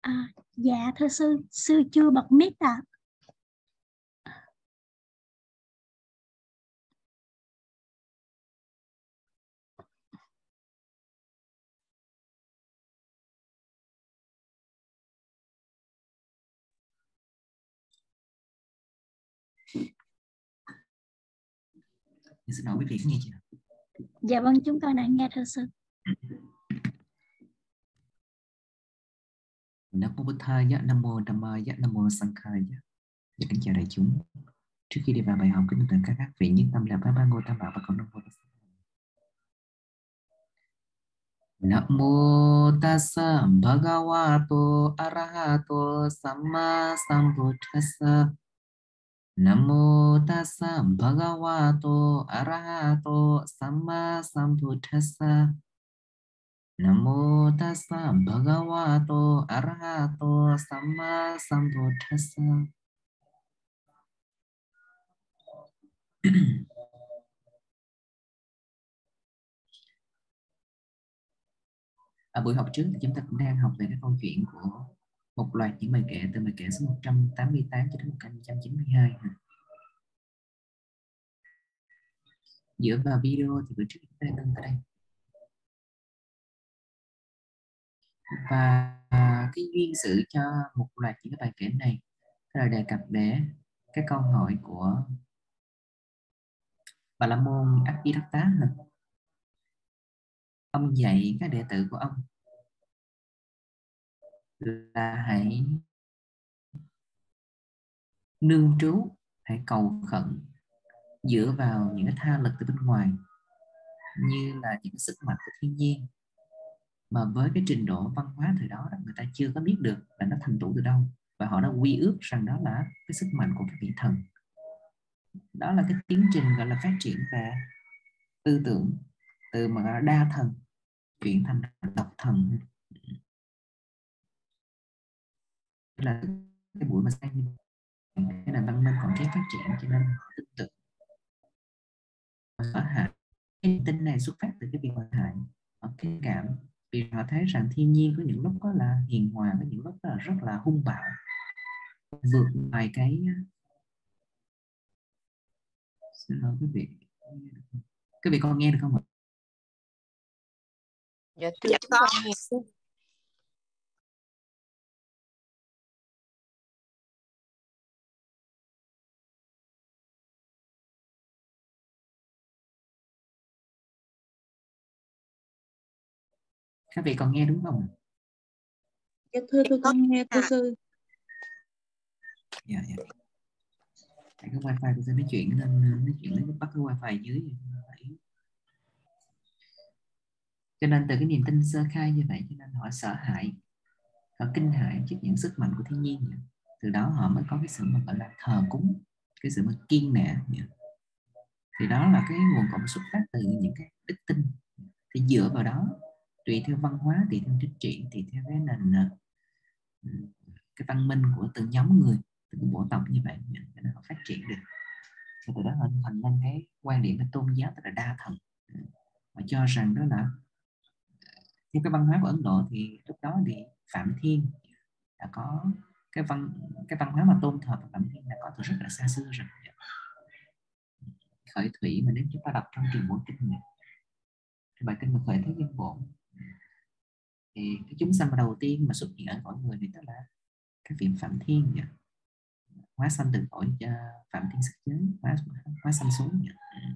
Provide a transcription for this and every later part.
Dạ thưa sư, sư chưa bật mic ạ. Xin lỗi quý vị nghe chưa? Dạ vâng, chúng tôi đã nghe thưa sư. Nam mô Bụt Thầy, Nam mô Dhammaya, Nam mô Sankhaya. Dạ, kính chào đại chúng. Trước khi đi vào bài học, kính thưa các vị nhất tâm là ba ngôi tam bảo và cộng đồng Bồ Tát. Nam mô Tassa Bhagavato Arahato Samma Sambuddhassa. Nam mô Tassa Bhagavato Arahato Samma Sambuddhassa. Nam mô Tassa Bhagavato Arahato Samma Sambuddhassa. Ở buổi học trước thì chúng ta cũng đang học về cái câu chuyện của một loạt những bài kệ, từ bài kệ số 188 cho đến 192. Dựa vào video thì bữa trước chúng ta đang ngưng tại đây. Và cái duyên sử cho một loạt những cái bài kệ này là đề cập để cái câu hỏi của Bà La Môn Akhidatta. Ông dạy các đệ tử của ông là hãy nương trú, hãy cầu khẩn dựa vào những cái tha lực từ bên ngoài, như là những sức mạnh của thiên nhiên, mà với cái trình độ văn hóa thời đó người ta chưa có biết được là nó thành tựu từ đâu, và họ đã quy ước rằng đó là cái sức mạnh của các vị thần. Đó là cái tiến trình gọi là phát triển về tư tưởng, từ mà đa thần chuyển thành độc thần. Là cái buổi mà sang cái nền văn minh còn kém phát triển, cho nên tin tưởng ở hại. Cái tin này xuất phát từ cái việc mà hại họ cái cảm, vì họ thấy rằng thiên nhiên có những lúc đó là hiền hòa, có những lúc đó là rất là hung bạo, vượt ngoài cái. Xin lỗi quý vị con nghe được không ạ? Dạ thưa chúng con nghe. Các vị còn nghe đúng không? Dạ thưa con nghe thưa sư. Dạ. Cái wifi của tôi nói chuyện nên nói chuyện lấy bắt cái wifi dưới. Cho nên từ cái niềm tin sơ khai như vậy, cho nên họ sợ hãi, họ kinh hãi trước những sức mạnh của thiên nhiên. Từ đó họ mới có cái sự mà gọi là thờ cúng, cái sự mà kiêng nể. Thì đó là cái nguồn cội xuất phát từ những cái đức tin. Thì dựa vào đó, tùy theo văn hóa, tùy theo chính trị, tùy theo cái nền cái văn minh của từng nhóm người, từng bộ tộc như vậy, cho nên họ phát triển được. Và từ đó hình thành nên cái quan điểm về tôn giáo tức là đa thần. Họ cho rằng đó là theo cái văn hóa của Ấn Độ thì lúc đó thì Phạm Thiên đã có cái văn hóa mà tôn thờ Phạm Thiên đã có từ rất là xa xưa rồi. Khởi thủy mà nếu chúng ta đọc trong Trường Bộ Kinh này, bài kinh mà khởi thế dân bổn, thì cái chúng sanh đầu tiên mà xuất hiện ở cõi người thì đó là các vị Phạm Thiên vậy. Hóa sanh từ cõi Phạm Thiên sắc giới, hóa sanh xuống vậy.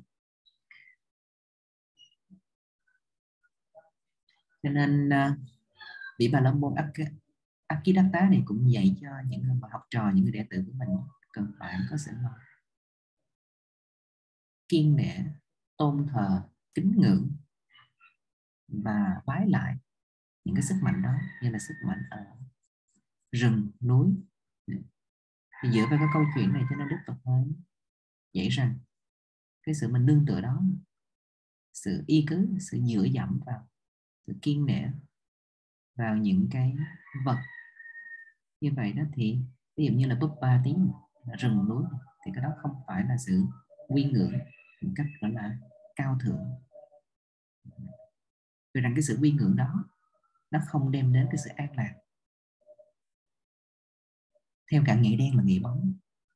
Cho nên vị Bà La Môn Akhidatta này cũng dạy cho những người mà học trò, những người đệ tử của mình cần phải có sự kiêng nể, tôn thờ, kính ngưỡng và bái lại những cái sức mạnh đó, như là sức mạnh ở rừng, núi. Thì dựa vào cái câu chuyện này cho nên Đức Phật mới dạy rằng cái sự mình nương tựa đó, sự y cứ, sự dựa dẫm vào, sự kiêng nể vào những cái vật như vậy đó, thì ví dụ như là búp ba tí, rừng núi, thì cái đó không phải là sự quy ngưỡng một cách gọi là cao thượng. Vì rằng cái sự quy ngưỡng đó nó không đem đến cái sự an lạc, theo cả nghĩa đen là nghĩa bóng.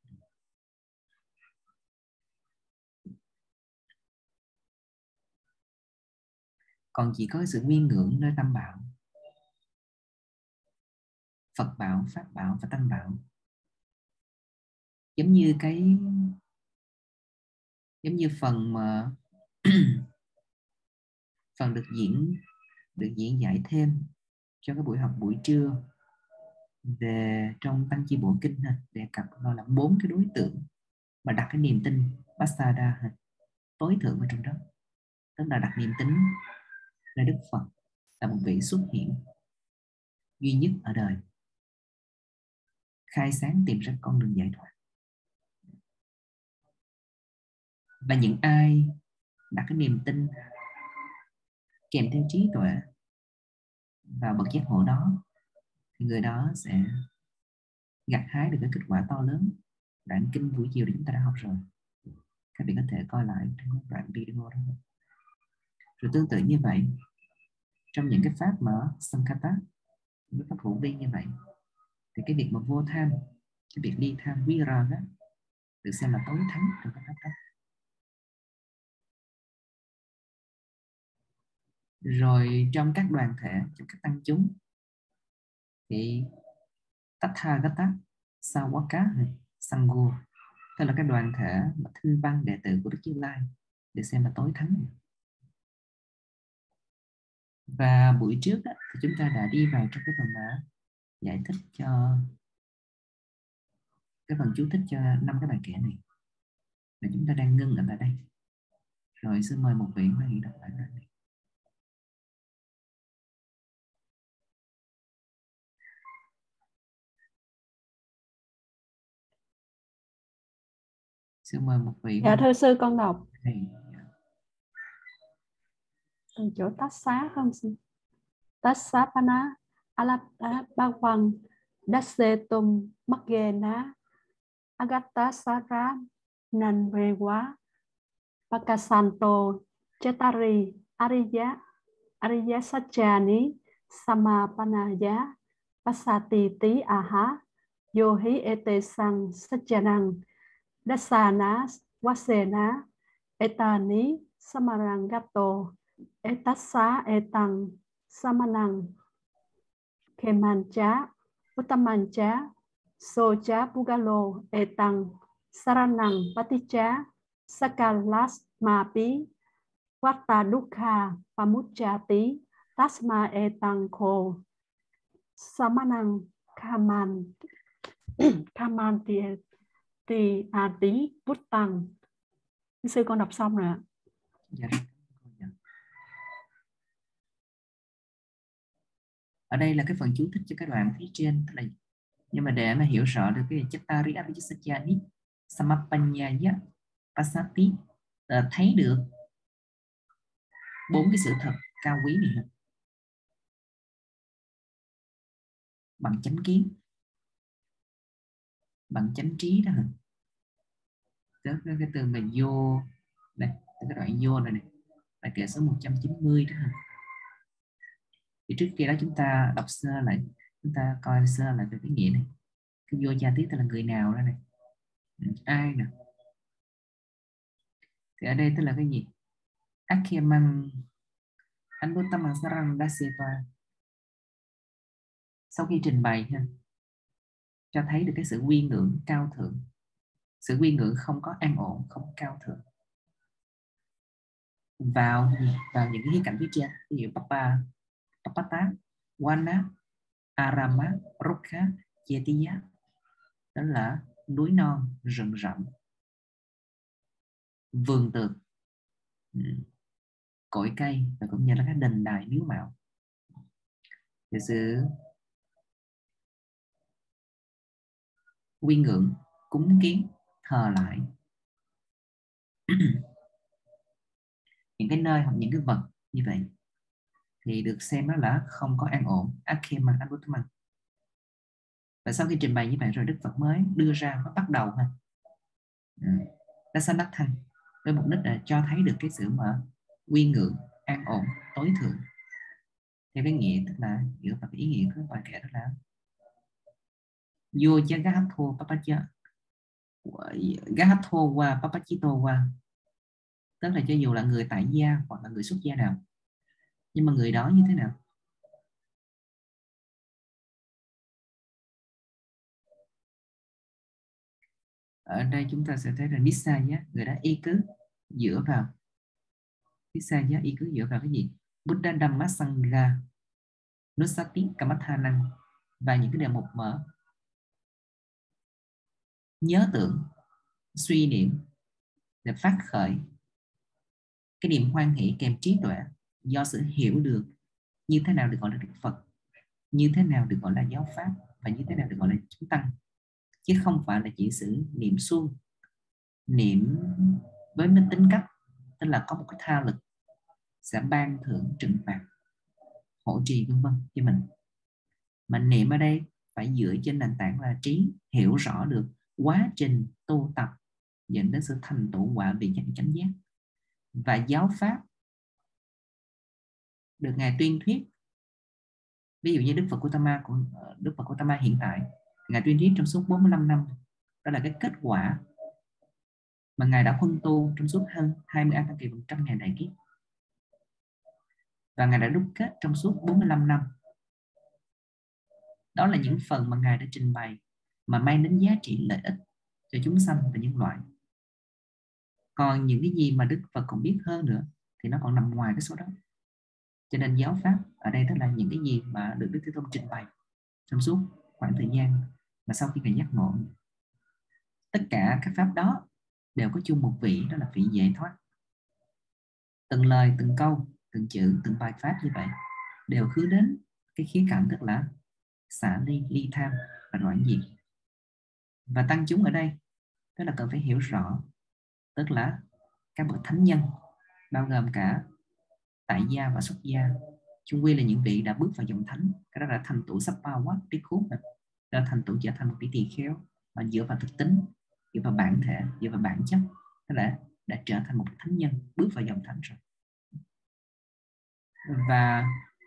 Còn chỉ có sự nguyên ngưỡng nơi tam bảo, Phật bảo, Pháp bảo và Tăng bảo. Giống như phần mà phần được diễn giải thêm cho cái buổi học buổi trưa về trong Tăng Chi Bộ Kinh đề cập gọi là 4 cái đối tượng mà đặt cái niềm tin Pasada tối thượng ở trong đó, tức là đặt niềm tin là Đức Phật là một vị xuất hiện duy nhất ở đời, khai sáng tìm ra con đường giải thoát. Và những ai đặt cái niềm tin kèm theo trí tuệ vào bậc giác ngộ đó thì người đó sẽ gặt hái được cái kết quả to lớn. Đoạn kinh buổi chiều thì chúng ta đã học rồi, các bạn có thể coi lại trong đoạn video đó. Rồi tương tự như vậy, trong những cái pháp mà Sankata, những pháp hữu vi như vậy, thì cái việc mà vô tham, cái việc ly tham viraga được xem là tối thắng trong cái pháp đó. Rồi trong các đoàn thể, trong các tăng chúng thì Tathagata, Sawaka, Sangho, tức là cái đoàn thể mà thinh văn đệ tử của Đức Như Lai được xem là tối thắng. Và buổi trước đó, thì chúng ta đã đi vào trong cái phần mà giải thích cho cái phần chú thích cho 5 cái bài kệ này, và chúng ta đang ngưng ở tại đây. Rồi xin mời một vị Hoa Nghị đọc lại đoạn này. Xin mời một vị. Dạ thưa sư, con đọc. Này. Từ chỗ tát xá không sư? Tát xá pana alapta bhagwan dasetum maggena agata sara nanvewa pakasanto chetari ariya sajjani samapanaya pasati tí aha yohi ete sang sajjanang dasana wasena etani samarangato etassa etang samanang kemancha utamancha socha pugalo etang saranang paticha sakalas mapi vata dukha pamuchati tasma etang kho samanang kaman kaman ti ati puttang. Sư con đọc xong rồi ạ. Dạ. Ở đây là cái phần chú thích cho cái đoạn phía trên, tức là nhưng mà để mà hiểu rõ được cái Chattari Ariyasajjani Samapanyaya Pasati, thấy được 4 cái sự thật cao quý này bằng chánh kiến, bằng chánh trí đó. Cái từ mà vô đây, cái đoạn vô này là kệ số 190 đó. Thì trước kia đó chúng ta đọc sơ lại, chúng ta coi sơ lại về cái nghĩa này. Cái vô cha tí tức là người nào đó này, ai nè. Thì ở đây tức là cái gì? Akhyamang Anuttamang Sarang Daseva. Sau khi trình bày ha, cho thấy được cái sự quy ngưỡng cao thượng, sự quy ngưỡng không có an ổn, không cao thượng vào những cái khía cạnh phía trên, ví dụ Papata, Wana, Arama, Rukha, Chetiya, đó là núi non, rừng rậm, vườn tược, cội cây và cũng như là các đền đài miếu mạo. Thì sự quy ngưỡng, cúng kiến, thờ lại những cái nơi hoặc những cái vật như vậy thì được xem đó là không có an ổn, Akhyamang Anuttamang. Và sau khi trình bày như vậy rồi, Đức Phật mới đưa ra, mới bắt đầu Dasanathang với mục đích là cho thấy được cái sự mà quy ngưỡng, an ổn, tối thượng. Theo cái nghĩa tức là dựa vào cái ý nghĩa của bài kệ đó là Vô cha gahatho papacha gahatho qua papachito qua, tức là cho dù là người tại gia hoặc là người xuất gia nào, nhưng mà người đó như thế nào? Ở đây chúng ta sẽ thấy là Nisaya, người đó y cứ dựa vào Nisaya, y cứ dựa vào cái gì? Buddha Dhamma Sangha Nusati Kamathanan, và những cái đề mục mở nhớ tưởng, suy niệm để phát khởi cái niềm hoan hỷ kèm trí tuệ, do sự hiểu được như thế nào được gọi là Đức Phật, như thế nào được gọi là giáo pháp, và như thế nào được gọi là chúng tăng, chứ không phải là chỉ sự niệm suông, niệm với tính cách tức là có một cái tha lực sẽ ban thưởng trừng phạt, hộ trì vân vân cho mình. Mà niệm ở đây phải dựa trên nền tảng là trí, hiểu rõ được quá trình tu tập dẫn đến sự thành tựu quả vị chánh giác. Và giáo pháp được Ngài tuyên thuyết, ví dụ như Đức Phật Gautama của Đức Phật Gautama hiện tại, Ngài tuyên thuyết trong suốt 45 năm, đó là cái kết quả mà Ngài đã huân tu trong suốt hơn 20 A Tăng Kỳ 100.000 đại kiếp, và Ngài đã đúc kết trong suốt 45 năm. Đó là những phần mà Ngài đã trình bày mà mang đến giá trị lợi ích cho chúng sanh và nhân loại. Còn những cái gì mà Đức Phật còn biết hơn nữa thì nó còn nằm ngoài cái số đó. Cho nên giáo pháp ở đây tức là những cái gì mà được Đức Thế Tôn trình bày trong suốt khoảng thời gian mà sau khi Ngài giác ngộ. Tất cả các pháp đó đều có chung một vị, đó là vị giải thoát. Từng lời, từng câu, từng chữ, từng bài pháp như vậy đều hướng đến cái khía cạnh tức là xả ly, ly tham và đoạn diệt. Và tăng chúng ở đây tức là cần phải hiểu rõ, tức là các bậc thánh nhân bao gồm cả tại gia và xuất gia, chung quy là những vị đã bước vào dòng thánh, cái đó đã thành tựu Sappawat Bhikkhu, đã thành tựu trở thành một vị tỳ kheo mà dựa vào thực tính, dựa vào bản thể, dựa vào bản chất, tức là đã trở thành một thánh nhân, bước vào dòng thánh rồi. Và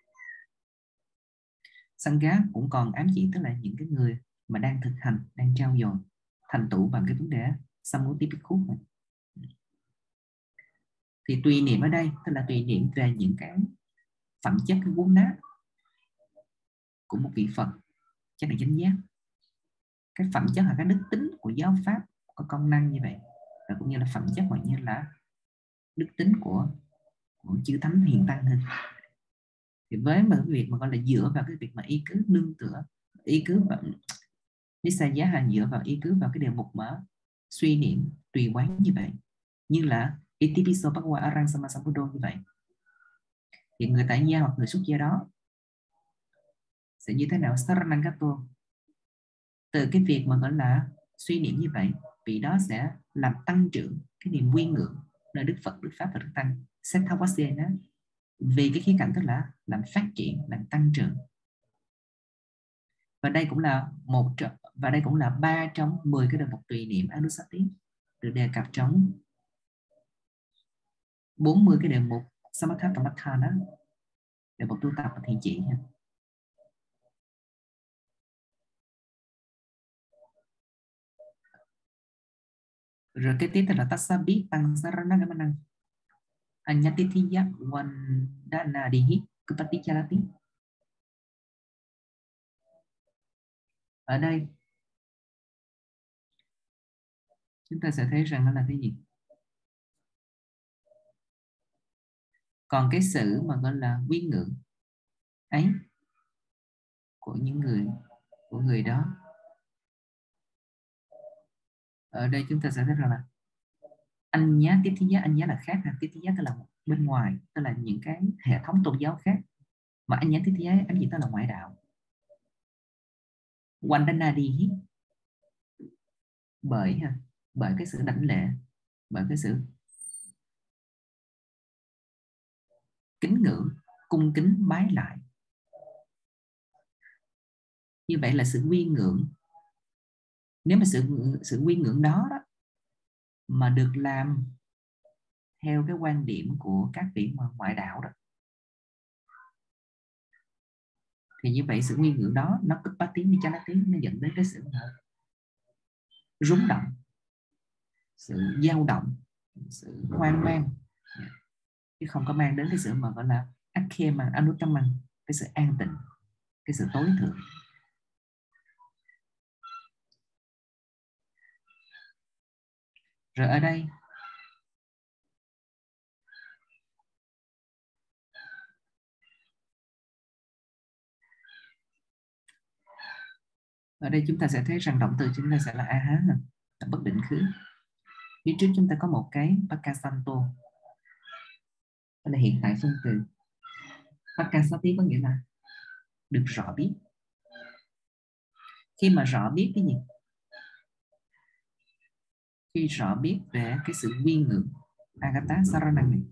Sangha cũng còn ám chỉ tức là những cái người mà đang thực hành, đang trao dồi thành tựu bằng cái vấn đề Sammuti Bhikkhu này. Thì tùy niệm ở đây tức là tùy niệm về những cái phẩm chất, cái vốn nát của một vị Phật chắc là chánh giác, cái phẩm chất là cái đức tính của giáo pháp có công năng như vậy, và cũng như là phẩm chất gọi như là đức tính của chư thánh hiền tăng hơn. Thì với một việc mà gọi là dựa vào cái việc mà y cứ nương tựa, y cứ vào Nisaya là dựa vào y cứ vào cái điều mục mở suy niệm tùy quán như vậy, như là Itipiso Bhagava Arang Sammasambuddho như vậy, thì người tại gia hoặc người xuất gia đó sẽ như thế nào? Saranagato, từ cái việc mà gọi là suy niệm như vậy, vị đó sẽ làm tăng trưởng cái niềm quy ngưỡng nơi Đức Phật, Đức Pháp và Đức Tăng, Sethawasena, vì cái khía cạnh tức là làm phát triển, làm tăng trưởng. Và đây cũng là 3 trong 10 cái đề mục tùy niệm Anusati được đề cập trong 40 cái đề mục Samatha Kamathana, đề mục tu tập và thiền chỉ. Rồi cái tiếp theo là Tassabi Tăng Saranagamanang Anyatithiya Vandanadihi Kupatichalati. Ở đây chúng ta sẽ thấy rằng nó là cái gì? Còn cái sự mà gọi là quy ngưỡng ấy của những người đó, ở đây chúng ta sẽ thấy rằng là anh nhá là khác, tiếp thíya tức là bên ngoài, tức là những cái hệ thống tôn giáo khác, mà anh nhá tiếp thíya anh chỉ tức là ngoại đạo. Vandanadihi, bởi cái sự đảnh lễ, bởi cái sự kính ngưỡng, cung kính bái lại. Như vậy là sự quy ngưỡng. Nếu mà sự quy ngưỡng đó mà được làm theo cái quan điểm của các vị ngoại đạo đó, Thì như vậy sự nguyên ngưỡng đó nó cực bát tiếng đi cho nó tiếng, nó dẫn đến cái sự rúng động, sự dao động, sự hoang mang, chứ không có mang đến cái sự mà gọi là akheman anuttaman, cái sự an tịnh, cái sự tối thượng. Rồi ở đây chúng ta sẽ thấy rằng động từ chúng ta sẽ là aha, là bất định khứ. Phía trước chúng ta có một cái pakasanto, đó là hiện tại phân từ. Pakasati có nghĩa là được rõ biết. Khi mà rõ biết cái gì? Khi rõ biết về cái sự quy ngưỡng Agata Saranang này,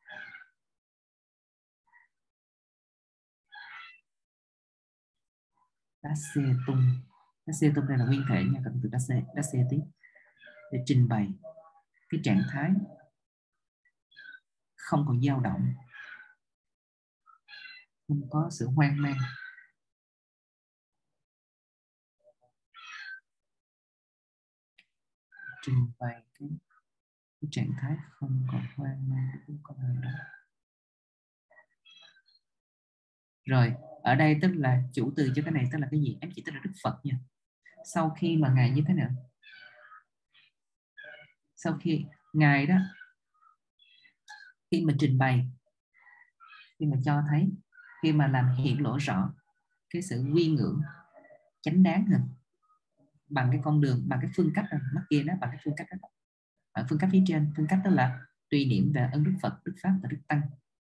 Dasetum đây là nguyên thể nha, cần từ Daseti để trình bày cái trạng thái không còn dao động, không có sự hoang mang, trình bày cái trạng thái không còn hoang mang của con người đó. Rồi ở đây tức là chủ từ cho cái này tức là cái gì? Em chỉ tức là Đức Phật nha. Sau khi mà ngài như thế nào? Sau khi ngài đó, khi mà trình bày, khi mà cho thấy, khi mà làm hiện lộ rõ cái sự quy ngưỡng chánh đáng hơn bằng cái con đường, bằng cái phương cách mắt kia đó, bằng cái phương cách đó, ở phương cách phía trên, phương cách đó là tùy niệm về ơn Đức Phật, Đức Pháp và Đức Tăng,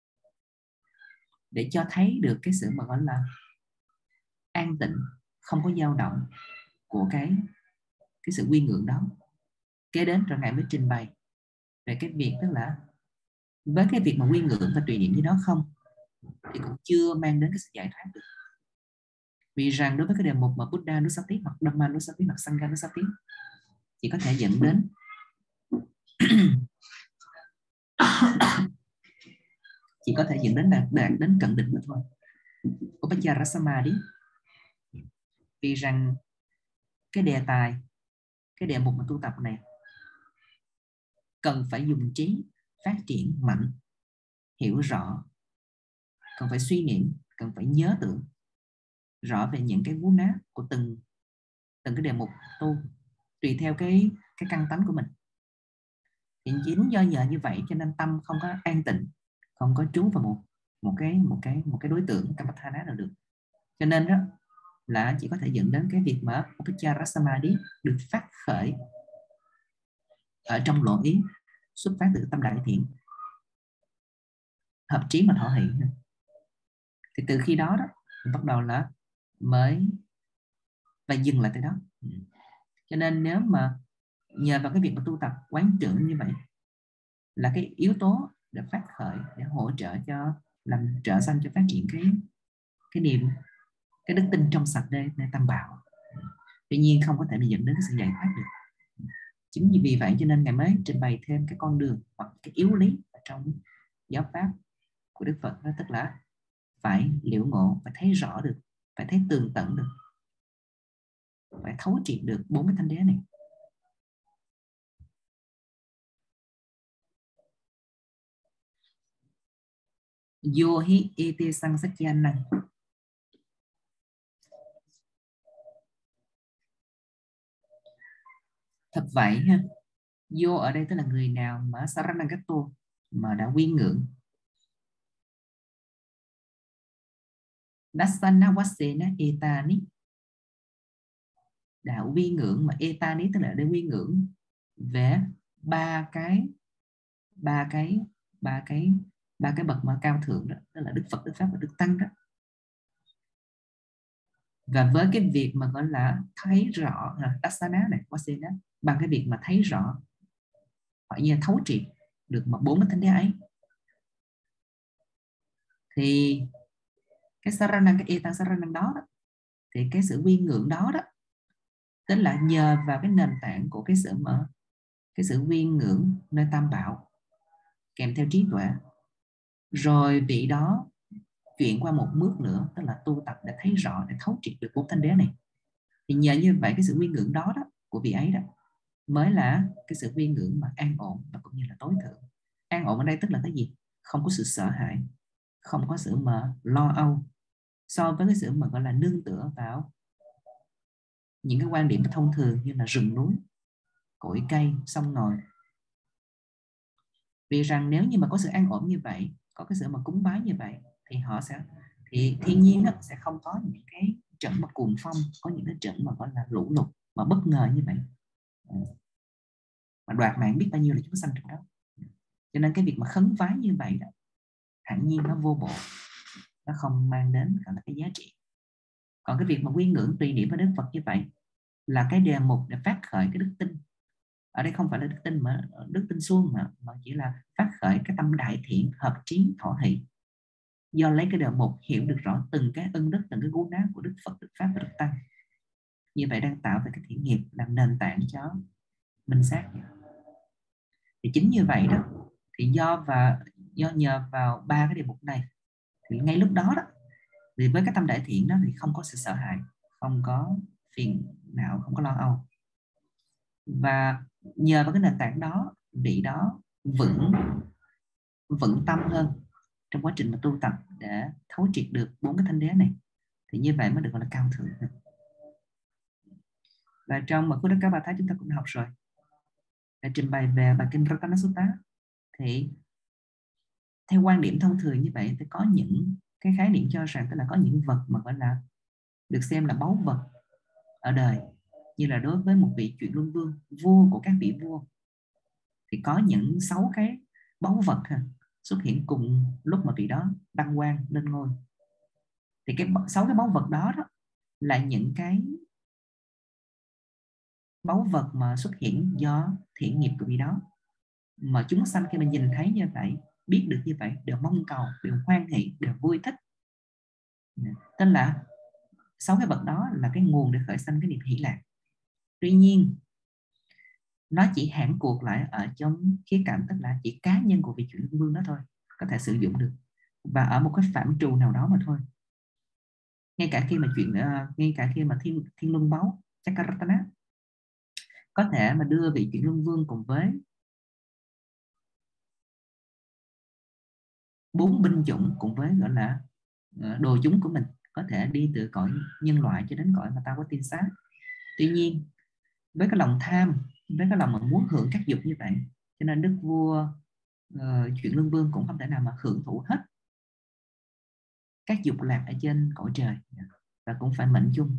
để cho thấy được cái sự mà gọi là an tịnh, không có dao động của cái sự quy ngưỡng đó. Kế đến rồi ngài mới trình bày về cái việc tức là với cái việc mà quy ngưỡng và tùy niệm như đó không thì cũng chưa mang đến cái sự giải thoát được. Vì rằng đối với cái đề mục mà Buddha Nusati hoặc Dhamma Nusati hoặc Sangha Nusati chỉ có thể dẫn đến chỉ có thể dẫn đến đạt đến cận định mà thôi, Upachara Samadhi. Vì rằng cái đề tài, cái đề mục mà tu tập này cần phải dùng trí phát triển mạnh, hiểu rõ, cần phải suy niệm, cần phải nhớ tưởng rõ về những cái vú ná của từng cái đề mục tu tùy theo cái căn tánh của mình. Thì chính do nhờ như vậy cho nên tâm không có an tịnh, không có trú vào một cái đối tượng Kammatthana nào được. Cho nên đó là chỉ có thể dẫn đến cái việc mà Upachara Samadhi được phát khởi ở trong lộ ý, xuất phát từ tâm đại thiện, hợp trí mà thọ hỷ. Thì từ khi đó bắt đầu là mới và dừng lại tới đó. Cho nên nếu mà nhờ vào cái việc mà tu tập quán tưởng như vậy là cái yếu tố để phát khởi, để hỗ trợ cho làm trợ sanh cho phát triển cái niềm, cái đức tin trong sạch nơi tam bảo. Tuy nhiên không có thể bị dẫn đến cái sự giải thoát được. Chính vì vậy cho nên ngài mới trình bày thêm cái con đường hoặc cái yếu lý ở trong giáo pháp của Đức Phật, đó tức là phải liễu ngộ, phải thấy rõ được, phải thấy tường tận được, phải thấu triệt được 4 cái thanh đế này. Yohi ete sangsakyanang. Thật vậy ha. Yo ở đây tức là người nào mà Saranagato, mà đã quy ngưỡng Dasana wasena etani, đã quy ngưỡng mà etani tức là để quy ngưỡng về ba cái bậc mà cao thượng đó, tức là Đức Phật, Đức Pháp và Đức Tăng đó. Và với cái việc mà gọi là thấy rõ Dasana này, wasena, bằng cái việc mà thấy rõ, hỏi như thấu triệt được mà 4 cái thánh đế ấy, thì cái Saranang, cái Etang Saranang đó, thì cái sự quy ngưỡng đó tức là nhờ vào cái nền tảng của cái sự quy ngưỡng nơi tam bảo kèm theo trí tuệ, rồi vị đó chuyển qua một bước nữa, tức là tu tập để thấy rõ, để thấu triệt được 4 thanh đế này. Thì nhờ như vậy cái sự quy ngưỡng đó của vị ấy đó mới là cái sự quy ngưỡng mà an ổn và cũng như là tối thượng. An ổn ở đây tức là cái gì? Không có sự sợ hãi, không có sự mà lo âu, so với cái sự mà gọi là nương tựa vào những cái quan điểm thông thường như là rừng núi, cội cây, sông ngòi. Vì rằng nếu như mà có sự an ổn như vậy, có cái sự mà cúng bái như vậy, thì thiên nhiên sẽ không có những cái trận mà cuồng phong, có những cái trận mà gọi là lũ lụt mà bất ngờ như vậy, mà đoạt mạng biết bao nhiêu là chúng sanh trong đó. Cho nên cái việc mà khấn vái như vậy đó, hẳn nhiên nó vô bổ, nó không mang đến gọi là cái giá trị. Còn cái việc mà quy ngưỡng tùy niệm với Đức Phật như vậy là cái đề mục để phát khởi cái đức tin. Ở đây không phải là đức tin mà đức tin suông, mà chỉ là phát khởi cái tâm đại thiện, hợp trí, thọ hỷ. Do lấy cái đề mục hiểu được rõ từng cái ân đức, từng cái cú đá của Đức Phật, Đức Pháp và Đức Tăng. Như vậy đang tạo ra cái thiện nghiệp làm nền tảng cho minh sát. Thì chính như vậy đó, thì do nhờ vào 3 cái đề mục này, thì ngay lúc đó thì với cái tâm đại thiện đó thì không có sự sợ hãi, không có phiền não, không có lo âu. Và nhờ vào cái nền tảng đó, vị đó vững tâm hơn trong quá trình mà tu tập để thấu triệt được 4 cái thanh đế này. Thì như vậy mới được gọi là cao thượng. Và trong mà Khuddakabhatha chúng ta cũng học rồi, để trình bày về bài kinh Ratana Sutta, thì theo quan điểm thông thường như vậy thì có những cái khái niệm cho rằng tức là có những vật mà gọi là được xem là báu vật ở đời, như là đối với một vị Chuyển Luân Vương, vua của các vị vua, thì có những 6 cái báu vật xuất hiện cùng lúc mà vị đó đăng quang lên ngôi. Thì cái 6 cái báu vật đó là những cái báu vật mà xuất hiện do thiện nghiệp của vị đó, mà chúng sanh khi mà nhìn thấy như vậy, biết được như vậy, đều mong cầu, đều hoan hỷ, đều vui thích. Tức là 6 cái vật đó là cái nguồn để khởi sanh cái niềm hỷ lạc. Tuy nhiên nó chỉ hạn cuộc lại ở trong khía cạnh, tức là chỉ cá nhân của vị Chuyển Luân Vương đó thôi có thể sử dụng được, và ở một cái phạm trù nào đó mà thôi. Ngay cả khi mà thiên luân báu Chakaratana có thể mà đưa vị Chuyển Luân Vương cùng với 4 binh chủng, cùng với gọi là đồ chúng của mình, có thể đi từ cõi nhân loại cho đến cõi mà ta có tiên sát. Tuy nhiên với cái lòng tham, với cái lòng mà muốn hưởng các dục như vậy, cho nên đức vua Chuyển Luân Vương cũng không thể nào mà hưởng thụ hết các dục lạc ở trên cõi trời, và cũng phải mệnh chung.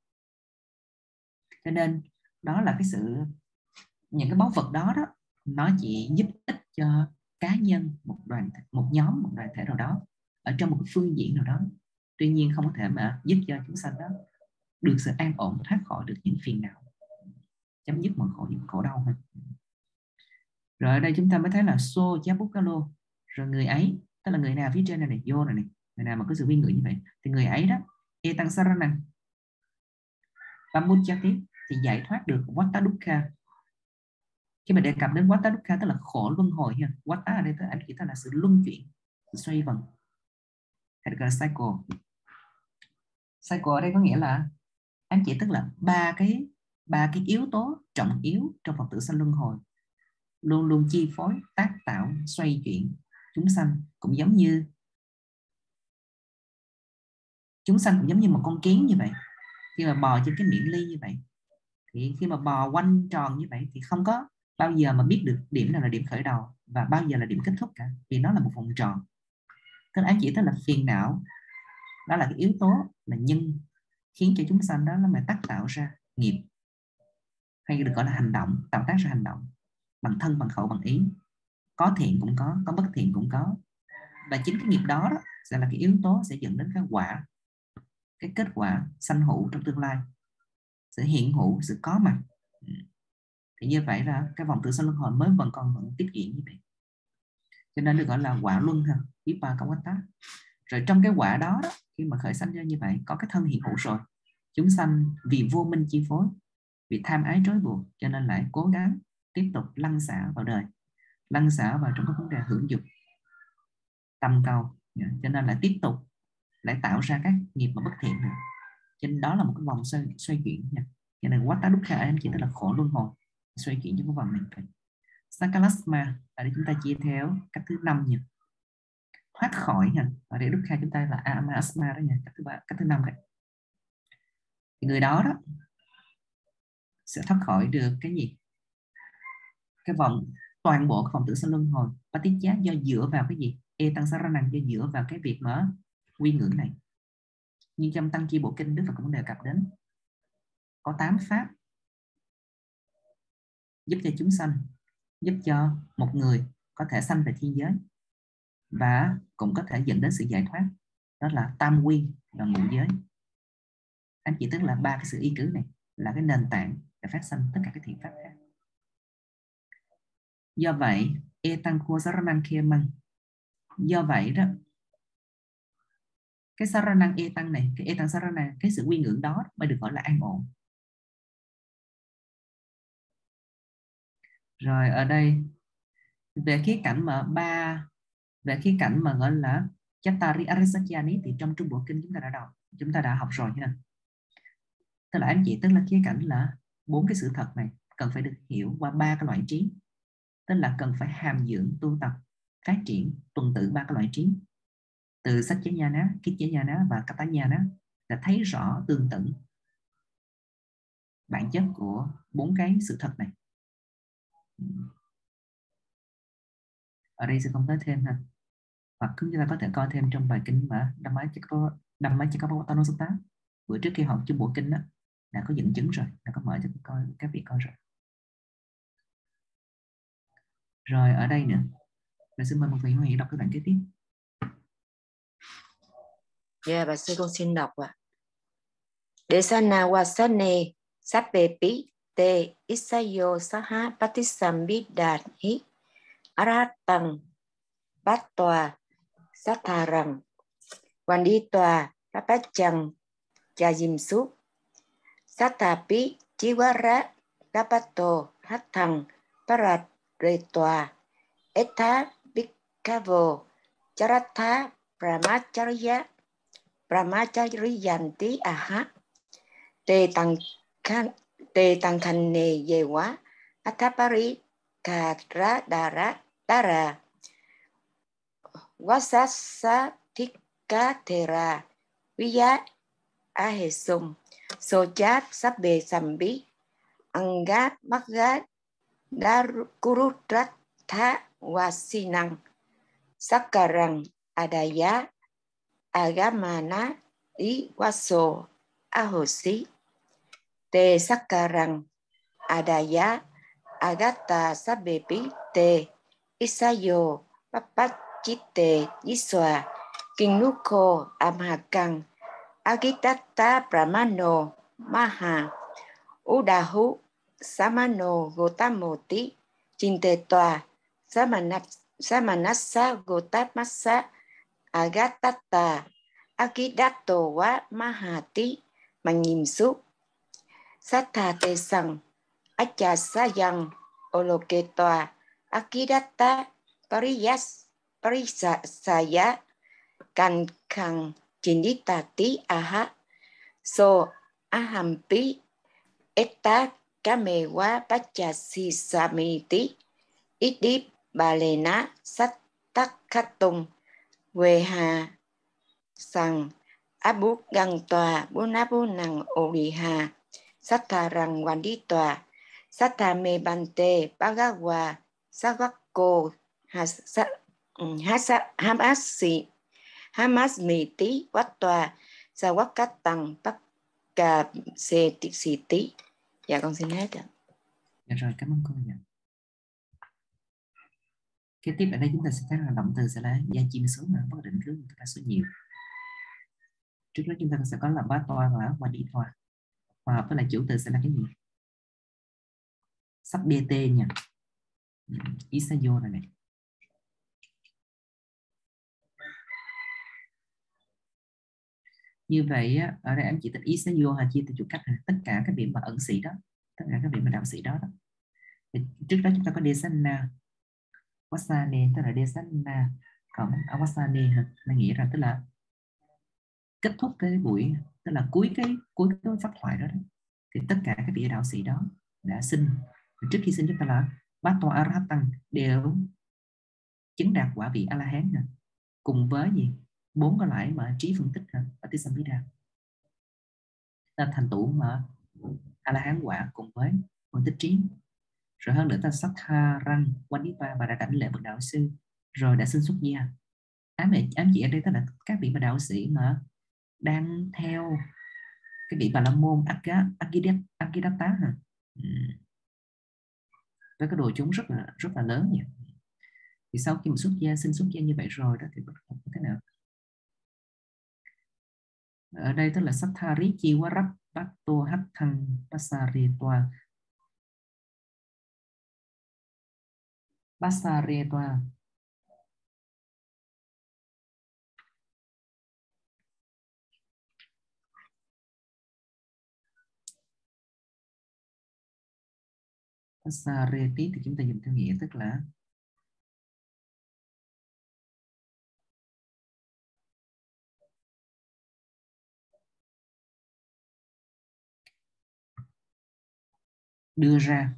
Cho nên đó là cái sự, những cái báu vật đó nó chỉ giúp ích cho cá nhân, một nhóm, một đoàn thể nào đó ở trong một cái phương diện nào đó. Tuy nhiên không có thể mà giúp cho chúng sanh đó được sự an ổn, thoát khỏi được những phiền não, chấm dứt mọi khổ đau hơn. Rồi ở đây chúng ta mới thấy là so Japukalo, rồi người ấy, tức là người nào phía trên này vô này, người nào mà có sự viên ngữ như vậy, thì người ấy đó Etang Saranang Pamuchati, thì giải thoát được Vata Dukkha. Khi mà đề cập đến Vata Dukkha tức là khổ luân hồi nha. Vata ở đây anh chỉ là sự luân chuyển, sự xoay vần, hay được gọi là cycle. Cycle ở đây có nghĩa là anh chỉ tức là ba cái yếu tố trọng yếu trong Phật tử sanh luân hồi, luôn luôn chi phối, tác tạo, xoay chuyển chúng sanh, cũng giống như một con kiến như vậy. Khi mà bò trên cái miệng ly như vậy, thì khi mà bò quanh tròn như vậy thì không có bao giờ mà biết được điểm nào là điểm khởi đầu và bao giờ là điểm kết thúc cả, vì nó là một vòng tròn. Tức là anh chỉ tức là phiền não, đó là cái yếu tố là nhân khiến cho chúng sanh đó nó mà tác tạo ra nghiệp, hay được gọi là hành động, tạo tác ra hành động bằng thân, bằng khẩu, bằng ý. Có thiện cũng có bất thiện cũng có. Và chính cái nghiệp đó sẽ là cái yếu tố sẽ dẫn đến cái quả, cái kết quả sanh hữu trong tương lai, sự hiện hữu, sự có mặt. Thì như vậy là cái vòng tự sanh luân hồi mới vẫn tiếp diễn như vậy. Cho nên được gọi là quả luân ha, Vipakawata. Rồi trong cái quả đó, khi mà khởi sanh ra như vậy, có cái thân hiện hữu rồi, chúng sanh vì vô minh chi phối, vì tham ái trói buộc, cho nên lại cố gắng tiếp tục lăn xả vào đời, lăn xả vào trong các vấn đề hưởng dục, tầm cầu, cho nên lại tiếp tục lại tạo ra các nghiệp mà bất thiện nữa. Cho nên đó là một cái vòng xoay chuyển nha. Cho nên Vata Dukkha em chỉ tức là khổ luân hồi, xoay chuyển trong cái vòng này. Sakalasma ở đây chúng ta chia theo cách thứ 5 nha, thoát khỏi nha. Ở đây Dukkha chúng ta là Ama Asma đó nha, cách thứ 5 đấy. Thì người đó sẽ thoát khỏi được cái gì? Cái vòng, toàn bộ cái vòng tử sanh luân hồi Patijja, do dựa vào cái gì? Etang Saranang, do dựa vào cái việc mà quy ngưỡng này. Như trong Tăng Chi Bộ Kinh, Đức Phật cũng đề cập đến có 8 pháp giúp cho chúng sanh, giúp cho một người có thể sanh về thiên giới và cũng có thể dẫn đến sự giải thoát. Đó là tam quy và ngũ giới. Anh chỉ tức là 3 cái sự y cứ này là cái nền tảng để phát sinh tất cả các thiện pháp khác. Do vậy, etang ko saranang khemang. Do vậy đó, cái saranang etang này, cái etang saranang, cái sự quy ngưỡng đó mới được gọi là an ổn. Rồi ở đây về khía cảnh mà gọi là Chattari Arisachani thì trong Trung Bộ Kinh chúng ta đã học rồi nha. Tức là anh chị, tức là khía cảnh là 4 cái sự thật này cần phải được hiểu qua 3 cái loại trí. Tức là cần phải hàm dưỡng, tu tập, phát triển tuần tự 3 cái loại trí. Từ Satchanyana, Kitchanyana và Katanyana là thấy rõ tương tự bản chất của 4 cái sự thật này. Ở đây sẽ không nói thêm ha. Hoặc chúng ta có thể coi thêm trong bài kinh mà Dhammacakkappavattana Sutta. Bữa trước khi học chung bộ kinh đó đã có dẫn chứng rồi, đã có mở cho các vị coi rồi. Rồi ở đây nữa, mình xin mời một vị Hoàng đọc cái đoạn kế tiếp. Dạ, bà sư con xin đọc ạ. Desana wasane sapepi te isayo saha patisambidani aratang Bát-tòa Sát-thà-rằng Quandhi-tòa Rapachang Chajim-súc Sát-thà-pí Chí-quá-rá Rapato Hát-thằng Parat-rê-tòa Ethá-bích-khá-vô Charatha Brahmachariyanti Aha Tê Tăng Khanh Nê Dê Quá Athapari Kha-rá Đà-ra Vasasa Thích-cá Thera Viya Ahesum Sochat Sabbe Sambi Angat Maggat Kurutrat Tha Wasinang Sakarang Adaya Agamana Iwaso Ahosi Te Sakarang Adaya Agata Sabbepi Te Isayo Papachite Yiswa Kinuko Amhakang Agitata Brahmano Maha Udahu Samano Gotamoti Chintetoa Samanassa Gotamassa Agatata Akidato Wa Mahati Manyimsuk Satha Te Sang Achasayang Oloketoa Akidata Parisaya Kankang Chinitati Aha So Ahampi Etta Kamewa Pachasi Samiti Idip Balena Sattakatung Weha Sang Abuk Gang Tòa Bunabunang Oriha Satharang Wanditòa Sathame Bante Bagawa Savakko Hamasmiti Wattòa Sawakatang Pakka Seti. Dạ con xin hết ạ. Dạ rồi, cảm ơn cô. Dạ. Kế tiếp ở đây chúng ta sẽ thấy là động từ sẽ là gia chim số mà bất định cứ là số nhiều. Trước đó chúng ta sẽ có là bá toa và qua đi toa. Hòa hợp với lại chủ từ sẽ là cái gì? Sắp dt nha. Isayo này này. Như vậy ở đây em chỉ tích Isayo hay chia từ chủ cách tất cả các vị mà ẩn sĩ đó, tất cả các vị mà đạo sĩ đó. Thì trước đó chúng ta có Desana Wasane, tức là Desana, còn Awasane nó nghĩa là tức là kết thúc cái buổi, tức là cuối cái pháp thoại đó, thì tất cả các vị đạo sĩ đó đã xin, trước khi xin chúng ta là Bát Toa Arhatang đều chứng đạt quả vị A-la-hán cùng với gì 4 cái loại mà trí phân tích Patisampida, ta thành tựu mà A-la-hán quả cùng với phân tích trí. Rồi hơn nữa ta Sattharang Wanipa và đã đảnh lễ bậc đạo sư, rồi đã xin xuất gia. Ám chỉ ở đây tức là các vị đạo sĩ mà đang theo cái vị Bà La Môn Aggidatta với cái đồ chúng rất là lớn nhỉ. Thì sau khi mà xin xuất gia như vậy rồi đó thì thế nào? Ở đây tức là Sattari Chiwarap Patto Hattang Pasaretwa Pasareti thì chúng ta dùng theo nghĩa tức là đưa ra.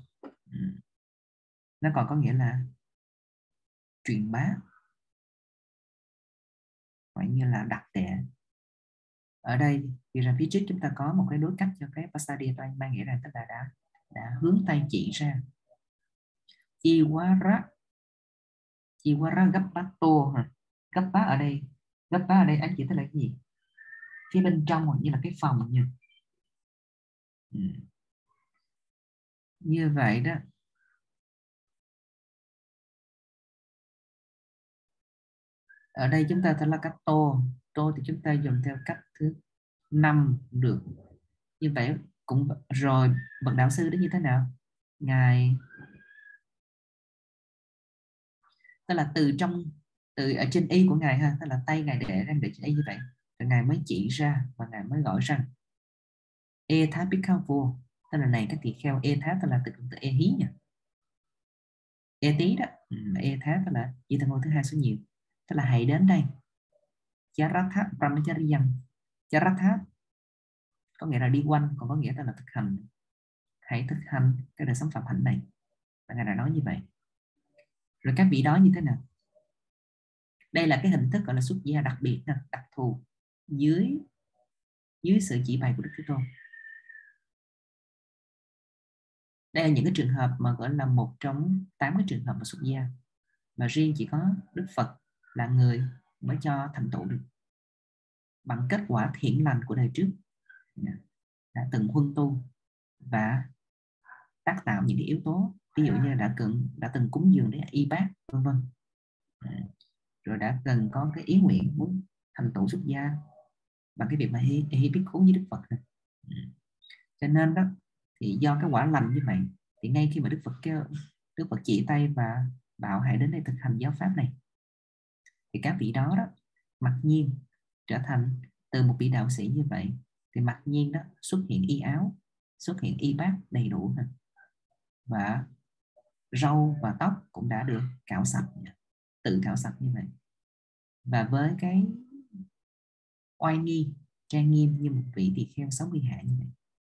Nó còn có nghĩa là truyền bá, gọi như là đặt tệ. Ở đây thì ra phía trước chúng ta có một cái đối cách cho cái Pasadena, mang nghĩa là tức là đã hướng tay chỉ ra. Chiwara Gappato ha. Gappa ở đây anh chỉ tức là cái gì? Phía bên trong như là cái phòng nha. Như vậy đó. Ở đây chúng ta là cách tô thì chúng ta dùng theo cách thứ 5 được. Như vậy cũng rồi, bậc đạo sư đó như thế nào? Ngài tức là từ ở trên y của ngài ha, tức là tay ngài để trên y như vậy, rồi ngài mới chỉ ra và ngài mới gọi rằng e thá pikavo, tức là này các tỳ kheo. E thá tức là từ e hí nha, e tí đó. E thá tức là di thân ngôn thứ 2 số nhiều, tức là hãy đến đây. Charatha Brahmacharyan, Charatha có nghĩa là đi quanh, còn có nghĩa là thực hành. Hãy thực hành cái đời sống phạm hạnh này, và ngài đã nói như vậy. Rồi các vị đó như thế nào? Đây là cái hình thức gọi là xuất gia đặc biệt, đặc thù dưới sự chỉ bày của Đức Thế Tôn. Đây là những cái trường hợp mà gọi là một trong 8 cái trường hợp mà xuất gia, mà riêng chỉ có Đức Phật là người mới cho thành tựu được bằng kết quả thiện lành của đời trước, đã từng huân tu và tác tạo những cái yếu tố, ví dụ như đã từng cúng dường để y bát vân vân, rồi đã từng có cái ý nguyện muốn thành tựu xuất gia bằng cái việc mà hy biết khốn với Đức Phật. Cho nên đó thì do cái quả lành như vậy, thì ngay khi mà Đức Phật chỉ tay và bảo hãy đến đây thực hành giáo pháp này, thì các vị đó mặc nhiên trở thành từ một vị đạo sĩ như vậy, thì mặc nhiên đó xuất hiện y áo, xuất hiện y bát đầy đủ, và râu và tóc cũng đã được cạo sạch, tự cạo sạch như vậy, và với cái oai nghi trang nghiêm như một vị tỳ kheo 60 hạ như vậy.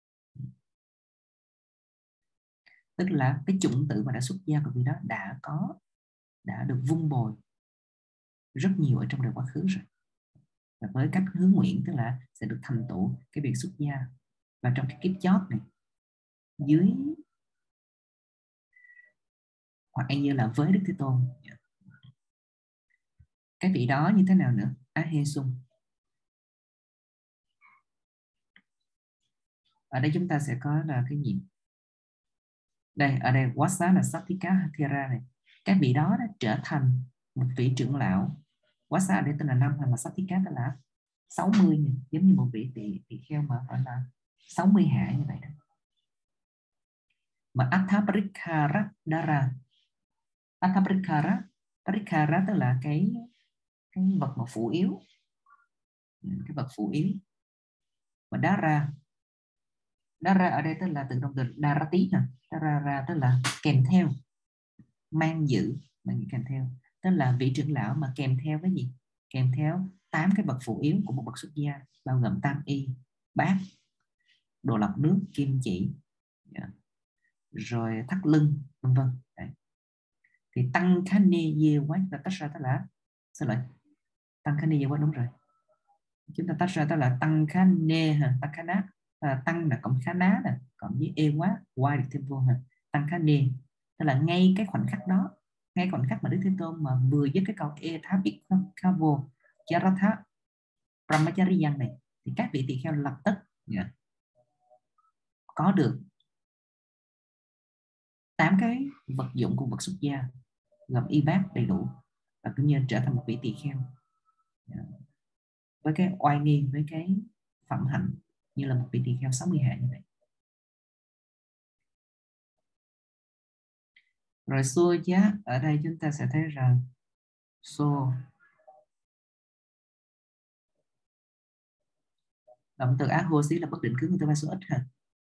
Tức là cái chủng tử mà đã xuất gia của vị đó đã được vun bồi rất nhiều ở trong đời quá khứ rồi, và với cách hướng nguyện tức là sẽ được thành tựu cái việc xuất gia, và trong cái kiếp chót này dưới hoặc như là với Đức Thế Tôn. Cái vị đó như thế nào nữa? Ahesung. Ở đây chúng ta sẽ có là cái gì? Đây, ở đây Wasa là Satika Thera này. Các vị đó đã trở thành một vị trưởng lão. Wasa ở đây tên là 5, mà Satika tên là 60 này. Giống như một vị tỳ kheo mà gọi là 60 hạ như vậy đó. Mà Athaparikara Dara. Parikara tức là cái vật mà phụ yếu, cái vật phụ yếu. Và Dara ở đây tức là từ động từ Darati nè. Dara tức là kèm theo, mang giữ kèm theo, tức là vị trưởng lão mà kèm theo cái gì? Kèm theo 8 cái bậc phụ yếu của một bậc xuất gia, bao gồm tam y, bát, đồ lọc nước, kim chỉ, rồi thắt lưng, vân vân. Thì tăng khá nê dê quá chúng ta tách ra đó là tăng khá nê dê quá, đúng rồi, chúng ta tách ra đó là tăng khá nê ha, tăng khá ná, tăng là cộng khá ná nè, cộng với e quá, y được thêm vô ha, tăng khá nê, tức là ngay cái khoảnh khắc đó, ngay khoảnh khắc mà Đức Thế Tôn mà vừa dứt cái câu e thá biệt khá vô charatha brahmachariyan này, thì các vị tỳ kheo lập tức có được 8 cái vật dụng của bậc xuất gia, gồm y bát đầy đủ, và cũng như trở thành một vị tỳ kheo với cái oai nghi, với cái phẩm hạnh như là một vị tỳ kheo 60 hạ như vậy. Rồi xô giá, ở đây chúng ta sẽ thấy rằng xô, động từ á hô xí là bất định cứng, người ta phải số ít ha.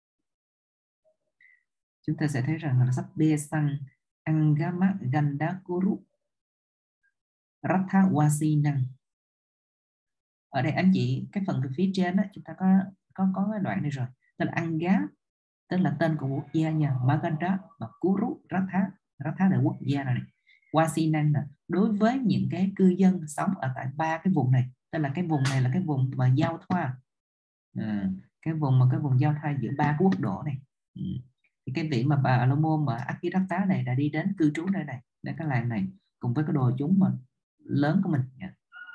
Chúng ta sẽ thấy rằng là sắp bê sang angama gandakuru ratha wasi năng. Ở đây anh chị, cái phần từ phía trên đó, chúng ta có cái đoạn này rồi, tức là Anga, tức là tên của quốc gia nha, Maganda và Kuru, Ratha là quốc gia này, Wasinan là đối với những cái cư dân sống ở tại 3 cái vùng này, tức là cái vùng này là cái vùng mà giao thoa, cái vùng giao thoa giữa 3 quốc độ này. Thì cái vị mà bà Alomo mà Akiratta này đã đi đến cư trú nơi này, đến cái làng này cùng với cái đồ chúng mà lớn của mình nha.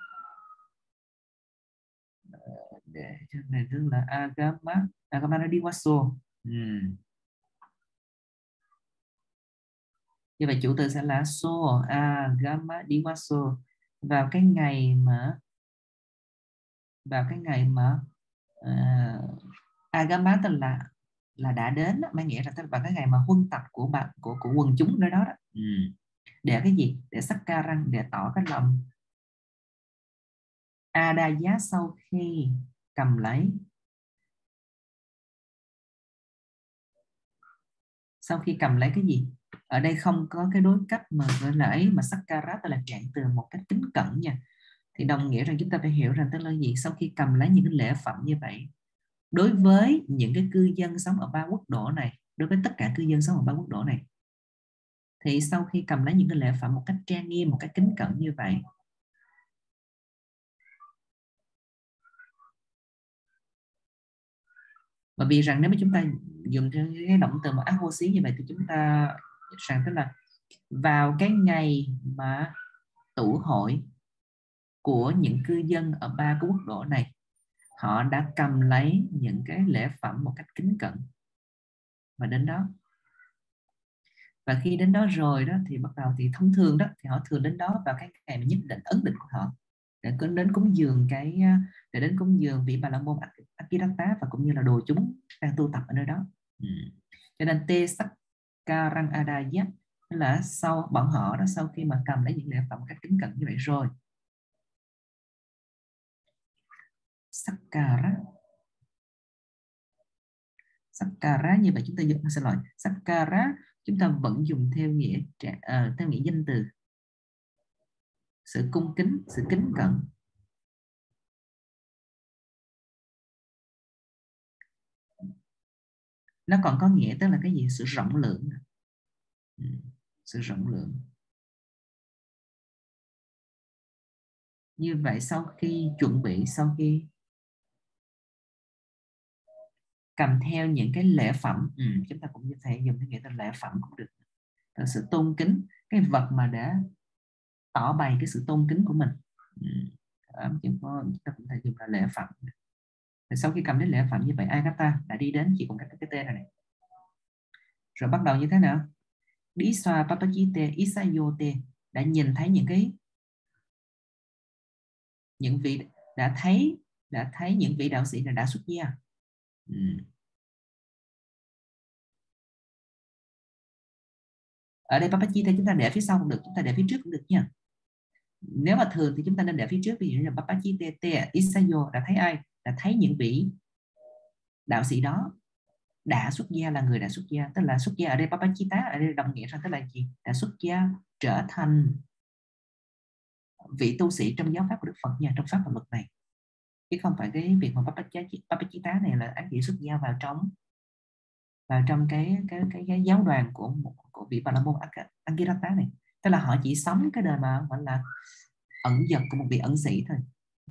Để cho này tức là Agama nó đi qua xô. Như vậy chủ từ sẽ là so Agama đi qua xô. Vào cái ngày mà Agama tức là đã đến, mang nghĩa là vào cái ngày mà huân tập của quần chúng nơi đó, để cái gì? Để sakkarang, để tỏ cái lòng Adaya sau khi cầm lấy. Sau khi cầm lấy cái gì? Ở đây không có cái đối cách mà gọi là ấy, mà sakkara tức là trạng từ một cách kính cẩn nha. Thì đồng nghĩa rằng chúng ta phải hiểu rằng tức là gì? Sau khi cầm lấy những cái lễ phẩm như vậy, đối với những cái cư dân sống ở 3 quốc độ này, đối với tất cả cư dân sống ở 3 quốc độ này, thì sau khi cầm lấy những cái lễ phẩm một cách trang nghiêm, một cách kính cẩn như vậy, bởi vì rằng nếu mà chúng ta dùng cái động từ mà ác vô xí như vậy thì chúng ta rằng tức là vào cái ngày mà tụ hội của những cư dân ở 3 cái quốc độ này, họ đã cầm lấy những cái lễ phẩm một cách kính cẩn và đến đó. Và khi đến đó rồi đó thì bắt đầu thì thông thường đó thì họ thường đến đó vào cái ngày mà nhất định ấn định của họ, để đến cúng dường vị Bà La Môn Akiratta và cũng như là đồ chúng đang tu tập ở nơi đó. Cho nên te sakkarang adaya là sau bọn họ đó, sau khi mà cầm lấy những lễ phẩm một cách kính cẩn như vậy rồi, Sakkara như vậy chúng ta dùng Sakkara chúng ta vẫn dùng theo nghĩa danh từ sự cung kính, sự kính cẩn. Nó còn có nghĩa tức là cái gì? Sự rộng lượng. Sự rộng lượng. Như vậy sau khi chuẩn bị, sau khi cầm theo những cái lễ phẩm, chúng ta cũng có thể dùng cái nghĩa là lễ phẩm cũng được, là sự tôn kính, cái vật mà đã tỏ bày cái sự tôn kính của mình. Chúng ta cũng thể dùng là lễ phẩm. Rồi sau khi cầm đến lễ phẩm như vậy, Agata đã đi đến chỉ cùng cái tên này. Rồi bắt đầu như thế nào? Đi xoa papachite isayote, đã nhìn thấy những vị đã thấy những vị đạo sĩ đã xuất gia. Ở đây papachite chúng ta để phía sau cũng được, chúng ta để phía trước cũng được nha. Nếu mà thường thì chúng ta nên để phía trước, ví dụ như là papachite te isayo, đã thấy ai? Đã thấy những vị đạo sĩ đó đã xuất gia, là người đã xuất gia. Tức là xuất gia ở đây papachita ở đây đồng nghĩa rằng tức là gì? Đã xuất gia, trở thành vị tu sĩ trong giáo pháp của Đức Phật nha, trong pháp và luật này, chứ không phải cái việc mà Papachita này là anh chị xuất gia vào trong cái giáo đoàn của vị Bà La Môn Angiratta này, tức là họ chỉ sống cái đời mà gọi là ẩn dật của một vị ẩn sĩ thôi.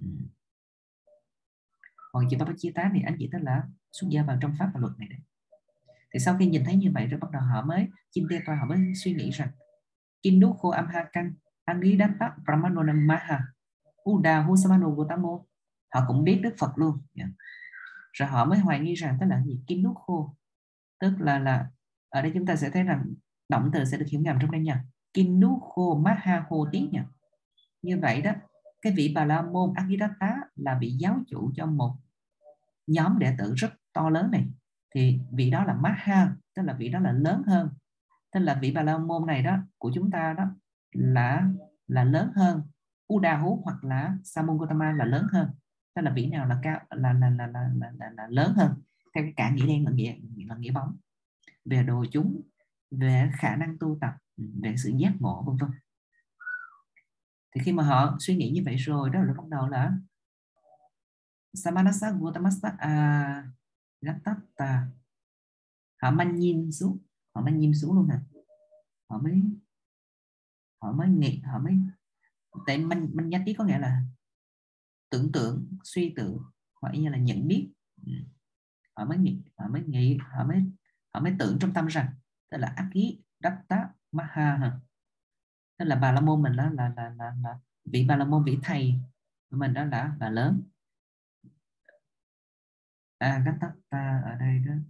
Còn chị Papachita thì anh chị tức là xuất gia vào trong pháp và luật này đấy. Thì sau khi nhìn thấy như vậy rồi bắt đầu họ mới Chinteta, họ mới suy nghĩ rằng Kindukho Amhakan Angiratta Brahmanonam Maha Uda Husamano Gotamo, họ cũng biết Đức Phật luôn. Rồi họ mới hoài nghi rằng tức là gì? Kindukho, tức là ở đây chúng ta sẽ thấy rằng động từ sẽ được hiểu ngầm trong đây nha. Kindukho Maha Hoti nha. Như vậy đó, cái vị Bà La Môn Angiratta là vị giáo chủ cho một nhóm đệ tử rất to lớn này, thì vị đó là Maha, tức là vị đó là lớn hơn, tức là vị Bà La Môn này đó của chúng ta đó là lớn hơn Udahu hoặc là Samon Gotama là lớn hơn, tức là vị nào là cao là lớn hơn theo cái cả nghĩa đen là nghĩa bóng, về đồ chúng, về khả năng tu tập, về sự giác ngộ vân vân. Thì khi mà họ suy nghĩ như vậy rồi đó, rồi bắt đầu là Samanasa Gotamasa Gattata, họ mang nhìn xuống luôn nè, họ mới nghĩ, tại mình nhắc tí có nghĩa là tưởng tượng, suy tưởng hoặc như là nhận biết. Họ mới tưởng trong tâm rằng tức là Aki Datta Maha, tức là Bà La Môn mình đó là vị Bà La Môn, vị thầy của mình đó là lớn. Gattata ở đây đó,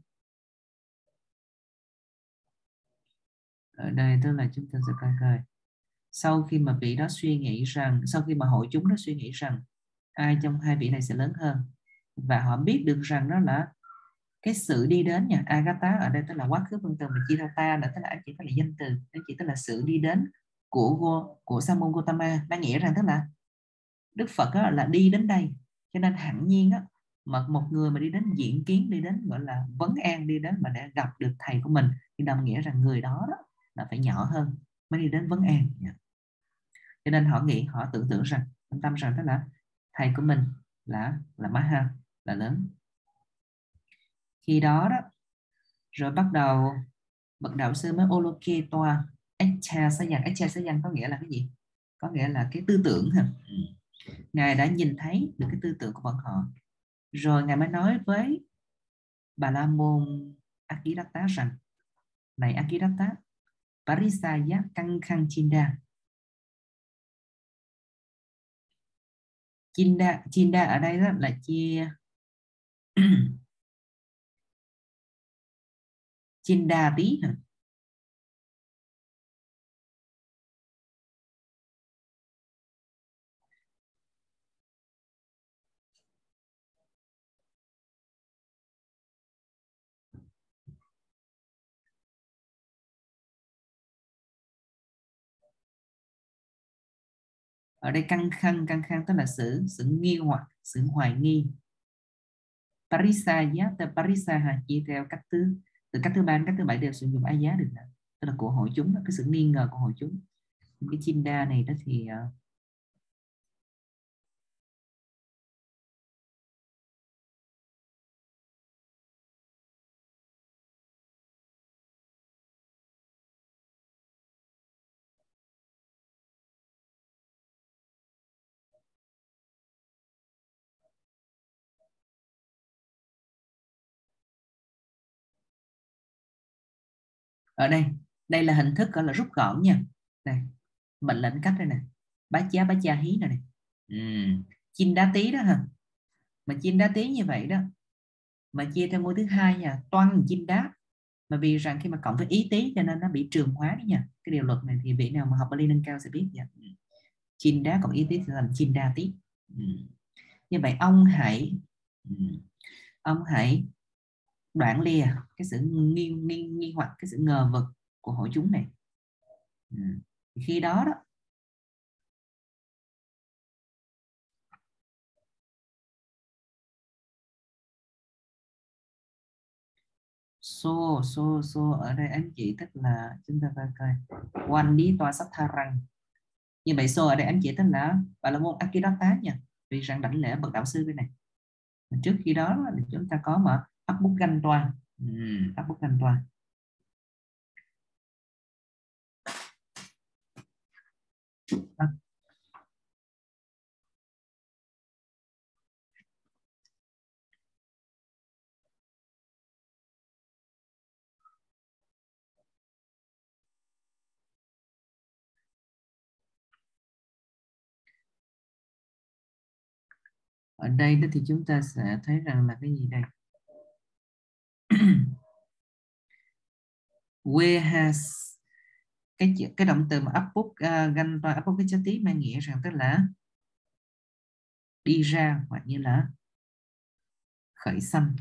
ở đây tức là chúng ta sẽ coi sau khi mà vị đó suy nghĩ rằng, sau khi mà hội chúng đó suy nghĩ rằng ai trong hai vị này sẽ lớn hơn, và họ biết được rằng đó là cái sự đi đến nha, Agata ở đây tức là quá khứ phân từ, mà Chitata là tức là anh chỉ tức là danh từ, anh chỉ tức là sự đi đến của Samon Gotama, đang nghĩa rằng tức là Đức Phật đó là đi đến đây, cho nên hẳn nhiên á, mà một người mà đi đến diện kiến, đi đến gọi là vấn an, đi đến mà để gặp được thầy của mình, thì đồng nghĩa rằng người đó là phải nhỏ hơn mới đi đến vấn an. Cho nên họ tưởng tượng rằng, tâm rằng tức là thầy của mình là Maha, là lớn. Khi đó rồi bắt đầu bậc đạo sư mới Oloke toa Echa Sayan có nghĩa là cái gì? Có nghĩa là cái tư tưởng ha. Ngài đã nhìn thấy được cái tư tưởng của bọn họ, rồi ngài mới nói với Bà La Môn Angiratta rằng: này Angiratta, Parisaya Kankhang Chinda. Chinda ở đây đó là chia Chinda tí hả? Ở đây căng khăn tức là sự nghi hoặc, sự hoài nghi. Parisaya, từ Parisa chia theo cách từ cách thứ ba đến cách thứ bảy đều sử dụng ai giá được, tức là của hội chúng, cái sự nghi ngờ của hội chúng. Cái Chinda này đó thì ở đây là hình thức gọi là rút gọn nha. Đây, mệnh lệnh cách đây nè, bá cha hí này. Chin đá tí đó ha, mà chin đá tí như vậy đó mà chia theo ngôi thứ hai nha, toan chin đá, mà vì rằng khi mà cộng với ý tí cho nên nó bị trường hóa đấy nha. Cái điều luật này thì vị nào mà học Bali nâng cao sẽ biết nha. Chin đá cộng ý tí sẽ thành chin đa tí. Như vậy ông hãy đoạn lìa cái sự nghi hoặc, cái sự ngờ vực của hội chúng này. Khi đó so ở đây anh chị tức là chúng ta coi quan lý toa sát tha răng, Như vậy so ở đây anh chị tên là Bà La Môn Akidatta nha, vì rằng đảnh lễ bậc đạo sư đây này. Trước khi đó thì chúng ta có mà ấp bút ganh toa, ấp bút ganh toa. Ở đây đó thì chúng ta sẽ thấy rằng là cái gì đây? Where has cái động từ mà upbook ganh toa upbook cái chất tí mang nghĩa rằng tức là đi ra hoặc như là khởi sanh,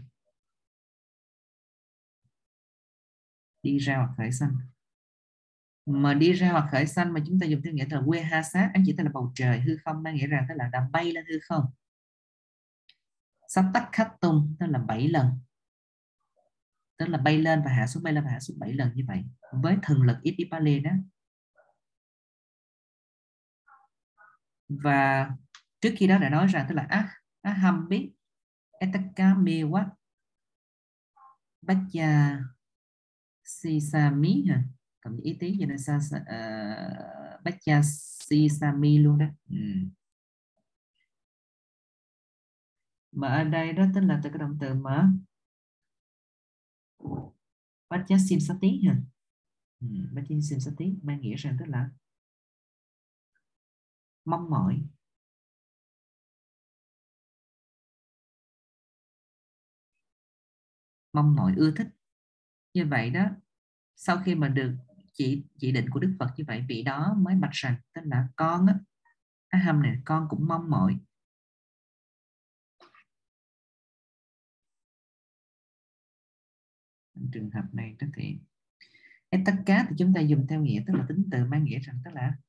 đi ra hoặc khởi sanh. Mà đi ra hoặc khởi sanh mà chúng ta dùng theo nghĩa là where has, anh chỉ tên là bầu trời hư không, mang nghĩa rằng tức là đã bay lên hư không. Sắp tắc khắc tung tức là 7 lần, tức là bay lên và hạ xuống, bay lên và hạ xuống 7 lần như vậy với thần lực Iddhipale đó. Và trước khi đó đã nói rằng tức là aham biết etaka mewat baccha sisami hả, cộng ý tí như là baccha sisami luôn đó. Mà ở đây đó tức là từ cái động từ mà baccha simsati hả, baccha simsati mang nghĩa rằng tức là mong mỏi. Mong mỏi ưa thích. Như vậy đó, sau khi mà được chỉ định của Đức Phật như vậy, vị đó mới bạch rằng tức là con á, aham này, con cũng mong mỏi. Trường hợp này tức thì etaka thì chúng ta dùng theo nghĩa tức là tính từ mang nghĩa rằng tức là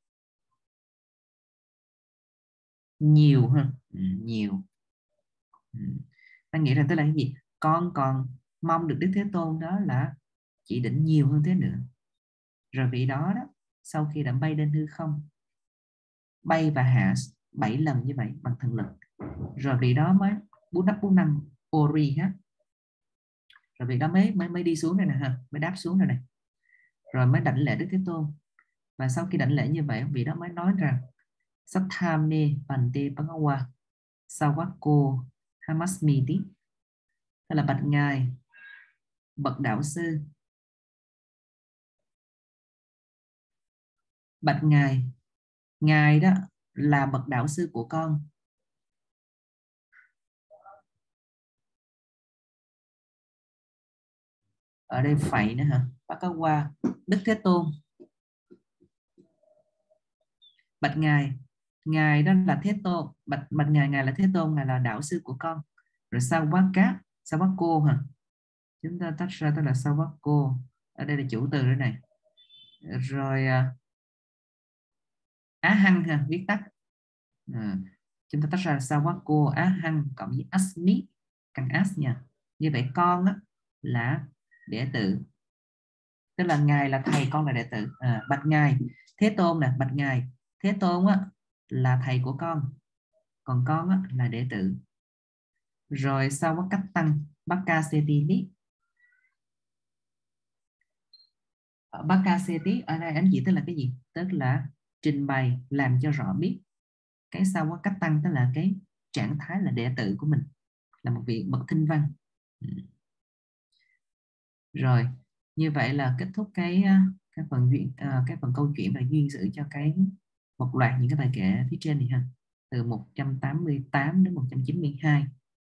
nhiều hơn, nhiều. Mang nghĩa rằng tức là cái gì? Con còn mong được Đức Thế Tôn đó là chỉ định nhiều hơn thế nữa. Rồi vị đó đó sau khi đã bay lên hư không, bay và hạ 7 lần như vậy bằng thần lực, rồi vị đó mới bú năng ori ha, rồi vị đó mới đi xuống đây nè ha, mới đáp xuống đây này, rồi mới đảnh lễ Đức Thế Tôn. Và sau khi đảnh lễ như vậy, vị đó mới nói rằng Sathame Bante Bhagawa Sawako Hamasmiti, tức là bạch ngài bậc đạo sư, bạch ngài đó là bậc đạo sư của con. Ở đây phẩy nữa hả? Bhagawa, Đức Thế Tôn. Bạch ngài đó là Thế Tôn, bạch ngài là Thế Tôn, ngài là đạo sư của con. Rồi Sawako hả? Chúng ta tách ra tức là Sawako. Ở đây là chủ từ đây này. Rồi Ahang ha, viết tắt. Chúng ta tách ra là Sawako, Ahang cộng với Asmi, căn as nha. Như vậy con á, là đệ tử, tức là ngài là thầy, con là đệ tử. Bạch ngài Thế Tôn nè, bạch ngài Thế Tôn á, là thầy của con, còn con á, là đệ tử. Rồi sau có cách tăng Bakaseti. Bakaseti ở đây anh chỉ tức là cái gì? Tức là trình bày, làm cho rõ biết. Cái sau có cách tăng tức là cái trạng thái là đệ tử của mình, là một vị bậc thinh văn. Rồi như vậy là kết thúc cái phần câu chuyện và duyên sử cho cái một loạt những cái bài kệ phía trên này ha, từ 188 đến 192.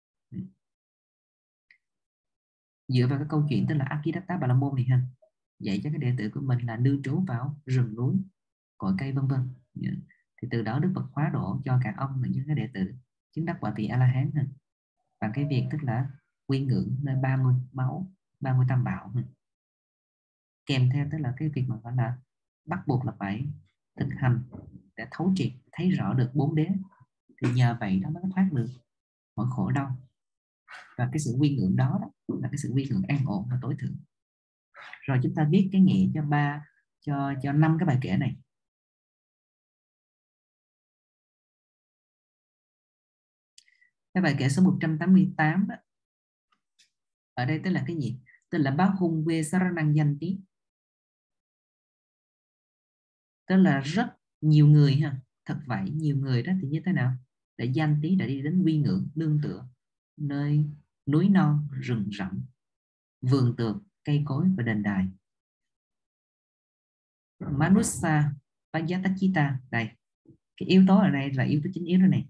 Dựa vào cái câu chuyện tức là Akidatta Bà La Môn này ha, dạy cho cái đệ tử của mình là lưu trú vào rừng núi, cội cây vân vân. Thì từ đó Đức Phật hóa độ cho cả ông và những cái đệ tử chứng đắc quả vị A La Hán ha. Và cái việc tức là quy ngưỡng nơi 30 máu, 30 tam bảo ha. Kèm theo tức là cái việc mà gọi là bắt buộc là phải thực hành để thấu triệt, thấy rõ được 4 đế, thì nhờ vậy đó mới thoát được mọi khổ đau. Và cái sự quy ngưỡng đó, là cái sự quy ngưỡng an ổn và tối thượng. Rồi chúng ta biết cái nghĩa cho 5 cái bài kệ này. Cái bài kệ số 188 đó, ở đây tức là cái gì? Tức là bá hung quê saranang danh tí, tức là rất nhiều người ha. Thật vậy, nhiều người đó thì như thế nào? Để danh tí đã đi đến quy ngưỡng nương tựa nơi núi non rừng rậm, vườn tược cây cối và đền đài. Manusa Pajatachita, đây cái yếu tố ở đây là yếu tố chính yếu đó này.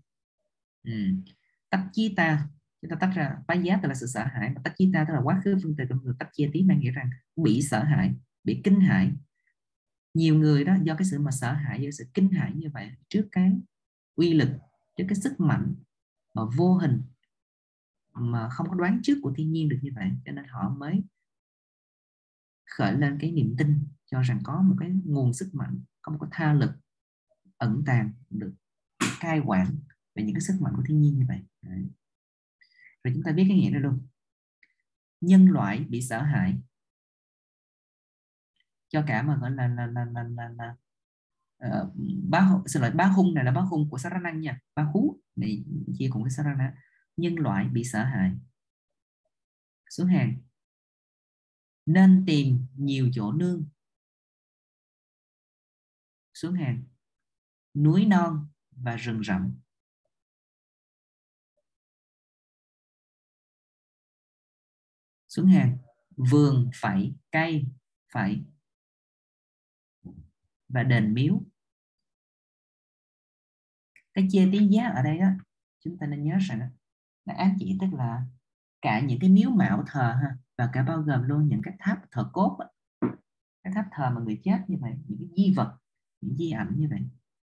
Tachita, chúng ta tách ra Pajat tức là sự sợ hãi, mà Tachita tức là quá khứ phương từ trong từ tách chia tí, mang nghĩa rằng bị sợ hãi, bị kinh hãi. Nhiều người đó do cái sự mà sợ hãi, do sự kinh hãi như vậy trước cái uy lực, trước cái sức mạnh mà vô hình mà không có đoán trước của thiên nhiên được như vậy, cho nên họ mới khởi lên cái niềm tin cho rằng có một cái nguồn sức mạnh, có một cái tha lực ẩn tàng được cai quản về những cái sức mạnh của thiên nhiên như vậy. Đấy. Rồi chúng ta biết cái nghĩa đó luôn. Nhân loại bị sợ hãi cho cả mà gọi là bá hung này là bá hung của Saranang nha, bá hú này chia cùng với Sarana. Nhân loại bị sợ hãi. Xuống hàng. Nên tìm nhiều chỗ nương. Xuống hàng. Núi non và rừng rậm. Xuống hàng. Vườn phẩy, cây phẩy và đền miếu. Cái chia tí giá ở đây đó, chúng ta nên nhớ rằng nó ám chỉ tức là cả những cái miếu mạo thờ ha, và cả bao gồm luôn những cái tháp thờ cốt đó. Cái tháp thờ mà người chết như vậy, những cái di vật, những di ảnh như vậy.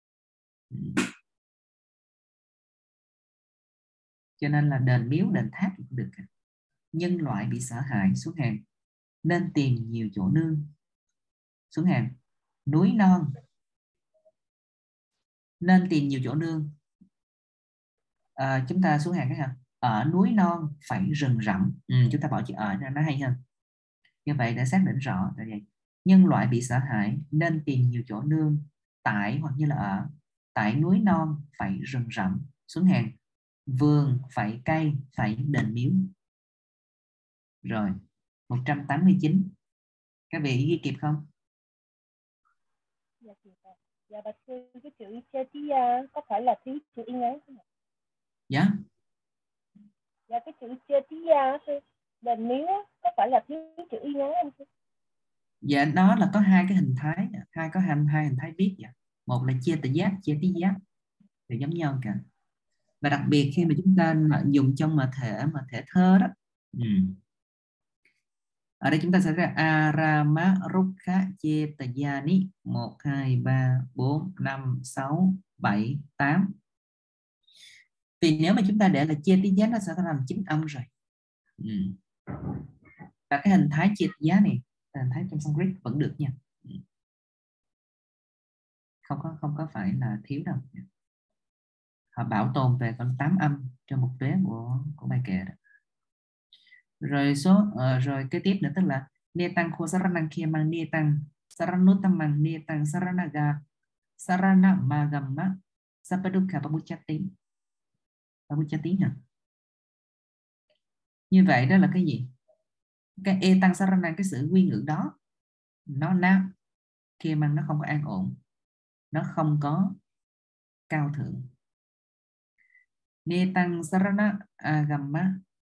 Cho nên là đền miếu, đền tháp cũng được. Nhân loại bị sợ hãi. Xuống hàng. Nên tìm nhiều chỗ nương. Xuống hàng. Núi non. Nên tìm nhiều chỗ nương. Chúng ta xuống hàng cái ha. Ở núi non phải rừng rậm. Chúng ta bỏ chữ ở nó hay hơn. Như vậy để xác định rõ là vậy. Nhân loại bị sợ hãi nên tìm nhiều chỗ nương tại hoặc như là ở tại núi non phải rừng rậm. Xuống hàng. Vườn phải cây phải đền miếu. Rồi 189, các vị ghi kịp không? Dạ bạch sư, cái chữ Chatia có phải là thiếu chữ in ấn không ạ? Dạ. Dạ cái chữ Chatia đền miếu có phải là thiếu chữ in ấn không? Dạ đó là có hai cái hình thái, có hai hình thái viết vậy. Một là chia tứ giác, chia tí giác thì giống nhau cả. Và đặc biệt khi mà chúng ta dùng trong mà thể thơ đó. Ở đây chúng ta sẽ ra Arama Rukha Chetayani 1, 2, 3, 4, 5, 6, 7, 8. Thì nếu mà chúng ta để là chia tí giá nó sẽ thành 9 âm rồi. Và cái hình thái chia giá này, hình thái trong Sanskrit vẫn được nha. Không có phải là thiếu đâu. Họ bảo tồn về còn 8 âm trong một vế của bài kệ đó. Rồi rồi cái tiếp nữa tức là Netang Kho Saranang Kia Mang Netang Saranutamang Netang Saranaga Saranamagamma Sapadukha Pabuchati. Pabuchati hả? Như vậy đó là cái gì? Cái Etang Saranang, cái sự quy ngữ đó nó nam kia mang nó không có an ổn, nó không có cao thượng. Netang Sarana Agamma.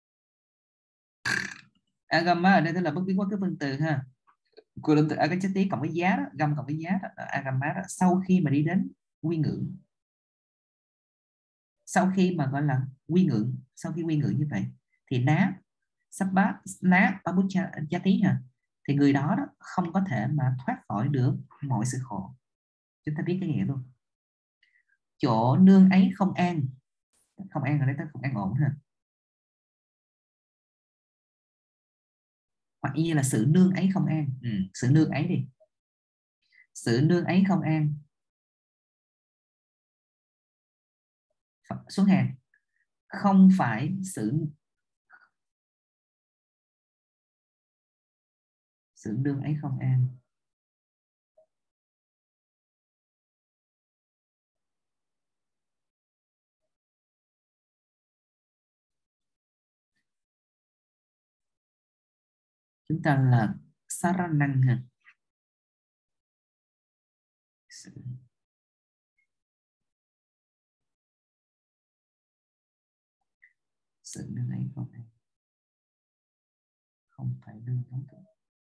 Agamma ở đây tức là bất biến quá khứ phân từ ha. Của động từ agachati cộng với giá đó, gam cộng với giá đó, agamma đó, sau khi mà đi đến quy ngưỡng. Sau khi mà gọi là quy ngưỡng, sau khi quy ngưỡng như vậy thì ná pabuchati ha, thì người đó không có thể mà thoát khỏi được mọi sự khổ. Chúng ta biết cái nghĩa luôn. Chỗ nương ấy không an. Không an ở đây tức không an ổn ha. Hoặc như là sự nương ấy không an. Sự nương ấy đi. Sự nương ấy không an. Xuống hàng. Không phải sự nương ấy không an. chúng ta là Saranang ha. Sự nương ấy không an, không phải nương tối thượng.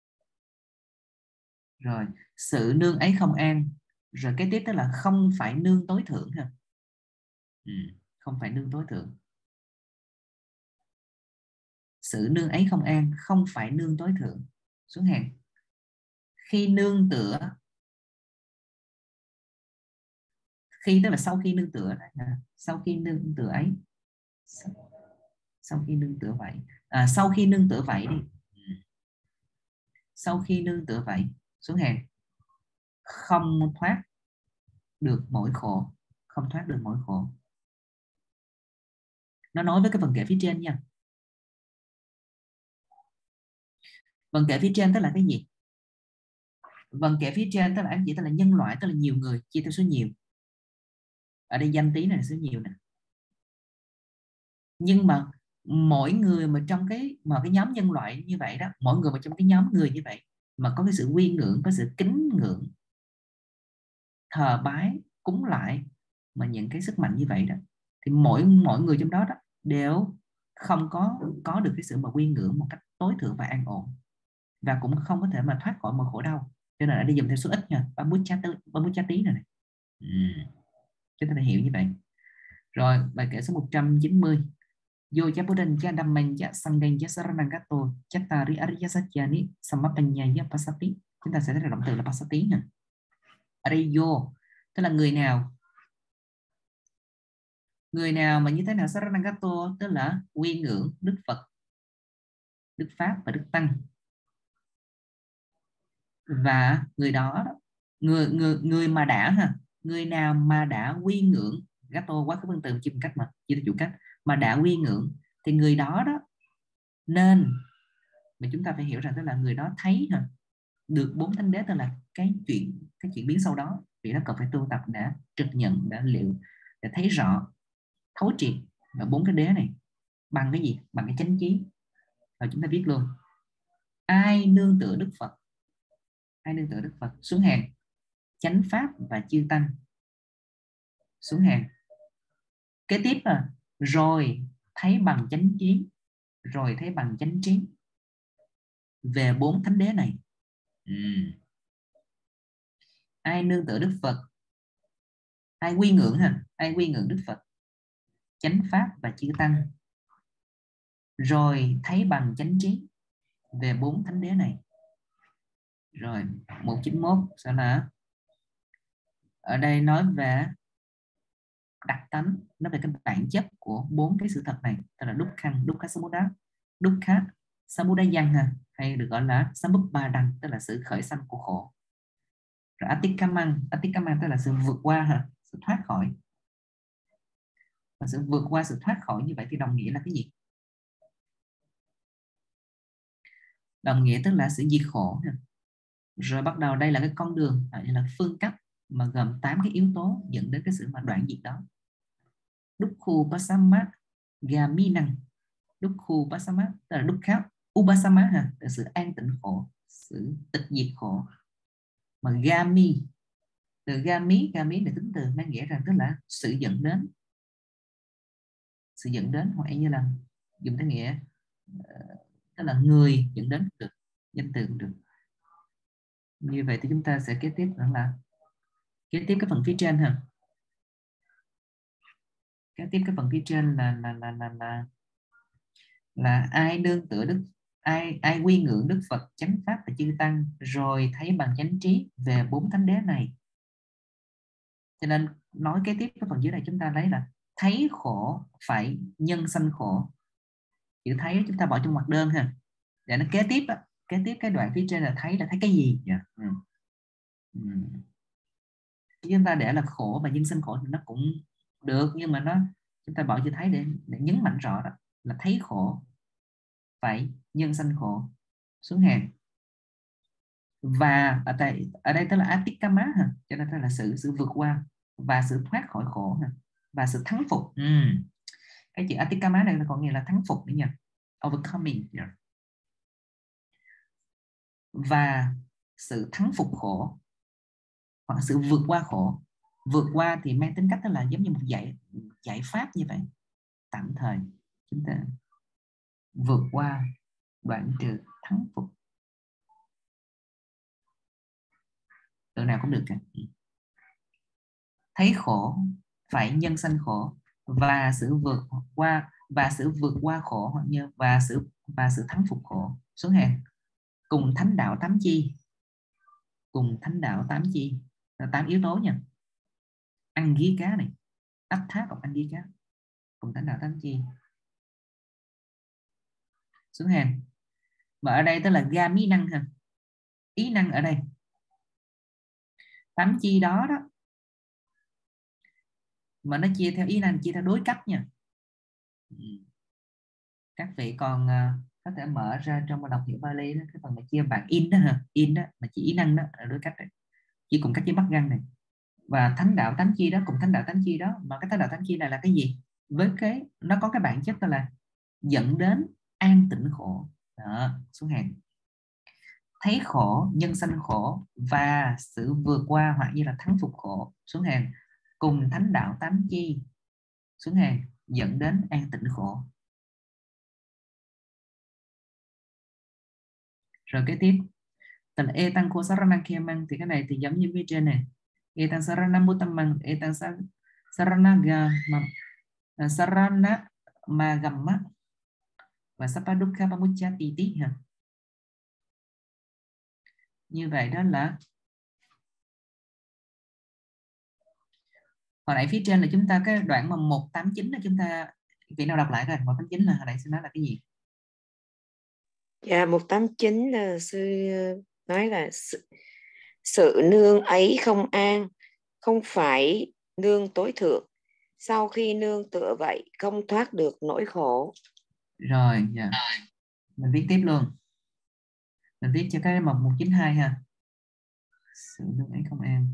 Rồi sự nương ấy không an, rồi cái tiếp đó là không phải nương tối thượng ha. Không phải nương tối thượng. Sự nương ấy không an, không phải nương tối thượng. Xuống hàng. Khi nương tựa, khi tức là sau khi nương tựa, sau khi nương tựa ấy, sau khi nương tựa vậy, sau khi nương tựa vậy đi, sau khi nương tựa vậy, xuống hàng, không thoát được mỗi khổ, không thoát được mỗi khổ. Nó nói với cái phần kệ phía trên nha. Phần kệ phía trên tức là cái gì? Phần kệ phía trên tức là chỉ tức là nhân loại, tức là nhiều người, chia theo số nhiều. Ở đây danh tí này là số nhiều nè. Nhưng mà mỗi người mà trong cái nhóm nhân loại như vậy đó, mỗi người mà trong cái nhóm người như vậy mà có cái sự quy ngưỡng, có sự kính ngưỡng, thờ bái, cúng lại mà những cái sức mạnh như vậy đó, thì mỗi người trong đó đó đều không có được cái sự mà quy ngưỡng một cách tối thượng và an ổn, và cũng không có thể mà thoát khỏi mọi khổ đau. Cho nên ở đây dùng theo số ít nha, ba bút chát tí này. Chúng ta phải hiểu như vậy. Rồi bài kệ số 190. Yo Japudan Jadaman Jasangan Jasaranagato Chatari Ariyasajani Samapanyaya Pasati. Chúng ta sẽ thấy là động từ là Pasati nè. Ở đây yo tức là người nào. Người nào mà như thế nào? Saranagato tức là quy ngưỡng Đức Phật, Đức Pháp và Đức Tăng. Và người đó, người mà đã người nào mà đã quy ngưỡng, gato quá khứ phân từ chim cách mà chia chủ cách, mà đã quy ngưỡng thì người đó nên, mà chúng ta phải hiểu rằng tức là người đó thấy được 4 thánh đế, tức là cái chuyển biến sau đó, vì nó cần phải tu tập đã trực nhận, đã liệu, để thấy rõ, thấu triệt và 4 cái đế này bằng cái gì? Bằng cái chánh trí. Rồi chúng ta viết luôn: ai nương tựa Đức Phật, ai nương tựa Đức Phật, xuống hàng, chánh pháp và chư tăng, xuống hàng. Kế tiếp rồi thấy bằng chánh trí, rồi thấy bằng chánh trí về 4 thánh đế này. Ai nương tựa Đức Phật, ai quy ngưỡng ai quy ngưỡng Đức Phật, chánh pháp và chư tăng, rồi thấy bằng chánh trí về 4 thánh đế này. Rồi 191 sẽ là ở đây nói về đặc tánh, nói về cái bản chất của 4 cái sự thật này, tức là Dukkha Samudaya hay được gọi là Samuppadang, tức là sự khởi sanh của khổ. Rồi Atikamang tức là sự vượt qua, sự thoát khỏi. Và sự vượt qua, sự thoát khỏi như vậy thì đồng nghĩa là cái gì? Đồng nghĩa tức là sự diệt khổ. Rồi bắt đầu đây là cái con đường, là phương cách mà gồm 8 cái yếu tố dẫn đến cái sự mà đoạn diệt đó. Dukkhu Pasama Gaminang. Dukkhu Pasama tức là Dukkha Upasama, là sự an tịnh khổ, sự tịch diệt khổ. Mà Gami, từ Gami là tính từ mang nghĩa rằng tức là sự dẫn đến. Sự dẫn đến, hoặc như là dùng cái nghĩa tức là người dẫn đến được, danh từ cũng được. Như vậy thì chúng ta sẽ kế tiếp cái phần phía trên Kế tiếp cái phần phía trên là ai nương tựa ai quy ngưỡng Đức Phật, chánh pháp và chư tăng, rồi thấy bằng chánh trí về 4 thánh đế này. Cho nên nói kế tiếp cái phần dưới này chúng ta lấy là thấy khổ phải nhân sanh khổ. Chữ thấy chúng ta bỏ trong ngoặc đơn để nó kế tiếp cái đoạn phía trên là thấy cái gì? Chúng ta để là khổ và nhân sanh khổ thì nó cũng được, nhưng mà chúng ta bỏ chữ thấy để nhấn mạnh rõ đó là thấy khổ phải nhân sanh khổ, xuống hàng. Và ở đây tức là Atikama, cho nên là sự vượt qua và sự thoát khỏi khổ và sự thắng phục. Cái chữ Atikama này là có nghĩa là thắng phục đấy nha, overcoming. và sự thắng phục khổ, hoặc sự vượt qua khổ. Vượt qua thì mang tính cách đó là giống như một giải pháp như vậy, tạm thời chúng ta vượt qua, đoạn trừ, thắng phục, từ nào cũng được cả. Thấy khổ phải nhân sanh khổ, và sự vượt qua khổ, hoặc như và sự thắng phục khổ. Số hàng cùng thánh đạo tám chi, cùng thánh đạo tám chi là 8 yếu tố nha. Ăn ghi cá này, ách thác hoặc ăn ghi cá, cùng thánh đạo tám chi. Số hàng và ở đây tức là ga mỹ năng ha, ý năng ở đây. Tám chi đó đó mà nó chia theo ý năng, chia theo đối cách nha. Các vị còn có thể mở ra trong một đọc hiểu Bali đó, cái phần mà chia bảng in đó ha, in đó mà chỉ ý năng đó là đối cách này, chỉ cùng cách với bắt răng này. Và thánh đạo tám chi đó cùng thánh đạo tám chi đó, mà cái thánh đạo tám chi này là cái gì? Với cái nó có cái bản chất đó là dẫn đến an tịnh khổ đó. Xuống hàng thấy khổ, nhân sanh khổ và sự vượt qua hoặc như là thắng phục khổ. Xuống hàng cùng thánh đạo tám chi. Xuống hàng dẫn đến an tịnh khổ. Rồi kế tiếp là etang ko sarana kemang, thì cái này thì giống như phía trên này. Etang sarana mutamang, etang sarana sarana magamma và sapadukha pamuchati tí ha. Như vậy đó là hồi nãy phía trên là chúng ta cái đoạn mà 189 là chúng ta, vị nào đọc lại rồi? 189 là hồi nãy sẽ nói là cái gì? Dạ, 189 là sư nói là sự nương ấy không an, không phải nương tối thượng. Sau khi nương tựa vậy, không thoát được nỗi khổ. Rồi, dạ. Mình viết tiếp luôn. Mình viết cho cái 192 ha. Sự nương ấy không an.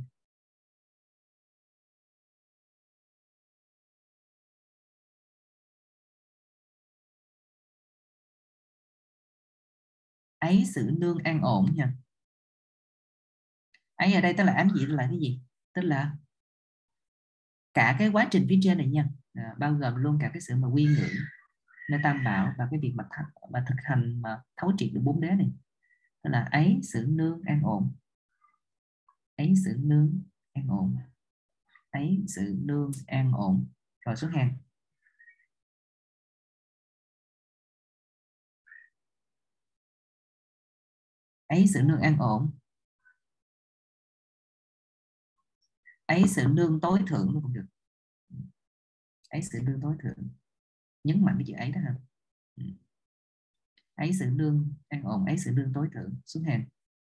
Ấy sự nương an ổn nha. Ấy ở đây tức là ám chỉ là cái gì? Tức là cả cái quá trình phía trên này nha, bao gồm luôn cả cái sự mà quy ngưỡng nơi tam bảo và cái việc mà thực hành mà thấu triệt được 4 đế này. Tức là ấy sự nương an ổn. Ấy sự nương an ổn. Ấy sự nương an ổn. Rồi xuống hàng. Ấy sự nương an ổn. Ấy sự nương tối thượng luôn cũng được. Ấy sự nương tối thượng. Nhấn mạnh cái chữ ấy đó ha. Ấy sự nương an ổn. Ấy sự nương tối thượng. Xuống hàng.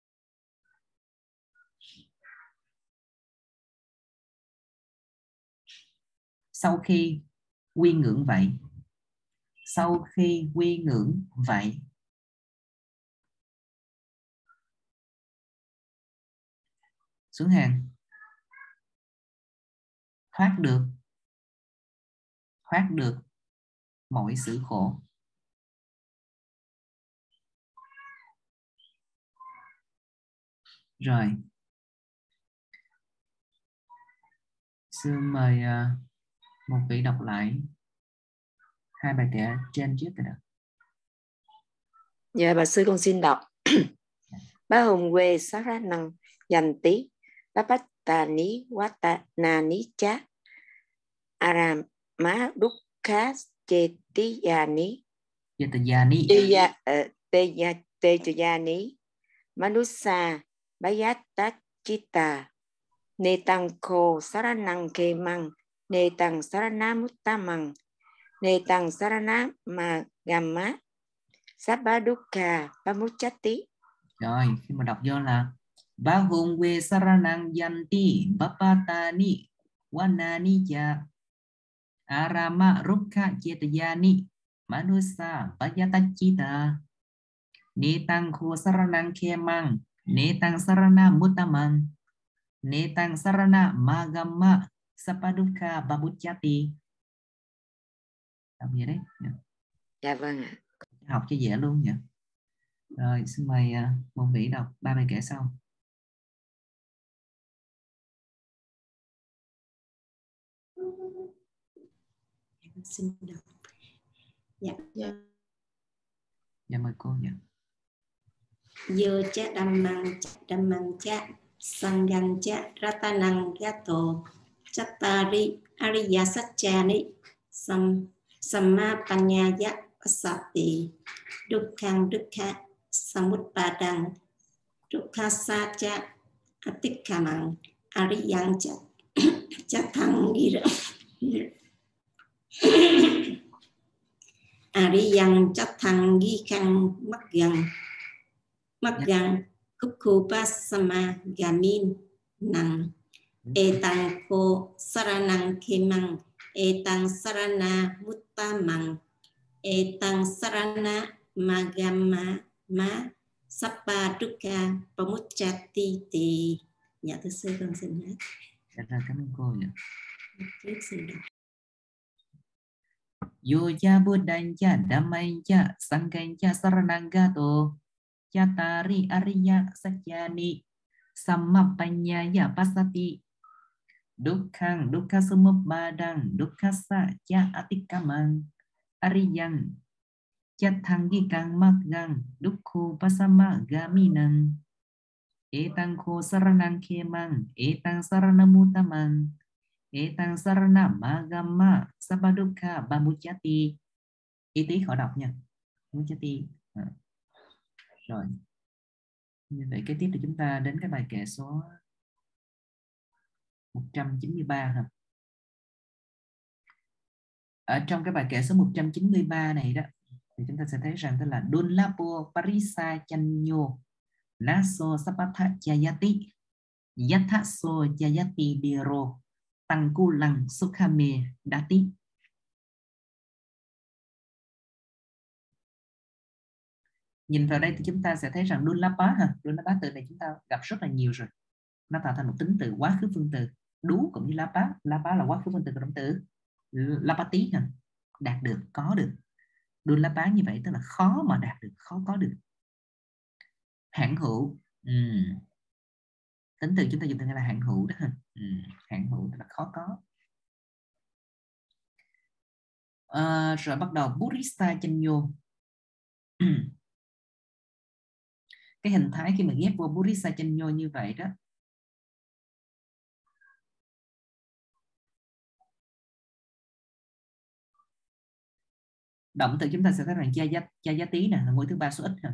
Sau khi quy ngưỡng vậy. Sau khi quy ngưỡng vậy. Xuống hàng. Thoát được mọi sự khổ. Rồi. Sư mời một vị đọc lại 2 bài kệ trên trước cái đó. Dạ, bà sư con xin đọc. Ba hồng quê sát ra năng dành tí ba bát tà ní quá tà nà ní chá aram má đúc khá chê tí già ní tê già ní manusa bayat tát chita nê tăng khô saranang kê măng nê tăng sarana muttamang nê tăng sarana magamma sabadukha pamuchati. Rồi khi mà đọc vô là Bahung we saranang yanti bapatani wanani cha arama rukha chetayani manusa payatachita netang kho saranang khemang netang sarana mutamang netang sarana magamma sapadukha babuchati. Đọc gì đấy? Dạ vâng ạ. Học cho dễ luôn nhỉ. Rồi xin mời Môn Vĩ đọc 3 bài kể sau. Xin đọc. Dạ. Dạ mời cô. Dạ. Dơ cha dhammang cha sanghang cha ratanang gato chattari ariya satchani samma panyaya pasati dukkhang dukkha samutpadang dukkasa cha atikkamang ariyang cha chathang ariyang chathang gikhang Maggang Kukupasama Gamin Nang Etang Ko Saranang Kemang Etang Sarana Muttamang Etang Sarana Magama Ma Sappa Dukkha Pamuchati Ti. Dạ thưa sư con xin hết. Dạ rồi, cảm ơn cô. Dạ. Trước sư đọc. Yo cha buddhang cha dhammang cha sanghang cha saranang gato Chatari Ariya Satyani Sammapanyaya Pasati Dukkhang Dukkha Samubadang Dukkhasa Cha Atikkamang Ariyang Chathangikang Maggang Dukkhu Pasama Gaminang Etang Kho Saranang Khemang Etang Saranamutamang Etang Saranamagamma Sabadukha Bamuchati. Ý tí khỏi đọc nha. Bamuchati. Rồi. Như vậy kế tiếp thì chúng ta đến cái bài kệ số 193 ha. Ở trong cái bài kệ số 193 này đó thì chúng ta sẽ thấy rằng đó là Dunlapo Parisa Chanyo Naso Sapatha Chayati Yathaso Chayati Diro Tangkulang Sukhame Dati. Nhìn vào đây thì chúng ta sẽ thấy rằng Dunlapa ha, Dunlapa từ này chúng ta gặp rất là nhiều rồi. Nó tạo thành một tính từ quá khứ phương từ. Đú cũng như Lapa, Lapa là quá khứ phương từ của động từ Lapati ha, đạt được, có được. Dunlapa như vậy tức là khó mà đạt được, khó có được. Hạn hữu, tính từ chúng ta dùng từ là hạn hữu đó ha. Hạn hữu tức là khó có. Rồi bắt đầu Burisa Chanyo. Cái hình thái khi mà ghép vô Burisa Chanyo như vậy đó, động từ chúng ta sẽ thấy rằng cha giá tí nè là ngôi thứ ba số ít ha.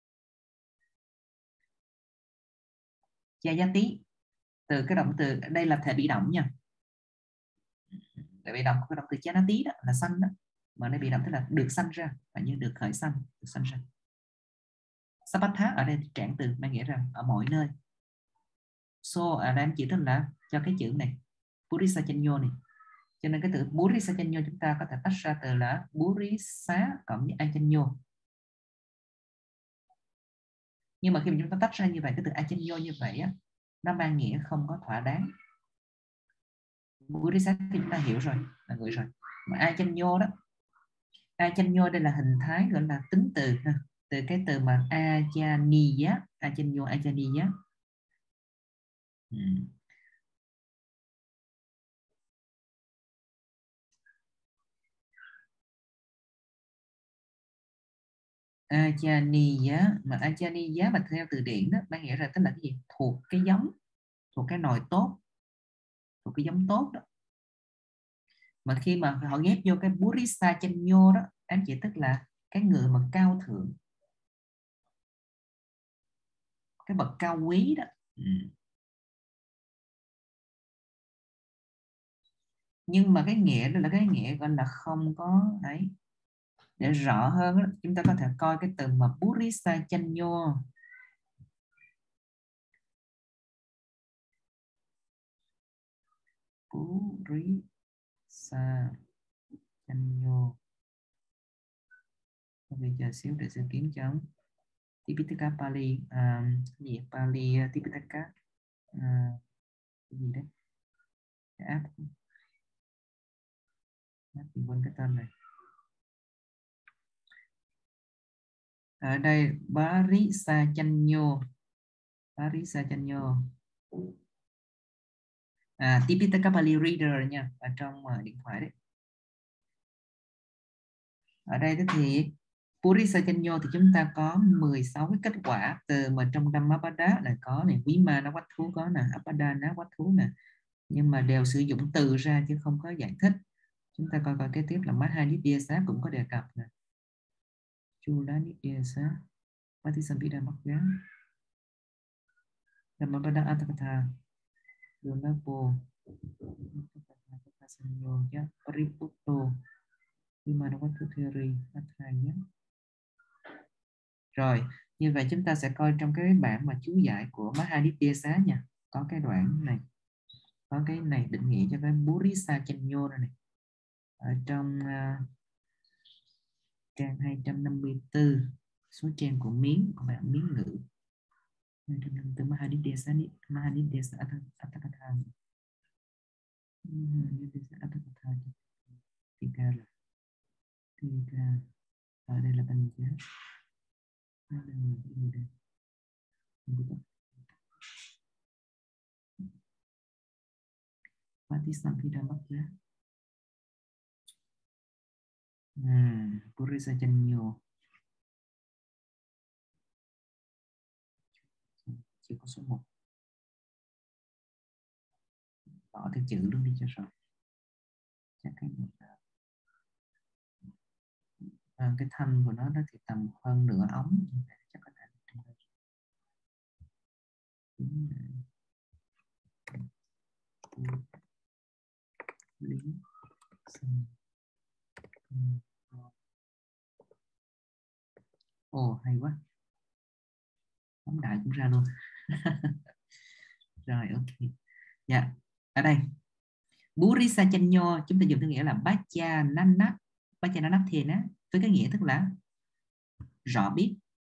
Cha giá tí từ cái động từ đây là thể bị động nha. Thể bị động của cái động từ cha ná tí đó là sanh đó, mà đây bị động tức là được sanh ra, và như được khởi sanh, được sanh ra. Sapatha ở đây trạng từ mang nghĩa rằng ở mọi nơi. So ở đây chỉ tức là cho cái chữ này Purisa Chanyo này, cho nên cái từ Purisa Chanyo chúng ta có thể tách ra từ là Purisa cộng với Achanyo. Nhưng mà khi mà chúng ta tách ra như vậy, cái từ Achanyo như vậy á, nó mang nghĩa không có thỏa đáng. Purisa thì chúng ta hiểu rồi, là người rồi. Mà Achanyo đó, Achanyo đây là hình thái gọi là tính từ ha, từ cái từ mà Achaniya, Achanyo, Achaniya. Achaniya, mà Achaniya mà theo từ điển đó mang nghĩa là tức là cái gì? Thuộc cái giống, thuộc cái nòi tốt, thuộc cái giống tốt đó. Mà khi mà họ ghép vô cái Purisa Chanyo đó, anh chỉ tức là cái người mà cao thượng, cái bậc cao quý đó. Nhưng mà cái nghĩa đó là cái nghĩa gọi là không có ấy. Để rõ hơn đó, chúng ta có thể coi cái từ mà Purisa Chanyo. Purisa Chanyo. Bây giờ xíu để sẽ kiếm cho Tipitaka Pali, gì Pali Tipitaka cái gì đấy, cái app mình quên cái tên này. Ở đây Parisachanyo. Tipitaka Pali Reader nha, ở trong điện thoại đấy. Ở đây thì Purisachanyo thì chúng ta có 16 cái kết quả từ mà trong Dhammapada là có này, Vimana quách thú có nè, Apadana quách thú nè, nhưng mà đều sử dụng từ ra chứ không có giải thích. Chúng ta coi kế tiếp là Mahanidhyasa cũng có đề cập nè, Chulanidhyasa, Patisampidamagga, Dhammapada Atthakatha, Dunapo, Sanyoja, Pariputto, Vimana quách thú theory, Athaya. Rồi, như vậy chúng ta sẽ coi trong cái bảng mà chú giải của Mahanidhyasa nha. Có cái đoạn này, có cái này định nghĩa cho cái Purisachanyo này. Ở trong trang 254, số trang của miếng, của bạn miếng ngữ. 254 Mahanidhyasa Atthakatha. Tika là Tika. Ở đây là bánh giá. Patisampidamagga. Purisachanyo. Chỉ có số 1. Bỏ theo chữ luôn đi cho rồi. Chắc cái thanh của nó thì tầm hơn nửa ống. Chắc có thể ồ hay quá, bấm đại cũng ra luôn. Rồi ok. Dạ, ở đây Purisachanyo chúng ta dùng theo nghĩa là Bachanana Thena, với cái nghĩa tức là rõ biết.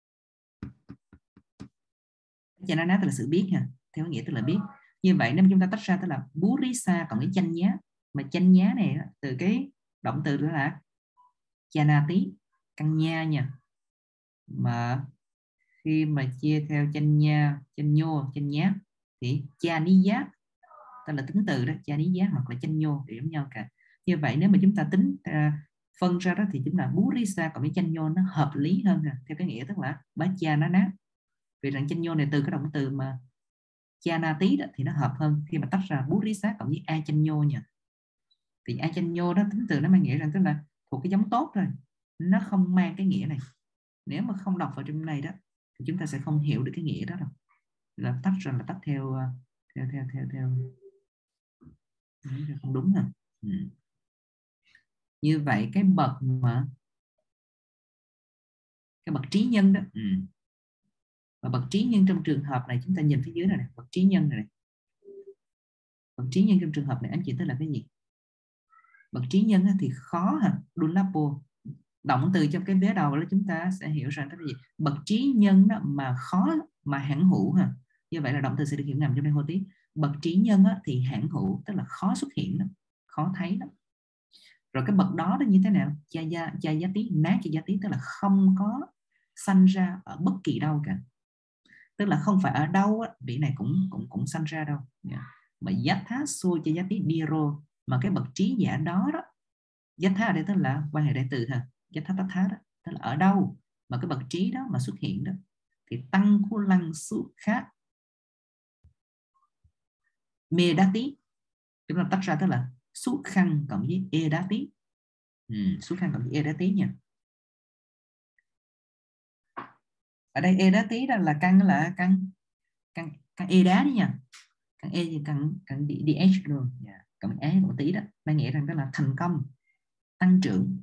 Bachanana tức là sự biết ha, theo nghĩa tức là biết. Như vậy nếu chúng ta tách ra tức là Purisa cộng với chanh nhá, mà chanh nhá này từ cái động từ đó là chanati, căn nha nha. Mà khi mà chia theo chanh nha, chanh nhô, chanh nhá thì chaniya tức là tính từ đó, chaniya hoặc là chanh nhô đều giống nhau cả. Như vậy nếu mà chúng ta tính phân ra đó thì chúng ta Purisa cộng với chanh nhô nó hợp lý hơn ha, theo cái nghĩa tức là Bachanana. Vì rằng chanh nhô này từ cái động từ mà chanati đó thì nó hợp hơn khi mà tách ra Purisa cộng với achanyo nha. Thì achanyo đó tính từ nó mang nghĩa rằng tức là thuộc cái giống tốt rồi, nó không mang cái nghĩa này. Nếu mà không đọc vào trong này đó thì chúng ta sẽ không hiểu được cái nghĩa đó đâu. Là tách ra là tách theo không đúng hả? Như vậy cái bậc trí nhân đó, và bậc trí nhân trong trường hợp này chúng ta nhìn phía dưới này, bậc trí nhân này. Bậc trí nhân trong trường hợp này anh chị tức là cái gì? Bậc trí nhân thì khó hả? Dulapo. Động từ trong cái vế đầu đó chúng ta sẽ hiểu rằng cái gì? Bậc trí nhân đó mà khó mà hãn hữu ha. Như vậy là động từ sẽ được hiểu ngầm trong đây hô tí. Bậc trí nhân thì hãn hữu tức là khó xuất hiện đó, khó thấy đó. Rồi cái bậc đó như thế nào? Chayati, ná chayati tức là không có sanh ra ở bất kỳ đâu cả. Tức là không phải ở đâu á, vị này cũng sanh ra đâu. Mà yatha so chayati diro, mà cái bậc trí giả đó yatha ở đây tức là quan hệ đại từ ha. Yatha tatha đó, tức là ở đâu mà cái bậc trí đó mà xuất hiện đó thì tăng khu lăng su khác medati. Chúng ta tách ra tức là su khăn cộng với edati. Su khăn cộng với edati nha. Ở đây edati đó là căn e đá đấy nha. Căn e thì căn dh luôn. Cộng e một tí đó, mang nghĩa rằng đó là thành công, tăng trưởng.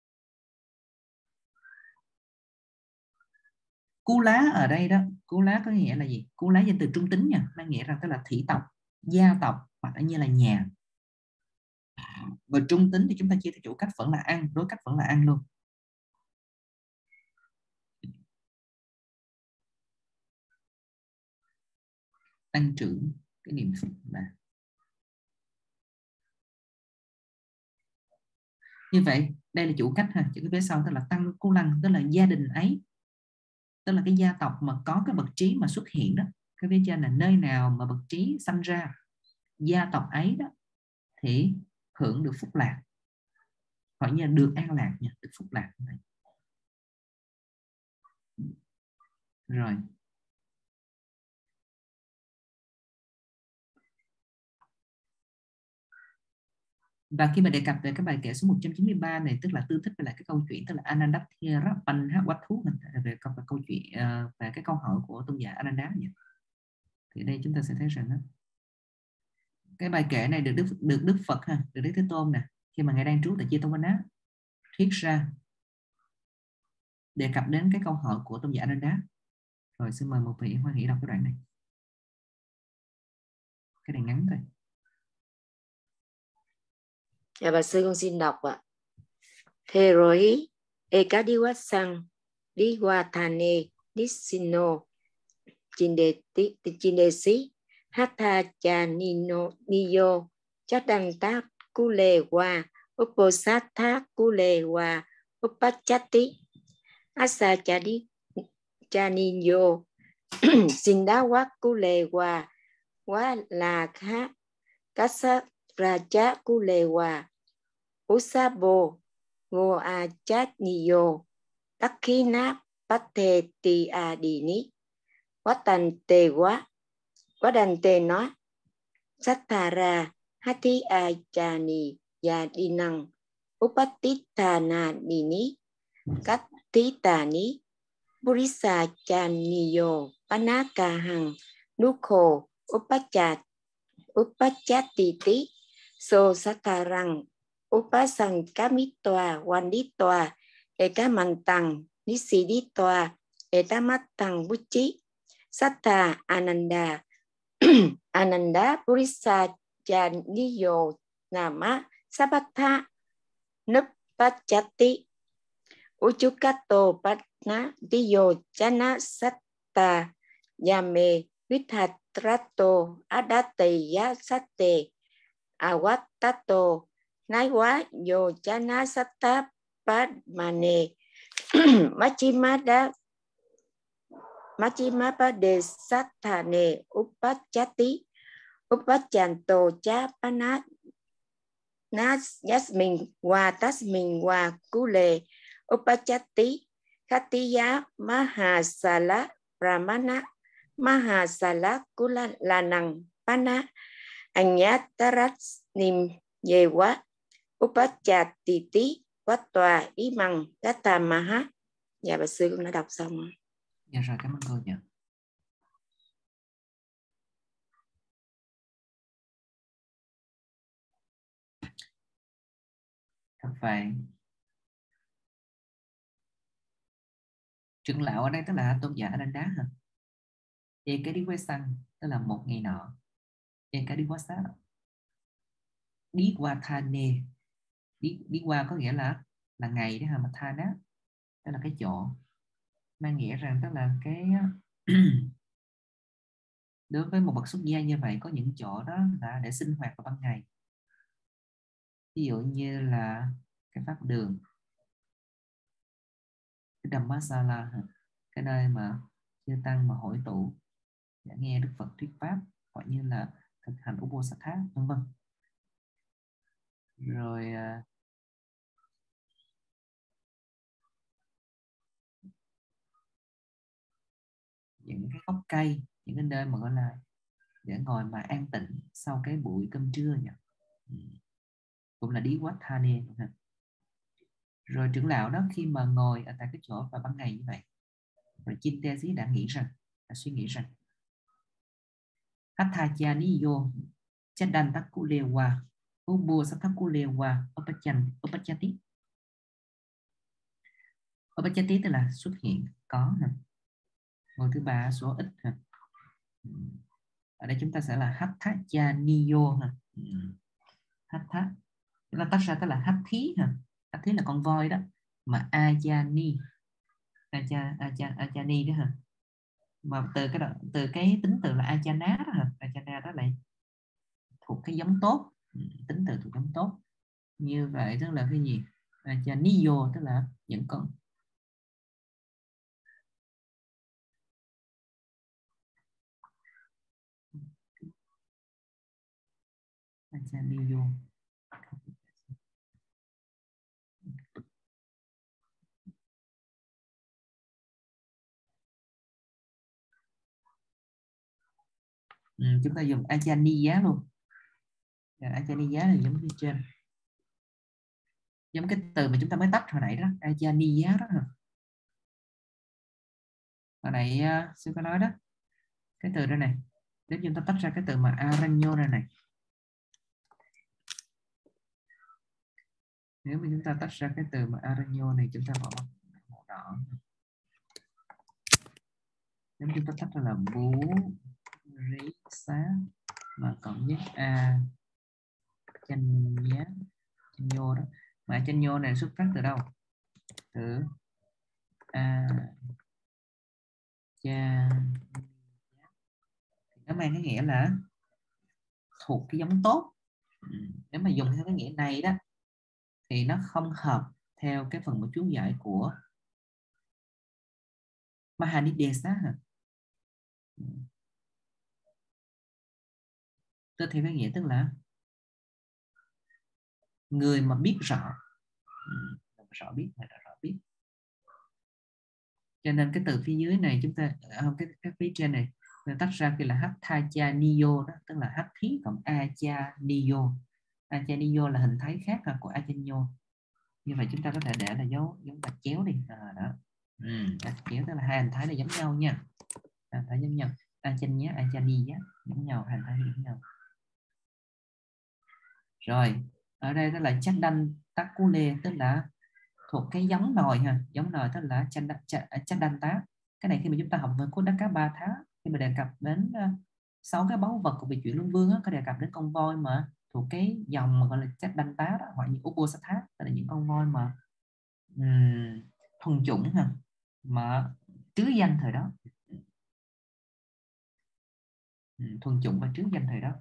Cú lá ở đây đó, cú lá có nghĩa là gì? Cú lá danh từ trung tính nha, mang nghĩa rằng đó là thị tộc, gia tộc hoặc là như là nhà. Và trung tính thì chúng ta chia theo chủ cách vẫn là ăn, đối cách vẫn là ăn luôn. Tăng trưởng cái niệm phật là như vậy. Đây là chủ cách ha, chữ phía sau tức là tăng cô lăng tức là gia đình ấy. tức là cái gia tộc mà có cái bậc trí mà xuất hiện đó, cái biết chưa, là nơi nào mà bậc trí sanh ra, gia tộc ấy đó thì hưởng được phúc lạc, gọi như là được an lạc nha, được phúc lạc này. Rồi và khi mà đề cập về cái bài kệ số 193 này, tức là tương thích với lại cái câu chuyện, tức là Anandathira Panhavatu, về câu chuyện về cái câu hỏi của tôn giả Ananda nhỉ. Thì đây chúng ta sẽ thấy rằng đó, cái bài kệ này được Đức Phật được Đức Thế Tôn nè, khi mà ngài đang trú tại Jetavana thuyết ra, đề cập đến cái câu hỏi của tôn giả Ananda. Rồi xin mời một vị hoan hỷ đọc cái đoạn này. Cái này ngắn thôi. Dạ bà sư con xin đọc ạ. Thế rồi Ekadiwasang Diwathane Disino Chindesi Hatha cha Niyo Chadanta Kulewa Uposatha Kulewa Upachati Asa Chaniyo Sindawa Kulewa Walakha Kasaraja Kulewa Usabo Goachaniyo Takhina Pate Ti Adini Watan Te Wa Wadan Te Nói Sattara Hati Achani Yadinang Upatitana Dini Katitani Burisa Chaniyo Panakahang Nukho Upachatiti So Satarang Upasankamitwa Wanditwa Ekamantang Nisiditwa Etamatang Buchi Satta Ananda Ananda Purisa Chaniyo Nama Sabatha Nupachati Uchukato Patna Diyo Chana Satta Yame Vithatrato Adate Yasate Awatato Naiwa Yo Chana Satta Padmane Machimapade Sattane Upachati Upachanto Cha Pana Yasmin Wa Tasmin Wa Kule Upachati Khatiya Mahasala Brahmana Mahasala Kula Lanang Pana Anyatarat Nim Yewa Upachatiti Watwa Imang Gatamaha. Dạ bà sư cũng đã đọc xong rồi. Dạ rồi, cảm ơn cô nhỉ. Thật vậy, trưởng lão ở đây tức là tôn giả Ananda hả? Ekadiwasang tức là một ngày nọ. Ekadiwasa Diwathane, đi qua có nghĩa là ngày đó, mà thana tức là cái chỗ, mang nghĩa rằng tức là cái đối với một bậc xuất gia như vậy, có những chỗ đó là để sinh hoạt vào ban ngày, ví dụ như là cái pháp đường, cái Dhammasala, cái nơi mà chư tăng mà hội tụ để nghe Đức Phật thuyết pháp, gọi như là thực hành Uposatha, vân vân. Rồi những cái gốc cây, những cái nơi mà gọi là để ngồi mà an tịnh sau cái buổi cơm trưa nhỉ, cũng là Diwathane. Rồi trưởng lão đó khi mà ngồi ở tại cái chỗ vào ban ngày như vậy, rồi Chintesi đã suy nghĩ rằng Hathachaniyo Chadantakulewa Ubosatakulewa Upachati. Upachati tức là xuất hiện, có. Ngôi thứ ba số ít. Ở đây chúng ta sẽ là Hathachaniyo. Hatha chúng ta tách ra tức là Hathi. Hathi là con voi đó, mà Ajani đó hả? Mà từ cái tính từ là Ajana đó hả? Ajana đó lại thuộc cái giống tốt, tính từ thuộc giống tốt. Như vậy tức là cái gì? Ajaniyo tức là những con Ajaniyo. Chúng ta dùng Ajaniya luôn. Ajaniya là giống như trên, giống cái từ mà chúng ta mới tách hồi nãy đó, Ajaniya đó. Hồi nãy sư có nói đó, cái từ đây này, nếu chúng ta tách ra cái từ mà Aranyo ra này, nếu mà chúng ta tách ra cái từ mà Aranyo này, chúng ta bỏ màu đỏ. Nếu chúng ta tách ra là bú rí xá mà cộng với a chanh nhá chanh nhô đó, mà chanh nhô này xuất phát từ đâu? Từ a cha, nó mang cái nghĩa là thuộc cái giống tốt. Nếu mà dùng theo cái nghĩa này đó thì nó không hợp theo cái phần một chú giải của Mahanidesa. Tôi theo cái nghĩa tức là người mà biết rõ, rõ biết là rõ biết. Cho nên cái từ phía dưới này chúng ta cái phía trên này tách ra kia là Hathacha Niyo đó, tức là Hắc thí cộng Acha Niyo. Acha Niyo là hình thái khác của Achanyo. Như vậy chúng ta có thể để là dấu gạch chéo đi. Đó. Gạch chéo tức là hai hình thái này giống nhau nha. Hình thái giống nhau. Achan nhé, Achani nhé, giống nhau, hình thái giống nhau. Rồi, ở đây đó là Chaddan Takule, tức là thuộc cái giống nòi ha, giống nòi tức là Chaddan tá. Cái này khi mà chúng ta học về Khuddaka Ba Thá, khi mà đề cập đến 6 cái báu vật của vị chuyển luân vương á, có đề cập đến con voi mà thuộc cái dòng mà gọi là Chaddan tá đó, hoặc như Uposatha, tức là những con voi mà thuần chủng ha, mà trứ danh thời đó, thuần chủng và trứ danh thời đó.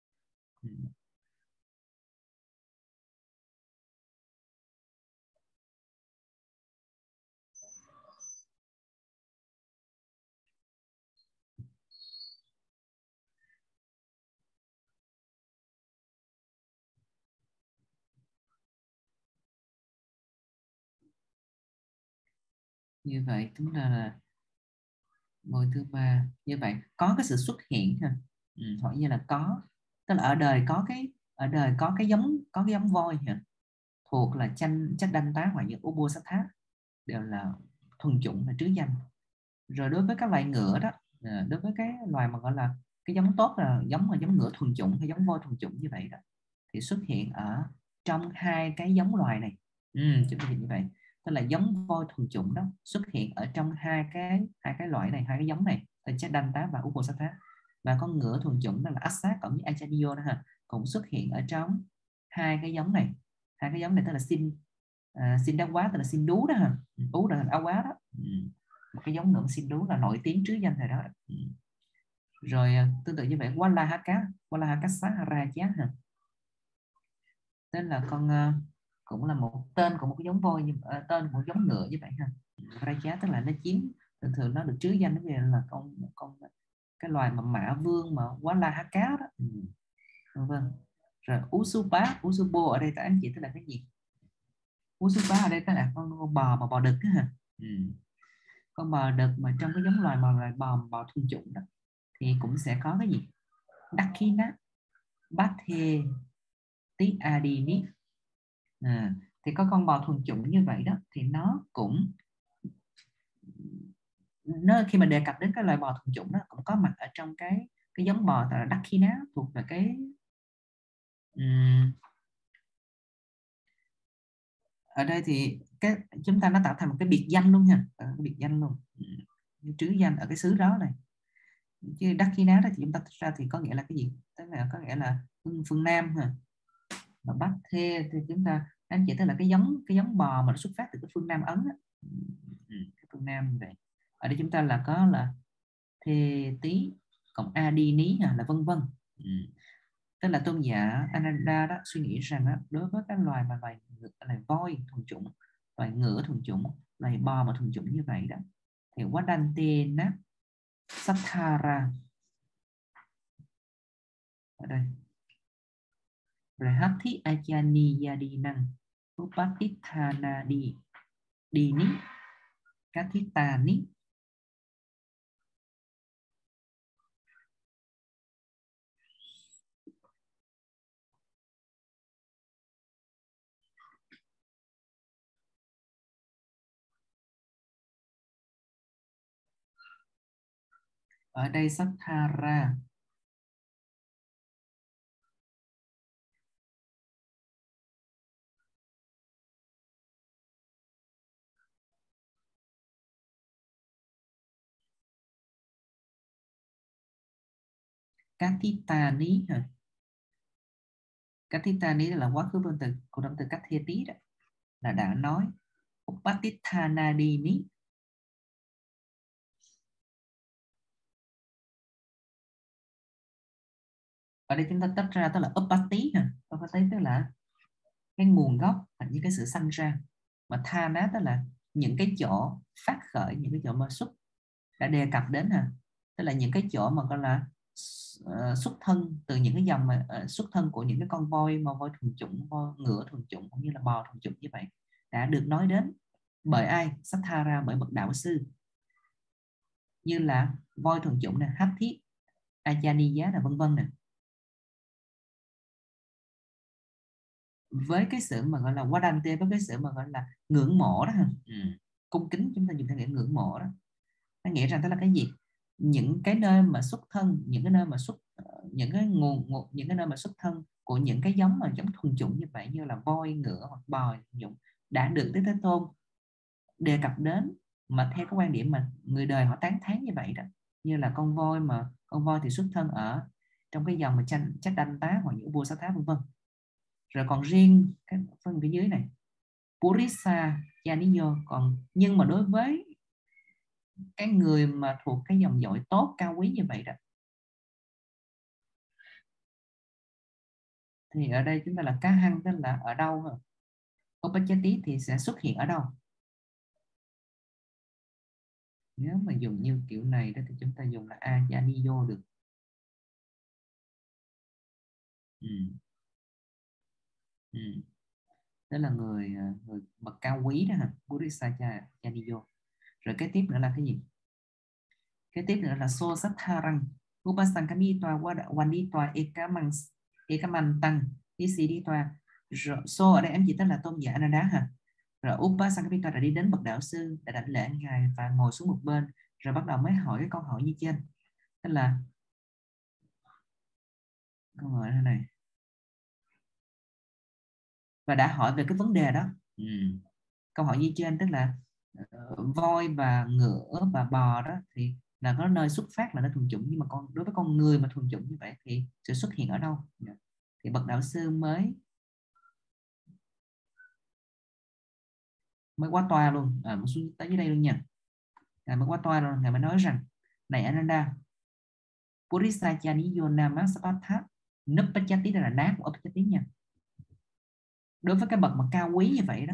Như vậy chúng ta là ngôi thứ ba. Như vậy có cái sự xuất hiện ha, hỏi như là có, tức là ở đời có cái giống voi ha, thuộc là Chaddan tá hoặc như Uposatha, đều là thuần chủng và trứ danh. Rồi đối với các loài ngựa đó, đối với cái loài mà gọi là cái giống tốt là giống ngựa thuần chủng hay giống voi thuần chủng như vậy đó, thì xuất hiện ở trong hai cái giống loài này. Chúng ta nhìn như vậy, tức là giống voi thuần chủng đó xuất hiện ở trong hai cái loại này, hai cái giống này là Chaddan tá và Uposatha. Và con ngựa thuần chủng đó là Assa cộng với Achanyo đó ha, cũng xuất hiện ở trong hai cái giống này. Hai cái giống này tức là Sin đá quá, tức là Sin đú đó ha, ú là áo quá đó. Một cái giống ngựa Sin đú là nổi tiếng trứ danh thời đó. Rồi tương tự như vậy Wallahakassa Raja ha, tên là con cũng là một tên của một cái giống voi, tên của một giống ngựa như vậy ha. Raja tức là nó chiếm, thường nó được trứ danh về là con cái loài mà mã vương mà Wallahaka đó. Vâng. Rồi Usubo ở đây các anh chị tức là cái gì? Usuba ở đây tức là con bò mà bò đực đó ha. Con bò đực mà trong cái giống loài mà loài bò thuần chủng đó thì cũng sẽ có cái gì? Dakina, Bathe, Tí Adini. Thì có con bò thuần chủng như vậy đó thì nó cũng khi mà đề cập đến cái loài bò thuần chủng đó cũng có mặt ở trong cái giống bò là Dakina, thuộc về cái ở đây thì chúng ta nó tạo thành một cái biệt danh luôn ha, biệt danh luôn, trứ danh ở cái xứ đó này. Chứ Dakina đó thì chúng ta thực ra thì có nghĩa là cái gì? Tức là có nghĩa là phương Nam ha. Và Bắc Thê thì chúng ta anh chị tức là cái giống bò mà nó xuất phát từ cái phương Nam Ấn đó. Cái phương Nam như vậy. Ở đây chúng ta là có là Thê Tí cộng Adini là vân vân. Tức là tôn giả Ananda đó suy nghĩ rằng đó, đối với các loài mà loài voi thuần chủng, loài ngựa thuần chủng, loài bò mà thuần chủng như vậy đó, thì Wadante na Sathara ở đây rồi Hathi Ajani Yadinang Upatithana Đi ní Kathita ní. Ở đây Sattara Kathita ní hả? Kathita ní là quá khứ分từ của động từ Kathia tí đó, là đã nói. Upatithana đi ní. Ở đây chúng ta tách ra tức là upati hả? Upati tức là cái nguồn gốc và những cái sự sanh ra, mà thana tức là những cái chỗ phát khởi, những cái chỗ mà xuất đã đề cập đến hả? Tức là những cái chỗ mà gọi là xuất thân từ những cái dòng mà xuất thân của những cái con voi, mà voi thuần chủng, voi ngựa thuần chủng cũng như là bò thuần chủng như vậy, đã được nói đến bởi ai? Sattara, bởi bậc đạo sư, như là voi thuần chủng nè, Hathi Ajaniya là vân vân nè. Với cái sự mà gọi là Wadante, với cái sự mà gọi là ngưỡng mộ đó, cung kính, chúng ta dùng theo nghĩa ngưỡng mộ đó, nó nghĩa rằng đó là cái gì? Những cái nơi mà xuất thân, những cái nơi mà những cái nơi mà xuất thân của những cái giống mà giống thuần chủng như vậy, như là voi, ngựa hoặc bò dụng, đã được Đức Thế Tôn đề cập đến, mà theo cái quan điểm mà người đời họ tán thán như vậy đó, như là con voi, mà con voi thì xuất thân ở trong cái dòng mà Chắc Đanh Tá hoặc những vua Sa Thá vân vân. Rồi còn riêng cái phần phía dưới này Purisa Chaniyo, còn nhưng mà đối với cái người mà thuộc cái dòng dõi tốt cao quý như vậy đó, thì ở đây chúng ta là cá hăng, tức là ở đâu hả? Upachati thì sẽ xuất hiện ở đâu? Nếu mà dùng như kiểu này đó thì chúng ta dùng là Ajaniyo được. Đó là người bậc cao quý đó hả? Purisa Chaniyo. Rồi cái tiếp nữa là cái gì? Cái tiếp nữa là So Satharang Upasankami Toa Wani Toa Ekamantang Isi Toa. So ở đây em chỉ tức là tôn giả Ananda hả? Rồi Upasankami Toa đã đi đến bậc đạo sư, đã đảnh lễ ngài và ngồi xuống một bên, rồi bắt đầu mới hỏi cái câu hỏi như trên. Tức là câu hỏi này, và đã hỏi về cái vấn đề đó. Câu hỏi như trên tức là voi và ngựa và bò đó thì là có nơi xuất phát là nó thuần chủng, nhưng mà đối với con người mà thuần chủng như vậy thì sẽ xuất hiện ở đâu? Thì bậc đạo sư mới quá toa luôn, mới xuống tới dưới đây luôn nha. Ngài mới quá toa luôn, ngài mới nói rằng: này Ananda, Purisa Chaniyo Nama Sapatha Nupachati, là nát của Upachati nha. Đối với cái bậc mà cao quý như vậy đó,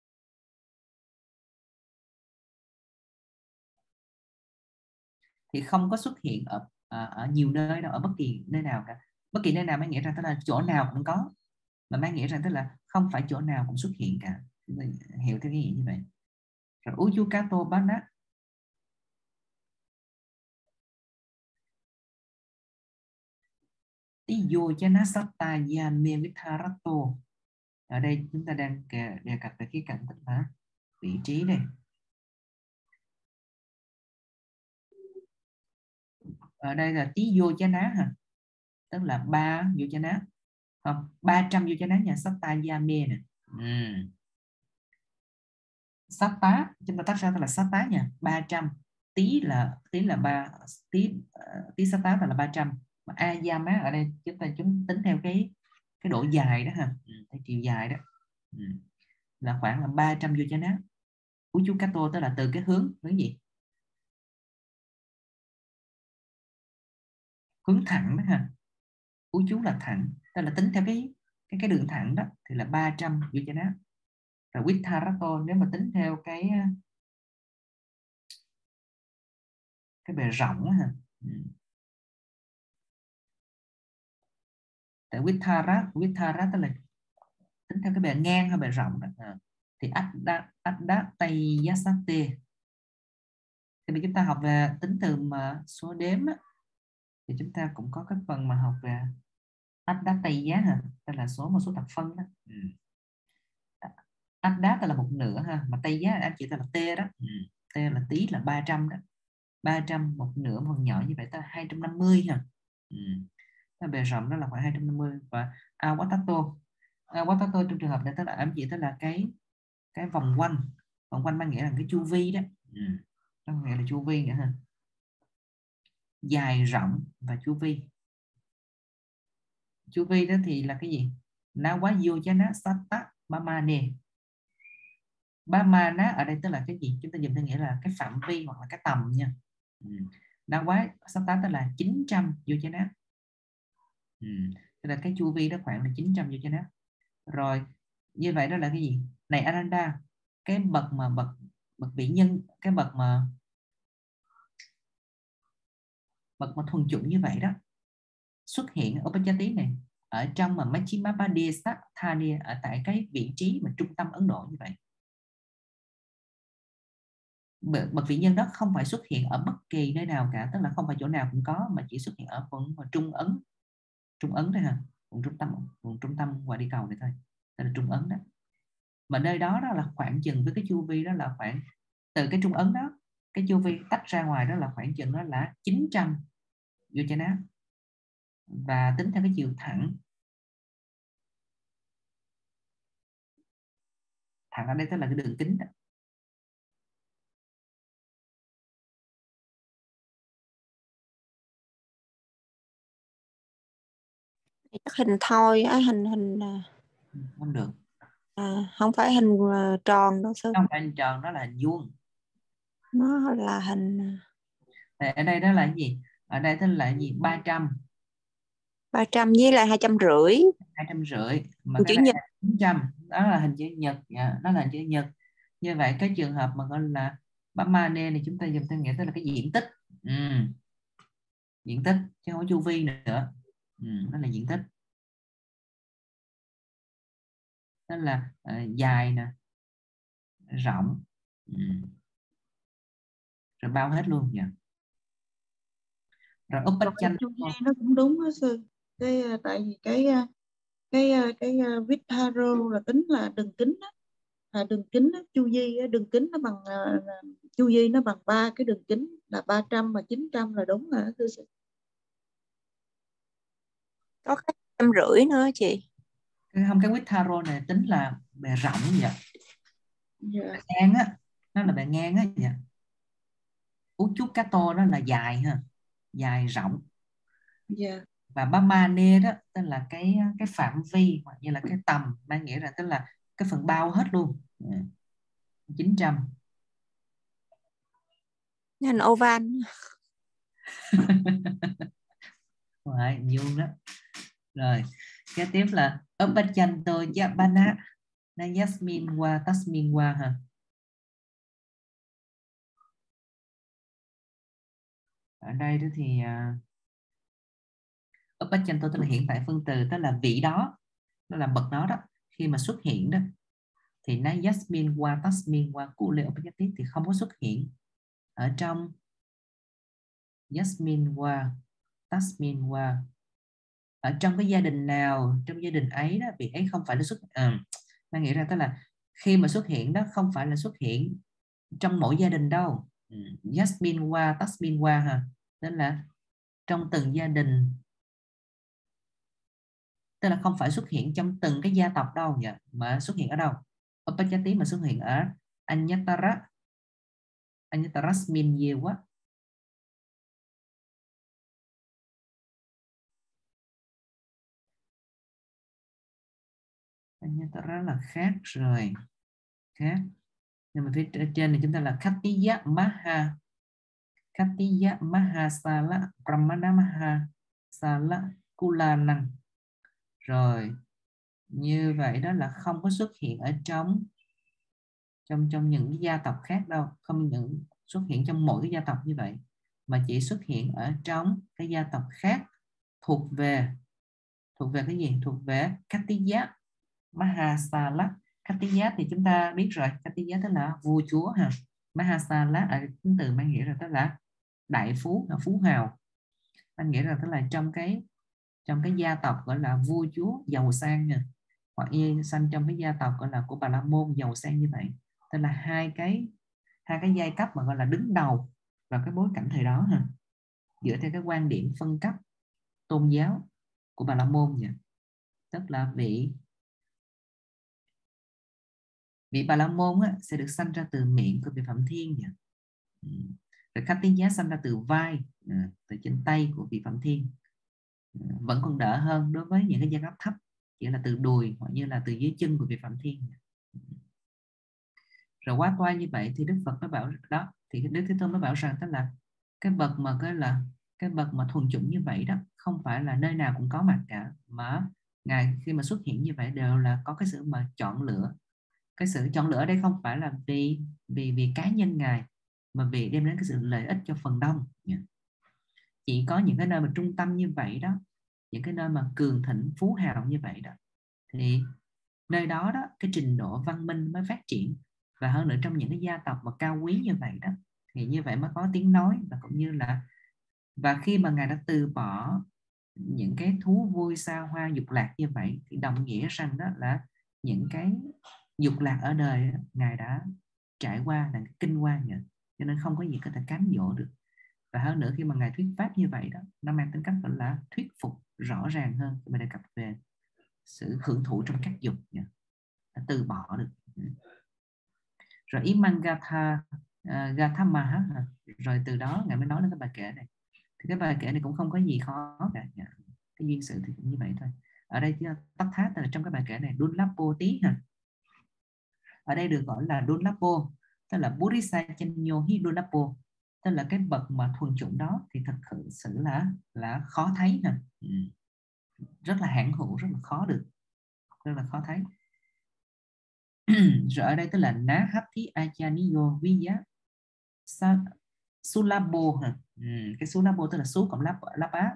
thì không có xuất hiện ở nhiều nơi đâu, ở bất kỳ nơi nào cả. Bất kỳ nơi nào mới nghĩa rằng tức là chỗ nào cũng có, mà mang nghĩa rằng tức là không phải chỗ nào cũng xuất hiện cả. Mình hiểu theo cái nghĩa như vậy. Rồi Ujukato Bana Tiyo Chanasatta Yame Vitharato. Ở đây chúng ta đang đề cập về khía cạnh tức là vị trí đây. Ở đây là tí vô chá ná hả? Tức là 3 vô chá ná. Không, 300 vô chá ná nhà Satta Yame nè. Satta chúng ta tách ra tức là Satta nha, 300. Tí là 3 tí Satta là 300. Mà Ayama ở đây chúng tính theo cái độ dài đó ha, theo chiều dài đó. Là khoảng là 300 vô chá ná. Uchukato tức là từ cái hướng gì? Hướng thẳng đó ha. Uchu là thẳng, tức là tính theo cái đường thẳng đó thì là 300 vô chá ná. Rồi Vitharato nếu mà tính theo cái bề rộng đó ha. Tại Vittara tức là tính theo cái bề ngang hay bề rộng đó. Thì Addatayasate. Khi mà chúng ta học về tính từ mà số đếm á, thì chúng ta cũng có cái phần mà học về Addataya ha, tức là một số thập phân đó. Addat là một nửa ha, mà Taya anh chỉ là T đó. T là tí là 300 đó. 300 một nửa phần nhỏ như vậy ta 250 ha. Bề rộng đó là khoảng 250. Và Awatato trong trường hợp này tức là ám chỉ tức là cái vòng quanh mang nghĩa là cái chu vi đó. Nó nghĩa là chu vi nữa ha, dài rộng và chu vi đó thì là cái gì? Nawayojana Satta Bamane. Bamana ở đây tức là cái gì? Chúng ta dùng theo nghĩa là cái phạm vi hoặc là cái tầm nha. Nawa Satta tức là 900 yojana. Tức là cái chu vi đó khoảng là 900 yojana. Rồi như vậy đó là cái gì? Này Ananda, cái bậc vị nhân, cái bậc mà thuần chủng như vậy đó xuất hiện ở Upachati này ở trong mà Majjhima Thani, ở tại cái vị trí mà trung tâm Ấn Độ như vậy. Bậc vị nhân đó không phải xuất hiện ở bất kỳ nơi nào cả, tức là không phải chỗ nào cũng có, mà chỉ xuất hiện ở vùng Trung Ấn thôi ha, vùng trung tâm ngoài đi cầu này thôi, tức là Trung Ấn đó. Mà nơi đó là khoảng chừng với cái chu vi đó là khoảng từ cái Trung Ấn đó, cái chu vi tách ra ngoài đó là khoảng chừng đó là 900 yojana. Và tính theo cái chiều thẳng ở đây tức là cái đường kính đó. Chắc hình thoi á, hình Không được. Không phải hình tròn đâu sư. Không phải hình tròn, đó là hình vuông. Nó là hình ở đây đó là cái gì? Ở đây tức là cái gì? 300 với lại 250. 250 mà chữ cái này nhật. là 900, đó là hình chữ nhật. Đó là hình chữ nhật. Như vậy cái trường hợp mà gọi là Brahmane này chúng ta dùng theo nghĩa tức là cái diện tích. Diện tích chứ không có chu vi nữa. Đó là diện tích. Đó là dài nè, rộng, rồi bao hết luôn nha. Rồi Upachana chu vi nó cũng đúng đó sư. Tại vì cái Vittaro là tính là đường kính đó. Đường kính đó, chu vi đường kính nó bằng chu vi nó bằng 3 cái đường kính là 300 mà 900 là đúng rồi thưa sư. Có cái 150 nữa chị. Cái Vittaro này tính là bề rộng vậy. Yeah. Ngang á, nó là bề ngang á vậy. Uchukkato nó là dài ha, dài rộng. Yeah. Và Brahmane đó tức là cái phạm vi hoặc như là cái tầm, mang nghĩa là tức là cái phần bao hết luôn. 900. Hình oval. Rồi, vuông đó. Rồi, kế tiếp là Upachanto Yapana na Yasmin wa Tasmin wa ha. Ở đây đó thì Upachanto tức là hiện tại phân từ, tức là vị đó, nó là bậc đó đó, khi mà xuất hiện đó thì na Yasmin wa Tasmin wa của Lê Upachati thì không có xuất hiện ở trong Yasmin wa Tasmin wa, ở trong cái gia đình nào, trong gia đình ấy đó vị ấy không phải là mang nghĩa ra tức là khi mà xuất hiện đó không phải là xuất hiện trong mỗi gia đình đâu. Yasmin wa Tasmin wa ha, tức là trong từng gia đình, tức là không phải xuất hiện trong từng cái gia tộc đâu nhỉ, mà xuất hiện ở đâu? Upachati mà xuất hiện ở Anyatarasmin Yewa. Anyatara là khác rồi, khác. Nhưng mà phía trên này chúng ta là Khattiya Maha Sala Brahmana Maha Sala Kulanang. Rồi như vậy đó là không có xuất hiện ở trong những cái gia tộc khác đâu, không những xuất hiện trong mỗi cái gia tộc như vậy, mà chỉ xuất hiện ở trong cái gia tộc khác thuộc về Thuộc về cái gì? Thuộc về Katiya Mahasala. Katiya thì chúng ta biết rồi, Katiya tức là vua chúa ha. Mahasala ở tính từ mang nghĩa là tức là đại phú, phú hào. Mang nghĩa là tức là trong cái gia tộc gọi là vua chúa giàu sang nha, hoặc như sanh trong cái gia tộc gọi là của Bà La Môn giàu sang như vậy. Tức là hai cái giai cấp mà gọi là đứng đầu vào cái bối cảnh thời đó ha, dựa theo cái quan điểm phân cấp tôn giáo của Bà La Môn nha. Tức là vị Bà La Môn á, sẽ được sanh ra từ miệng của vị Phạm Thiên nha. Rồi Katiya sanh ra từ vai, từ trên tay của vị Phạm Thiên. Vẫn còn đỡ hơn đối với những cái giai cấp thấp, chỉ là từ đùi hoặc như là từ dưới chân của vị Phạm Thiên. Rồi quá toa như vậy thì Đức Phật mới bảo đó, thì Đức Thế Tôn mới bảo rằng tức là cái bậc mà thuần chủng như vậy đó không phải là nơi nào cũng có mặt cả, mà Ngài khi mà xuất hiện như vậy đều là có cái sự mà chọn lựa. Cái sự chọn lựa ở đây không phải là vì cá nhân Ngài, mà vì đem đến cái sự lợi ích cho phần đông. Chỉ có những cái nơi mà trung tâm như vậy đó, những cái nơi mà cường thịnh phú hào như vậy đó, thì nơi đó đó cái trình độ văn minh mới phát triển. Và hơn nữa trong những cái gia tộc mà cao quý như vậy đó, thì như vậy mới có tiếng nói. Và cũng như là, và khi mà Ngài đã từ bỏ những cái thú vui xa hoa dục lạc như vậy, thì đồng nghĩa rằng đó là những cái dục lạc ở đời Ngài đã trải qua là kinh quan rồi, cho nên không có gì có thể cám dỗ được. Và hơn nữa khi mà Ngài thuyết pháp như vậy đó, nó mang tính cách gọi là thuyết phục rõ ràng hơn khi mà đề cập về sự hưởng thụ trong các dục, từ bỏ được. Rồi Imangatha Gathamaha, rồi từ đó Ngài mới nói đến cái bài kệ này. Thì cái bài kệ này cũng không có gì khó cả, cái duyên sự thì cũng như vậy thôi. Ở đây tắt thát là trong cái bài kệ này Dunlapo tí ha. Ở đây được gọi là Dunlapo, tức là Buddhisachanyo hi Dunlapo, tức là cái bậc mà thuần chủng đó thì thật sự là khó thấy ha. Rất là hãn hữu, rất là khó được, rất là khó thấy. Rồi ở đây tức là Ná Hấp Thí Achaniyo Viya Sulabo ha. Cái Sulabo tức là sú cộng láp á,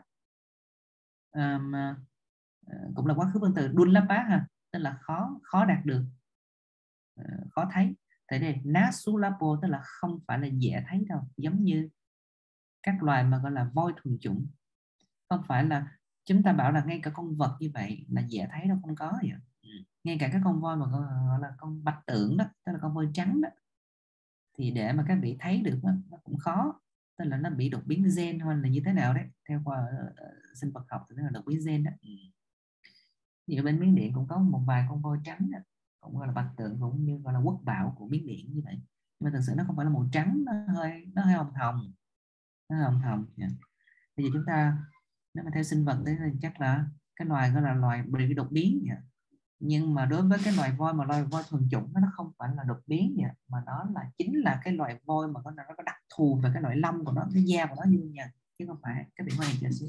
cũng là quá khứ分từ Dunlapa ha, tức là khó đạt được, khó thấy. Thế đây Ná Sulabo tức là không phải là dễ thấy đâu, giống như các loài mà gọi là voi thuần chủng. Không phải là chúng ta bảo là ngay cả con vật như vậy là dễ thấy đâu, không có vậy. Ngay cả các con voi mà gọi là con bạch tượng đó, tức là con voi trắng đó, thì để mà các vị thấy được đó, nó cũng khó. Tức là nó bị đột biến gen hoặc là như thế nào đấy, theo khoa sinh vật học thì nó là đột biến gen đó. Thì ở bên Miến Điện cũng có một vài con voi trắng đó, cũng gọi là bạch tượng, cũng như gọi là quốc bảo của Miến Điện như vậy. Nhưng mà thực sự nó không phải là màu trắng, nó hơi hồng hồng, Bây giờ chúng ta nếu mà theo sinh vật đấy thì chắc là cái loài gọi là loài bị đột biến vậy. Nhưng mà đối với cái loài voi mà loài voi thuần chủng nó không phải là đột biến vậy, mà nó là chính là cái loài voi mà nó có đặc thù về cái loại lông của nó, cái da của nó như nha, chứ không phải cái bị hoang chờ xíu.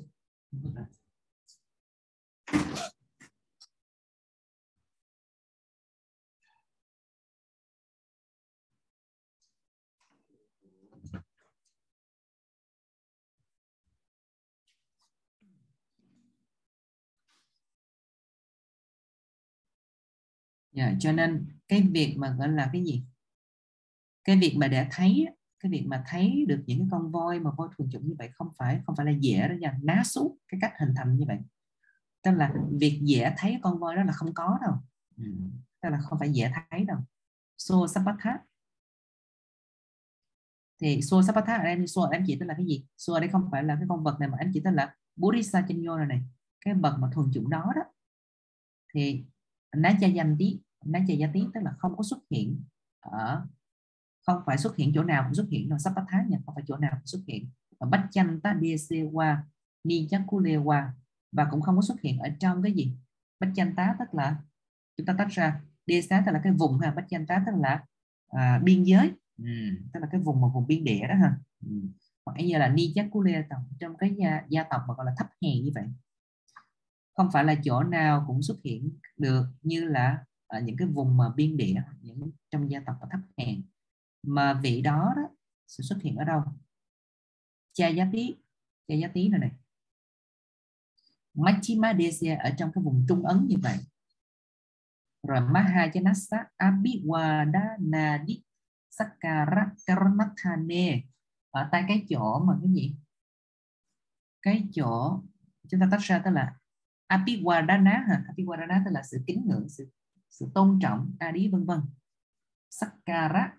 Cho nên cái việc mà gọi là cái gì, cái việc mà để thấy, cái việc mà thấy được những cái con voi mà voi thuần chủng như vậy không phải là dễ đó nha. Ná xú cái cách hình thành như vậy, tức là việc dễ thấy con voi đó là không có đâu, tức là không phải dễ thấy đâu. So sapatha thì so sapatha ở đây, so ở em chỉ tức là cái gì? So ở đây không phải là cái con vật này, mà em chỉ tức là Bodhisachanyo này, cái bậc mà thuần chủng đó đó. Thì Nachayati tức là không có xuất hiện ở, không phải xuất hiện chỗ nào cũng xuất hiện đâu, sapatha nha, không phải chỗ nào cũng xuất hiện. Bachchanta Desewa Nijakulewa, và cũng không có xuất hiện ở trong cái gì? Bachchanta tức là chúng ta tách ra, Desa tức là cái vùng ha, Bachchanta tức là biên giới, tức là cái vùng biên địa đó ha. Hoặc như là Nijakule trong cái gia tộc mà gọi là thấp hèn như vậy, không phải là chỗ nào cũng xuất hiện được như là ở những cái vùng mà biên địa, những trong gia tộc thấp hèn. Mà vị đó sẽ xuất hiện ở đâu? Chayati này này, Majjhima Desya ở trong cái vùng trung ấn như vậy. Rồi Mahajanasa Abhiwadanadi Sakara Karanathane ở tại cái chỗ mà cái gì? Cái chỗ chúng ta tách ra tức là Abhiwadana ha, Abhiwadana tức là sự kính ngưỡng, sự tôn trọng, Adi vân vân. Sakara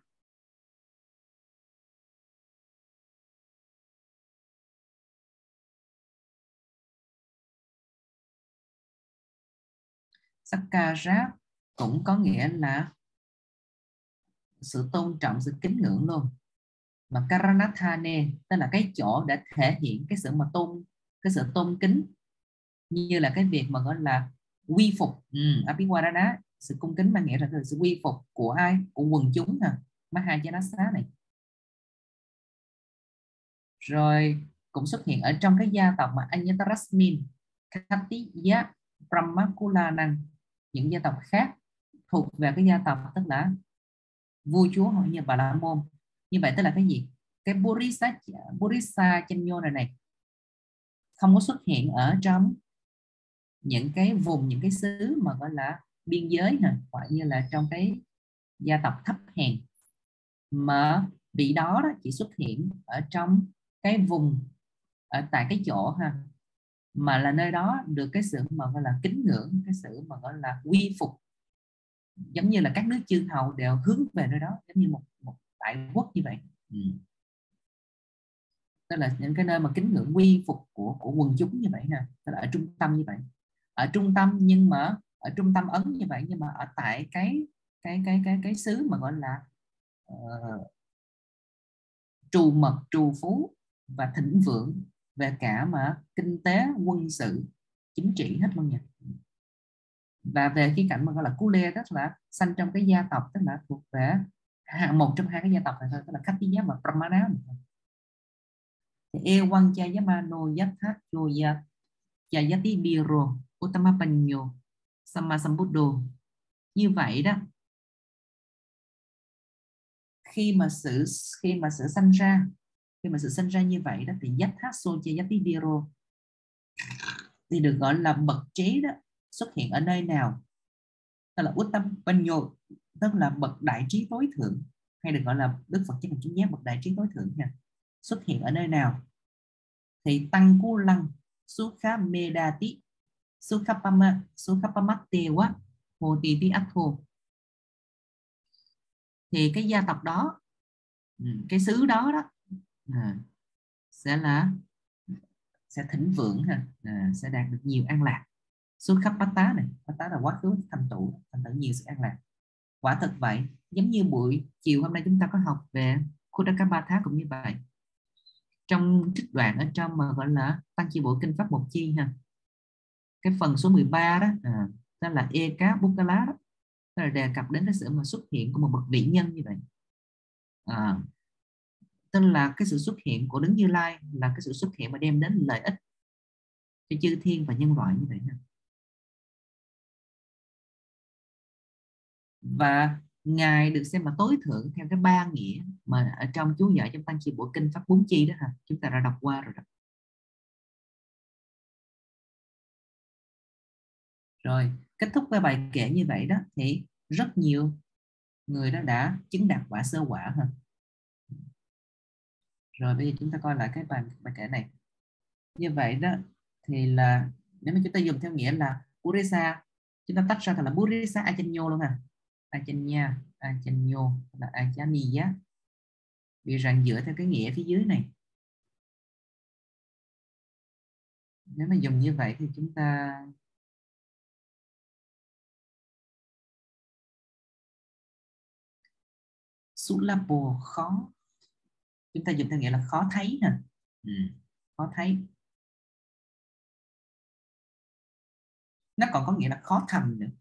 Sakara cũng có nghĩa là sự tôn trọng, sự kính ngưỡng luôn. Mà Karanathane tức là cái chỗ để thể hiện cái sự mà cái sự tôn kính, như là cái việc mà gọi là quy phục. Abhiwadana, sự cung kính mang nghĩa là sự quy phục của ai? Của quần chúng ha. Mahajanasa này. Rồi cũng xuất hiện ở trong cái gia tộc mà Anyatarasmin, Khatiya, Brahmakulanang, những gia tộc khác thuộc về cái gia tộc tức là vua chúa hoặc như Bà La Môn. Như vậy tức là cái gì? Cái Burisa Chanyo này không có xuất hiện ở trong những cái vùng, những cái xứ mà gọi là biên giới nè, hoặc như là trong cái gia tộc thấp hèn, mà vị đó chỉ xuất hiện ở trong cái vùng ở tại cái chỗ ha, mà là nơi đó được cái sự mà gọi là kính ngưỡng, cái sự mà gọi là quy phục, giống như là các nước chư hầu đều hướng về nơi đó, giống như một đại quốc như vậy. Tức là những cái nơi mà kính ngưỡng quy phục của quần chúng như vậy nè, tức là ở trung tâm như vậy, ở trung tâm, nhưng mà ở trung tâm ấn như vậy, nhưng mà ở tại cái xứ mà gọi là trù mật, trù phú và thịnh vượng về cả mà kinh tế, quân sự, chính trị hết luôn nha. Và về khía cạnh mà gọi là Kule, tức là sanh trong cái gia tộc, tức là thuộc về một trong hai cái gia tộc này thôi, tức là Khatiya và Brahmana. Ewan Jayamano Yatha Joya Jayati Biro Uttamapanyo Sammasambuddho. Như vậy đó, khi mà sự sanh ra như vậy đó, thì Yatha Soja Yati Biro thì được gọi là bậc trí đó xuất hiện ở nơi nào? Tức là Uttamapanyo, tức là bậc đại trí tối thượng, hay được gọi là Đức Phật Chánh Đẳng Chánh Giác bậc đại trí tối thượng nha. Xuất hiện ở nơi nào? Thì Tăng Cú Lăng Sukha Medati Sukhapamatewa Hotiti Atho. Thì cái gia tộc đó, cái xứ đó sẽ thịnh vượng ha, sẽ đạt được nhiều an lạc. Sukhapata này, Pata là quá khứ thành tựu nhiều sự an lạc. Quả thật vậy, giống như buổi chiều hôm nay chúng ta có học về Khuddakabhatha cũng như vậy. Trong trích đoạn ở trong mà gọi là Tăng Chi Bộ Kinh Pháp Một Chi ha, cái phần số 13 đó, đó là Eka Bukala đó, đó là đề cập đến cái sự mà xuất hiện của một bậc vĩ nhân như vậy. Tức là cái sự xuất hiện của Đấng Như Lai là cái sự xuất hiện mà đem đến lợi ích cho chư thiên và nhân loại như vậy ha. Và Ngài được xem là tối thượng theo cái ba nghĩa mà ở trong chú giải trong Tăng Chi Bộ Kinh Pháp 4 Chi đó ha, chúng ta đã đọc qua rồi đó. Rồi kết thúc với bài kệ như vậy đó, thì rất nhiều người đó đã chứng đạt quả sơ quả ha. Rồi bây giờ chúng ta coi lại cái bài kệ này. Như vậy đó thì là nếu mà chúng ta dùng theo nghĩa là Purisa, chúng ta tách ra thành là Purisa Achanyo luôn ha. Achanya, Achanyo là Achaniya. Vì rằng dựa theo cái nghĩa phía dưới này, nếu mà dùng như vậy thì chúng ta Sulapo khó, chúng ta dùng theo nghĩa là khó thấy nè, khó thấy. Nó còn có nghĩa là khó thầm nữa.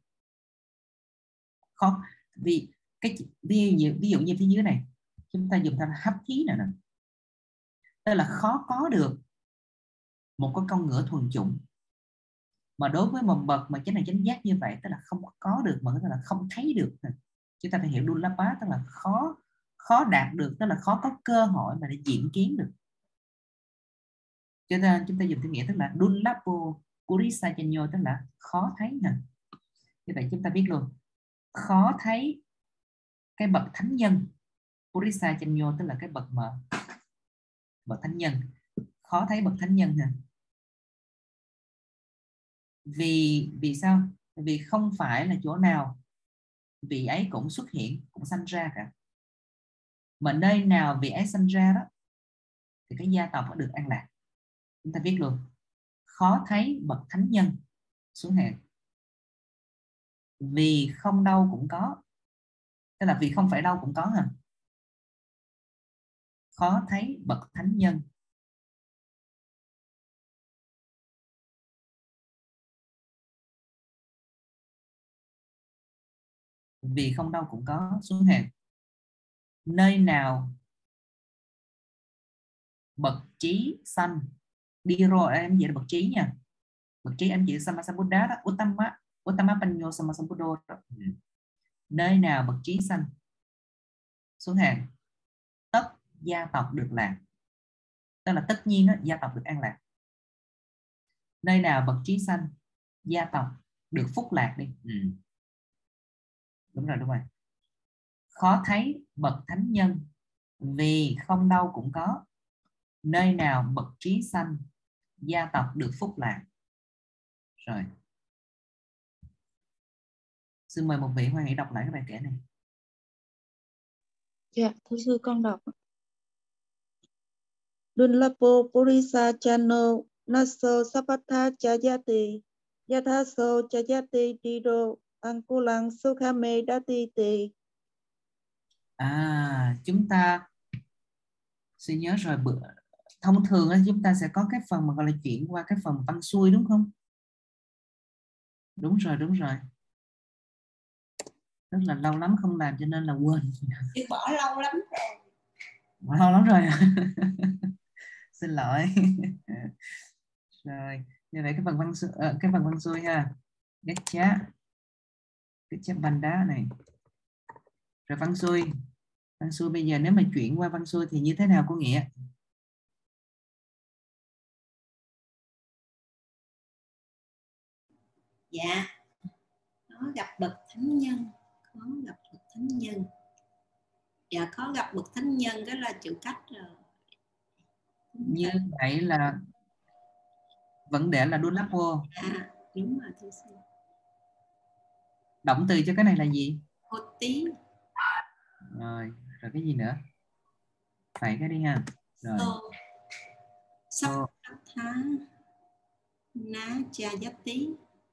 Khó vì ví dụ như phía dưới này chúng ta dùng theo là hấp khí nè, tức là khó có được một con con ngựa thuần chủng. Mà đối với một bậc mà chánh này chánh giác như vậy, tức là không có được, mà tức là không thấy được. Chúng ta phải hiểu Dullapa, tức là khó đạt được, tức là khó có cơ hội mà để diễn kiến được. Cho nên chúng ta dùng theo nghĩa tức là Dullapo Purisachanyo tức là khó thấy nè. Như vậy chúng ta biết luôn, khó thấy cái bậc thánh nhân. Purisachanyo tức là cái bậc mà bậc thánh nhân, khó thấy bậc thánh nhân nè. Vì sao? Vì không phải là chỗ nào vị ấy cũng xuất hiện, cũng sanh ra cả. Mà nơi nào vị ấy sanh ra đó thì cái gia tộc được an lạc. Chúng ta biết luôn, khó thấy bậc thánh nhân xuống hàng. Vì không đâu cũng có, tức là vì không phải đâu cũng có hả? Khó thấy bậc thánh nhân. Vì không đâu cũng có xuống hàng. Nơi nào bậc trí sanh, đi rồi em chỉ là bậc trí nha. Bậc trí em chỉ Sammasambuddha đó, Uttama Panyo Sammasambuddha đó. Nơi nào bậc trí sanh xuống hàng, tất gia tộc được lạc. Tức là tất nhiên đó, gia tộc được an lạc. Nơi nào bậc trí sanh, gia tộc được phúc lạc đi. Đúng rồi. Khó thấy bậc thánh nhân, vì không đâu cũng có. Nơi nào bậc trí sanh, gia tộc được phúc lạc. Rồi. Xin mời một vị hoan hỷ đọc lại cái bài kể này. Dạ, thưa sư con đọc. Dunlapo Purisachano Naso Sapatha Chayati Yathaso Chayati Dido Angkulang Sukhame Datiti. Chúng ta suy nhớ rồi, thông thường chúng ta sẽ có cái phần mà gọi là chuyển qua cái phần văn xuôi đúng không? Đúng rồi. Rất là lâu lắm không làm cho nên là quên. Bỏ lâu lắm rồi. Bỏ lâu lắm rồi. Xin lỗi. Rồi, như vậy cái phần văn xuôi ha. Cái chép banh đá này. Rồi văn xuôi bây giờ nếu mà chuyển qua văn xuôi thì như thế nào cô Nghĩa? Dạ, có gặp bậc thánh nhân, Dạ, có gặp bậc thánh nhân đó là chữ cách rồi. Như vậy là vấn đề là Dunlapo. Đúng rồi thưa sư. Động từ cho cái này là gì? Hoti. Rồi cái gì nữa? Phải cái đi ha. Rồi. Sapatha Na Chayati.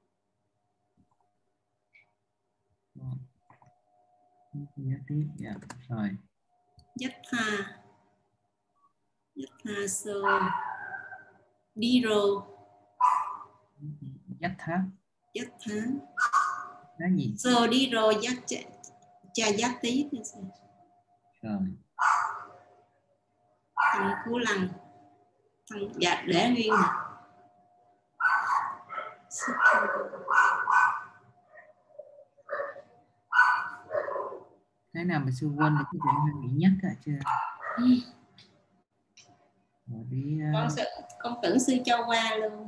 Dạ, rồi. Yatha so Diro. Yatha là gì? So Diro Chayati. Rồi. Thằng Cú Lăng. Dạ, để nguyên. Cái nào mà sư quên được cái chuyện hơi bị nhất cả chưa? Con tưởng sư cho qua luôn.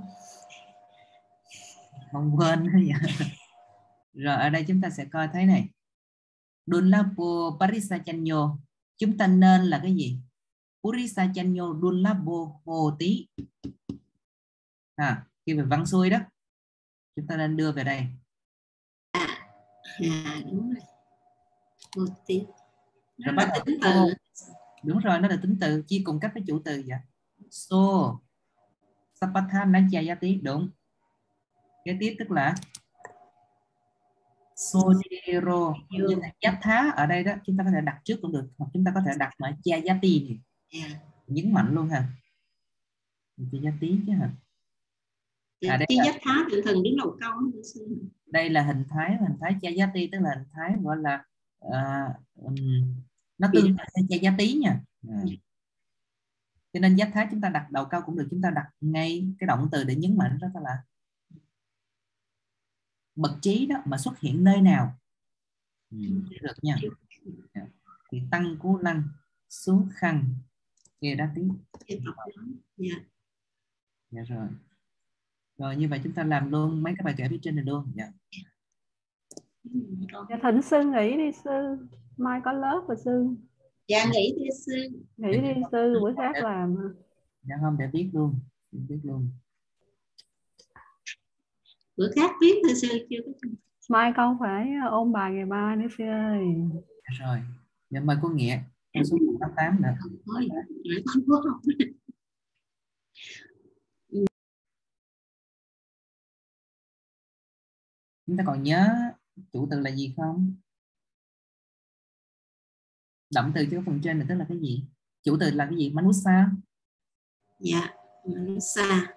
Không quên vậy. Rồi ở đây chúng ta sẽ coi thấy này. Dunlapo Parisachanyo. Chúng ta nên là cái gì? Purisachanyo Dunlapo Hoti. Khi về văn xuôi đó chúng ta nên đưa về đây. Đúng rồi. Hoti. Nó Rồi là tính từ. Đúng rồi, nó là tính từ chia cùng các cái chủ từ vậy. So Sapatha Nachayati, đúng. Kế tiếp tức là Sodiro. Nhưng là Yatha ở đây đó chúng ta có thể đặt trước cũng được, hoặc chúng ta có thể đặt ở Chayati này. Nhấn mạnh luôn ha. Chayati chứ hả? Yatha thường đứng đầu câu. Đây là hình thái Chayati, tức là hình thái gọi là nó tương tự với Chayati nha. Cho nên Yatha chúng ta đặt đầu câu cũng được, chúng ta đặt ngay cái động từ để nhấn mạnh đó là bậc trí đó mà xuất hiện nơi nào. Được nha. Thì tăng Cú Lăng xuống khăn kia đã tí. Dạ rồi. Rồi như vậy chúng ta làm luôn mấy cái bài kể phía trên này luôn. Dạ. Dạ, thỉnh sư nghỉ đi sư, mai có lớp rồi sư. Dạ nghỉ đi sư. Nghỉ đi sư, bữa khác làm. Dạ không, để viết luôn. Viết luôn. Bữa khác viết thôi sư, chưa có. Mai con phải ôn bài ngày mai nữa sư ơi. Rồi, dạ mời cô Nghĩa. Con số 88 nữa. Thôi, để con vô học. Chúng ta còn nhớ chủ từ là gì không? Động từ cho phần trên này tức là cái gì? Chủ từ là cái gì? Manusa. Dạ, Manusa.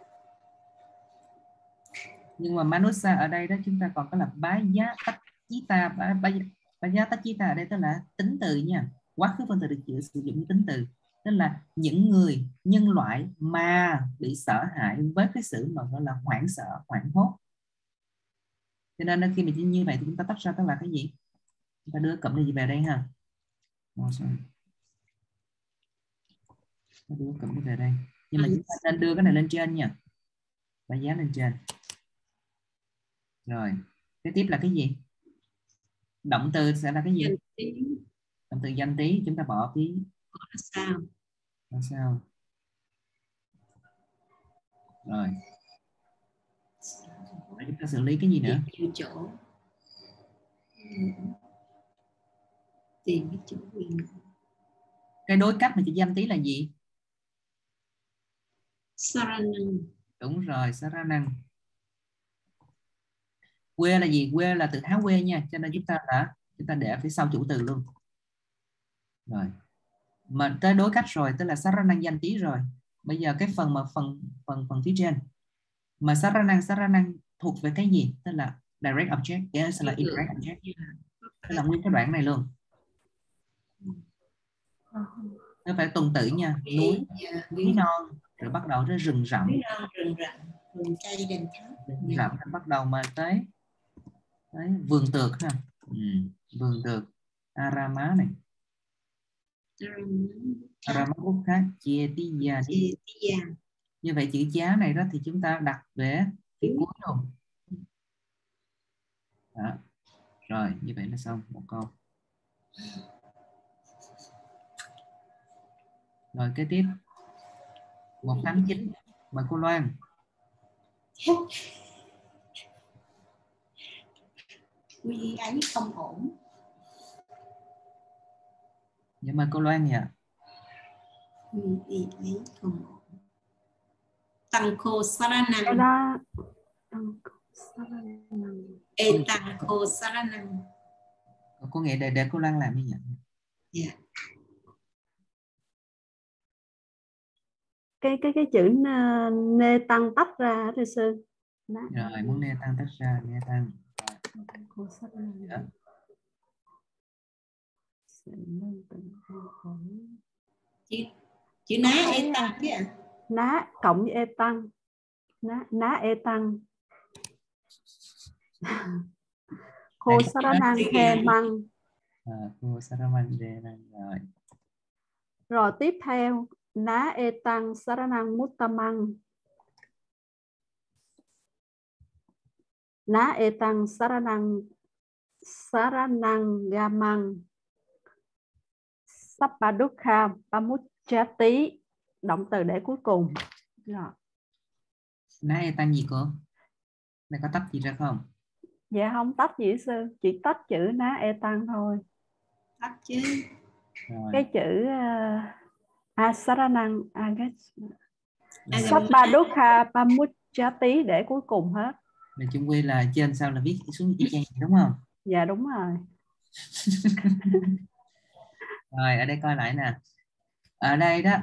Nhưng mà Manusa ở đây đó chúng ta còn có là bá giá tách chí ta. Bá giá tách chí ta ở đây tức là tính từ nha. Quá khứ phân từ được sử dụng như tính từ. Tức là những người, nhân loại mà bị sợ hãi với cái sự mà gọi là hoảng sợ, hoảng hốt. Cho nên khi mà như vậy thì chúng ta tách ra tức là cái gì? Chúng ta đưa cụm này về đây ha. Đưa cụm này về đây. Nhưng mà chúng ta nên đưa cái này lên trên nha. Bá giá lên trên. Rồi, kế tiếp là cái gì? Động từ sẽ là cái gì? Động từ danh tí chúng ta bỏ phí. Sao? Là sao? Rồi. Để chúng ta xử lý cái gì nữa? Tìm chỗ. Tìm cái chỗ quyền. Cái đối cách mà chữ danh tí là gì? Saranang. Đúng rồi, Saranang. Quê là gì? Quê là từ Háo quê nha, cho nên chúng ta để phía sau chủ từ luôn. Rồi. Mà tới đối cách rồi, tức là Saranang danh tí rồi. Bây giờ cái phần mà phần phía trên. Mà Saranang thuộc về cái gì? Tức là direct object, yes, là indirect object. Tức là nguyên cái đoạn này luôn. Nó phải tuần tự nha, núi non rồi bắt đầu tới rừng rậm, vườn cây đền tháp, rừng rậm bắt đầu mà tới vườn tược ha. Vườn tược Arama này, Arama cũng khác chia tí gia đi. Như vậy chữ giá này đó thì chúng ta đặt về phía cuối luôn. Đó. Rồi như vậy là xong một câu. Rồi kế tiếp 189, mời cô Loan. Quy ấy không ổn. Dạ mời cô Loan nha. Quy ấy không ổn. Tăng khô saranang. Tăng khô saranang. Cô nghĩ để cô Loan làm đi nhỉ? Dạ. Cái chữ nê tăng tách ra thưa sư. Rồi muốn nê tăng tách ra, nê tăng. Dạ. Chữ ná e tăng chứ ạ? Ná cộng với e tăng. Ná e tăng. Khô saranang he măng. Khô saranang he măng rồi. Rồi tiếp theo ná e tăng saranang muttamang. Ná e tăng saranang gamang. Sappadukha pamuchati, động từ để cuối cùng. Rồi. Ná e tăng gì cô? Này có tách gì ra không? Dạ không tách gì sư, chỉ tách chữ ná e tăng thôi. Tách chứ. Rồi. Cái chữ saranang Sappadukha pamuchati để cuối cùng hết. Này chung quy là trên sau là viết xuống y chang đúng không? Dạ đúng rồi. Rồi ở đây coi lại nè. Ở đây đó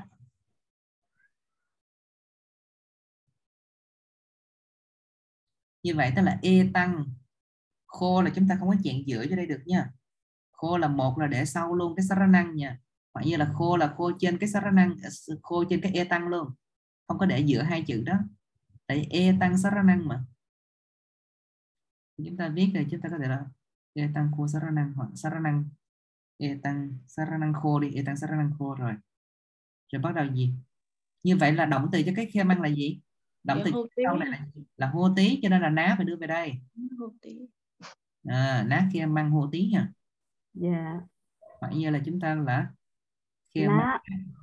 như vậy tức là e tăng khô là chúng ta không có chèn giữa cho đây được nha. Khô là một là để sau luôn cái saranang nha. Hoặc như là khô trên cái saranang, khô trên cái e tăng luôn. Không có để giữa hai chữ đó. Tại e tăng saranang mà. Chúng ta viết này chúng ta có thể là e tăng khô saranang hoặc saranang e tăng saranang khô đi, e tăng saranang khô rồi. Rồi bắt đầu gì? Như vậy là động từ cho cái khe măng là gì? Động Dạ, từ hô tí sau này là hô tí, cho nên là ná phải đưa về đây. hô tí. Ná kia mang hô tí nha. Dạ. Phải như là chúng ta là kia Ná.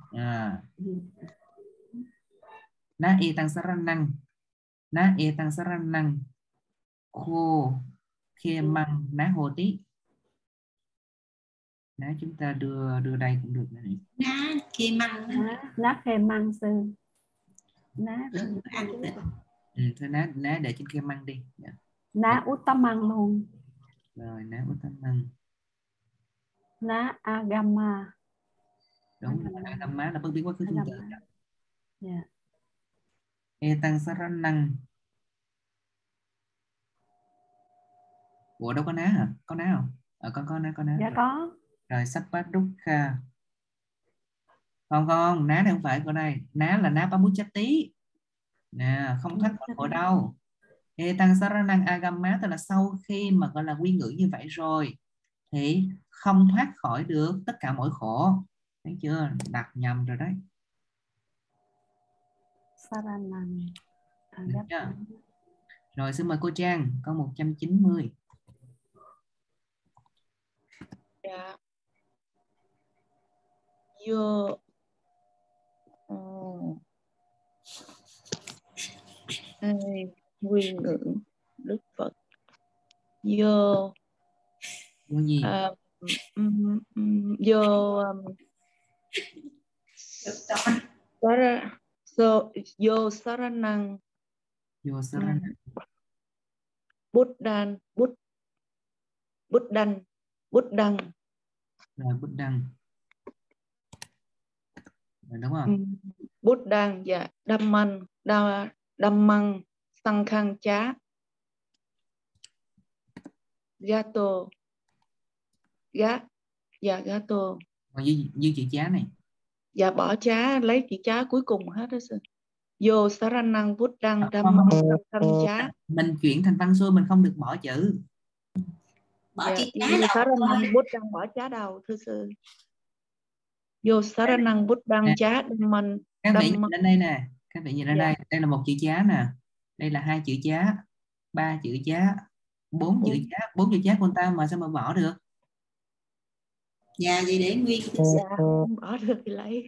ná e tăng saranang, ná e tăng saranang khô kia mang ná hô tí. Ná chúng ta đưa đây cũng được này. Ná kia măng. Ná khê măng sư. Ná Ăn thịt. Thôi ná để trên kia măng đi. Dạ. Ná út tắm măng luôn. Rồi ná út tắm măng. Ná agama. Đúng, agama là bất biến quá khứ tương tự. Dạ. E tăng saranang. Ủa đâu có ná hả? Có ná không? Có ná. Dạ có. Rồi sappatdukkha. Không, ná này không phải con này. Ná là ná pamuchati. Nè, không thoát khỏi khổ đau. E tăng saranang agama, tức là sau khi mà gọi là quy ngữ như vậy rồi thì không thoát khỏi được tất cả mọi khổ. Thấy chưa? Đặt nhầm rồi đấy. Saranang. Rồi xin mời cô Trang, câu 190. Dạ. Vô quy ngưỡng Đức Phật. Vô gì? Vô saranang. Vô saranang. Buddhan. Rồi Buddhang. Rồi, đúng không? Buddhang, dạ. Dhammang Sanghang chá. Gato. Gato. Còn dư chữ chá này. Dạ bỏ chá, lấy chữ chá cuối cùng hết đó sư. Vô saranang Buddhang Dhammang Sanghang chá. Mình chuyển thành văn xuôi, mình không được bỏ chữ. Bỏ chữ chá đầu. Saranang Buddhang bỏ chá đầu thưa sư. Vô saranang Buddhang chá Dhammang. Các vị nhìn lên đây nè. Các vị nhìn lên đây. Đây là một chữ chá nè. Đây là 2 chữ chá. 3 chữ chá. 4 chữ chá. 4 chữ chá của ta mà sao mà bỏ được? Dạ vậy để nguyên. Dạ không bỏ được thì lấy.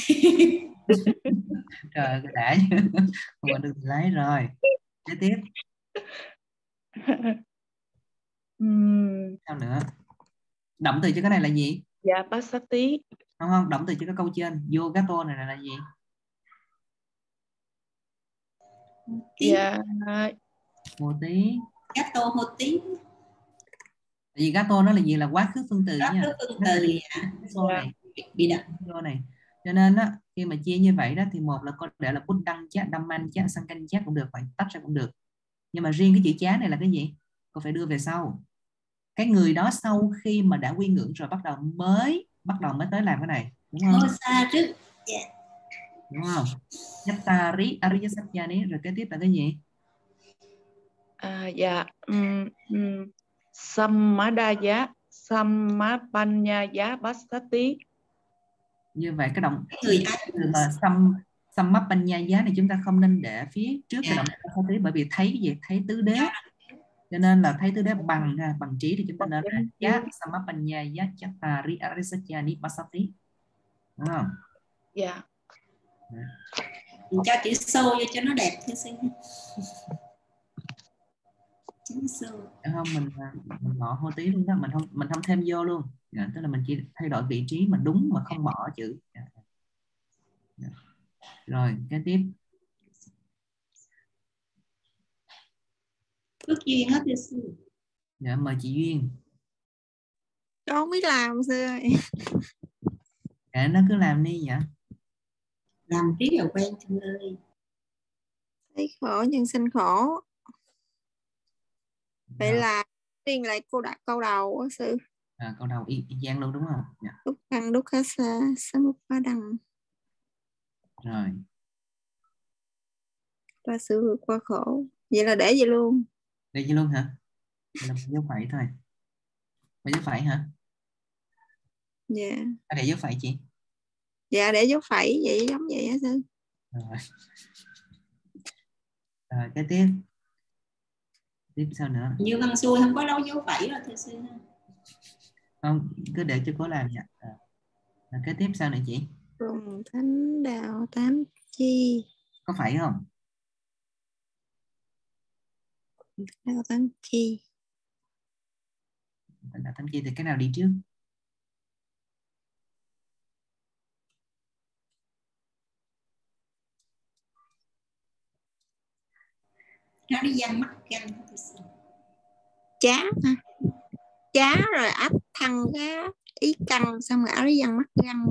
Trời cái đã chứ. Không bỏ được thì lấy rồi. Kế tiếp. Sao nữa? Động từ cho cái này là gì? Dạ Pasati. Không, động từ cho cái câu trên. Yogato này là gì? Dạ Hô tí. Gato hô tí. Tại vì gato nó là gì? Là quá khứ phân từ nha. Phân từ này. Bị đặt. Này. Cho nên á, khi mà chia như vậy đó thì một là có để là Buddhang chá, Dhammang chá, Sanghang chá cũng được, phải tách ra cũng được. Nhưng mà riêng cái chữ chá này là cái gì? Cô phải đưa về sau. Cái người đó sau khi mà đã quy ngưỡng rồi bắt đầu mới tới làm cái này, đúng không? Xa trước. Yeah. Đúng không? Yattari Ariya Satyani, rồi kế tiếp là cái gì? Dạ Sammadaya Sammapanyaya Pasati. Như vậy cái động người Sammapanyaya này chúng ta không nên để phía trước cái động Pasati, bởi vì thấy cái gì? Thấy tứ đế. Cho nên là thấy tứ đế bằng trí thì chúng ta nên là giá Sammapanyaya Yattari Ariya Satyani Pasati. Đúng không? Dạ. Mình cho chữ xô vô cho nó đẹp thưa sư. Chữ xô. Không, mình bỏ hô tí luôn đó, mình không thêm vô luôn. Tức là mình chỉ thay đổi vị trí mà đúng mà không bỏ chữ. Rồi kế tiếp. Phước duyên hết thưa sư. Dạ mời chị Duyên. Con không biết làm sư ơi. Kệ nó cứ làm đi vậy. Làm riết là quen sư ơi. Thấy khổ nhưng sinh khổ. Vậy là riêng lại câu đầu á sư. Câu đầu y gian luôn đúng không? Dạ. Dukkhan dukkasa samuppadang. Rồi. Và sự vượt qua khổ. Vậy là để vậy luôn. Để vậy luôn hả? Vậy là dấu phẩy thôi. Phải dấu phẩy hả? Dạ. Để dấu phẩy chị? Dạ để dấu phẩy vậy giống vậy hả sư? Rồi. Rồi cái tiếp sao nữa? Như văn xuôi không có dấu dấu phẩy rồi thưa sư. Không, cứ để cho cô làm nha. Cái tiếp sao này chị? Cùng thánh đạo tám chi. Có phải không? Đạo tám chi. Là thánh chi thì cái nào đi trước? Nó đi văn mắt găng thưa sư. Chá ha. Chá rồi áp thăng cái ý căn xong rồi áo lý văn mắt găng.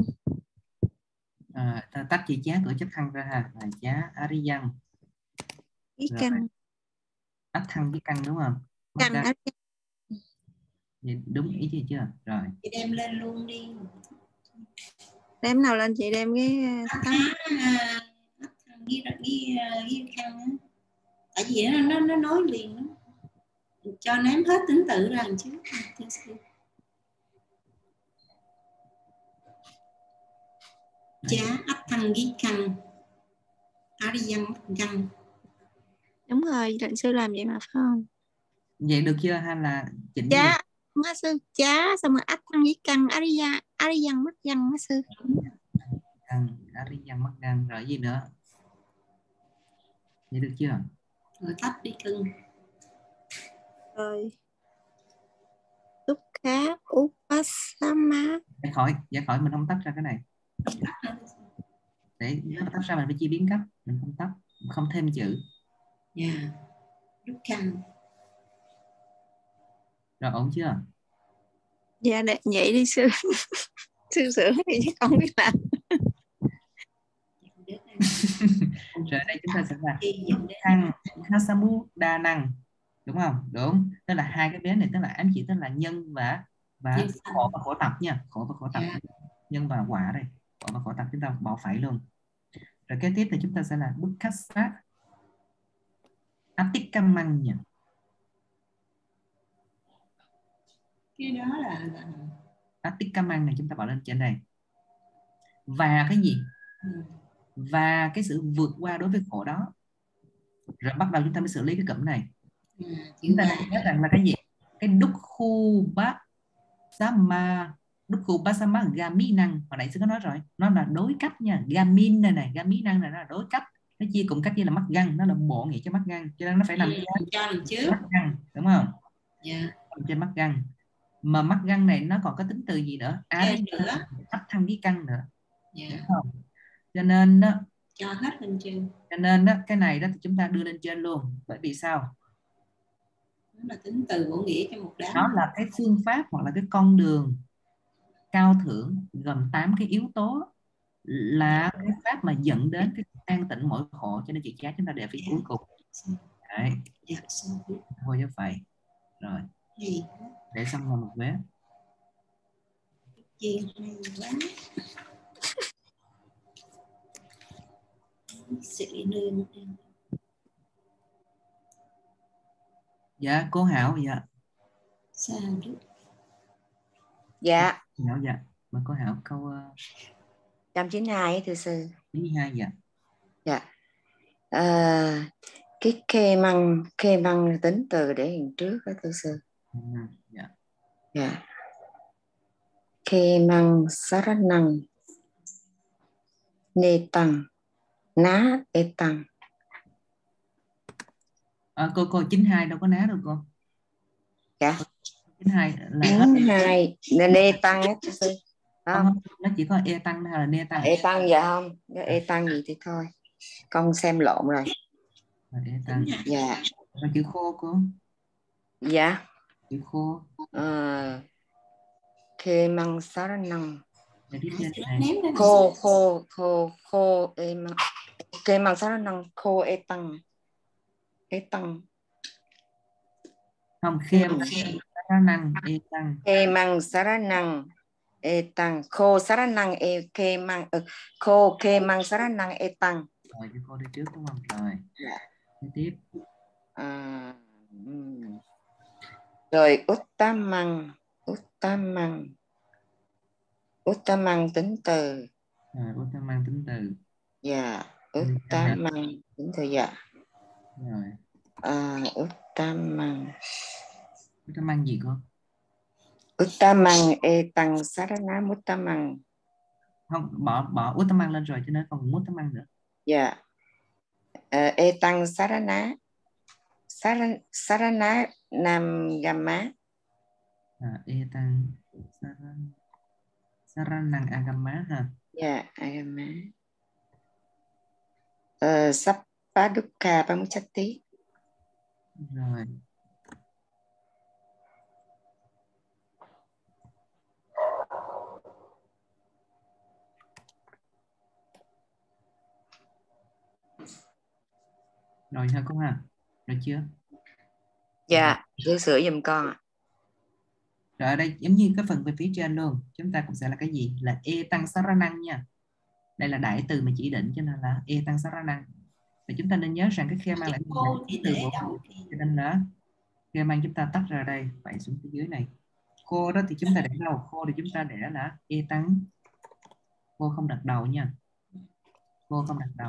Ta tách chữ chá của chấp thăng ra ha, là chá Ariyan. Ý Rồi. căn. Áp thăng với căn đúng không? Căn áo lý văn. Vậy đúng ý chưa? Rồi. Chị đem lên luôn đi. Đem nào lên chị, đem cái tấm. Ghi khăn á. Tại vì nó nói liền đó. Cho ném hết tính tự ra chứ. Chá áp thăng ghi khăn. Ariyan găng. Đúng rồi, định sư làm vậy mà phải không? Vậy được chưa hay là chỉnh Chá, gì? má sư, chá xong rồi áp thăng với căn Ariyan mắt găng má sư. Ariyan mắt găng rồi gì nữa? Vậy được chưa? Rồi tách đi cưng. Rồi. Túc khá Upasama. Dạ khỏi mình không tách ra cái này. Để nó tách ra mình phải chia biến cấp, mình không tách, không thêm chữ. Dạ. Lúc khăn. Rồi ổn chưa? Dạ vậy đi sư. Sư sửa đi chứ không biết làm. Rồi đây chúng ta sẽ là thăng Hasamu đa năng, đúng không? Đúng, tức là hai cái bé này tức là ám chỉ tức là nhân và khổ và khổ tập nha, khổ và khổ tập. Nhân và quả đây, khổ và khổ tập chúng ta bỏ phải luôn. Rồi kế tiếp thì chúng ta sẽ là Bukkasa Atikamang nha. Cái đó là Atikamang này chúng ta bỏ lên trên đây. Và cái gì? Và cái sự vượt qua đối với khổ đó. Rồi bắt đầu chúng ta mới xử lý cái cụm này. Chúng ta đang nhớ rằng là cái gì? Cái Dukhu Basama Gami năng. Hồi nãy sư có nói rồi, nó là đối cách nha. Gamin này, Gami năng này nó là đối cách. Nó chia cùng cách như là mắt găng, nó là bộ nghĩa cho mắt găng, cho nên nó phải nằm trên mắt găng, đúng không? Dạ. Trên mắt găng. Mà mắt găng này nó còn có tính từ gì nữa? Áp thăng với căn nữa. Dạ. Đúng không? Cho nên đó, cho hết lên trên. Cho nên đó, cái này đó thì chúng ta đưa lên trên luôn. Bởi vì sao? Nó là tính từ bổ nghĩa cho một đám. Nó là cái phương pháp hoặc là cái con đường cao thượng gồm 8 cái yếu tố, là cái pháp mà dẫn đến cái an tịnh mỗi khổ. Cho nên chữ chá chúng ta để phía cuối cùng. Đấy. Dạ. Thôi cho phải. Rồi. Để xong rồi một vế. Chuyện hay quá. Sự nương. Dạ cô Hảo. Dạ. Sao đó? Dạ. Hảo dạ. Mà cô Hảo câu 192 thưa sư. 92 dạ. Dạ. Cái khê măng tính từ để hiện trước đó thưa sư. Dạ. Dạ. Khê măng saranang nê tăng ná e tăng. Cô 92 đâu có ná đâu cô. Dạ. 92 là 92 là nê tăng á thưa sư. Không, nó chỉ có e tăng hay là nê tăng? E tăng dạ không, e tăng gì thì thôi. Con xem lộn rồi. E tăng. Dạ. Rồi chữ khô cô. Dạ. Chữ khô. Khê măng saranang. Khô Khê măng saranang khô e tăng. E tăng. Không, khê saranang e tăng. Khê măng saranang e tăng. Khô saranang e khê măng khô khê măng saranang e tăng. Rồi cho cô đi trước đúng không? Rồi. Dạ. Tiếp. Rồi Uttamang tính từ. Uttamang tính từ. Dạ. Uttamang tính từ dạ. Rồi. Uttamang. Uttamang gì con? Uttamang etang saranam uttamang. Không, bỏ Uttamang lên rồi cho nên còn Uttamang nữa. Dạ. Etang sarana. Sarana nam gamma. Etang saranang agama ha. Dạ, agama. Sappadukka pamuchati. Rồi. Rồi ha con ha. Rồi chưa? Dạ, sư sửa giùm con ạ. Rồi ở đây giống như cái phần về phía trên luôn, chúng ta cũng sẽ là cái gì? Là etang saranang nha. Đây là đại từ mà chỉ định cho nên là etang saranang. Và chúng ta nên nhớ rằng cái khi mang lại cái từ bộ, cho nên là khi mang chúng ta tách ra đây, vậy xuống phía dưới này. Cô đó thì chúng ta để đâu? Cô thì chúng ta để là etang. Cô không đặt đầu nha. Cô không đặt đầu.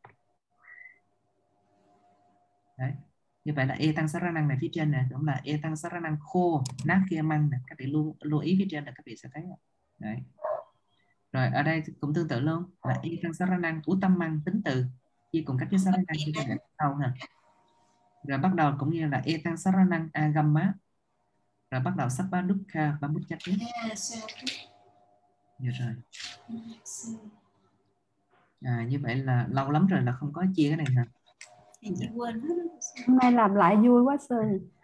Đấy. Như vậy là etang saranang này phía trên này cũng là etang saranang khô nát kia măng này. Các bạn lưu ý phía trên là các bạn sẽ thấy. Đấy. Rồi ở đây cũng tương tự luôn là etang saranang uttamang tính từ chia cùng cách với saranang như thế này sau ha. Rồi bắt đầu cũng như là etang saranang agama. Rồi bắt đầu sappadukka pamuchati. Được rồi. Như vậy là lâu lắm rồi là không có chia cái này hả? Chị quên hết. Hôm nay làm lại vui quá sư.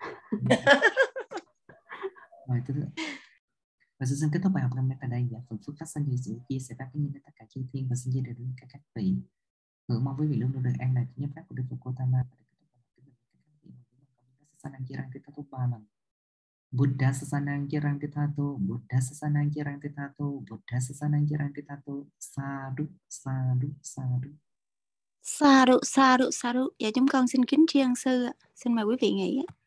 Rồi và xin kết thúc bài học năm nay tại đây. Phần phước phát sinh sự chia sẻ các cái với tất cả chư thiên và xin chia đều đến các vị. Ngưỡng mong quý vị luôn luôn được an lạc nhất pháp của Đức Phật Gautama. Sasanang jirang tithatu 3 lần. Buddha sasanang jirang tithatu, Buddha sasanang jirang tithatu, Buddha sasanang jirang tithatu. Sadhu, sadhu, sadhu. Sa ru. Dạ chúng con xin kính tri ân sư ạ. Xin mời quý vị nghỉ ạ.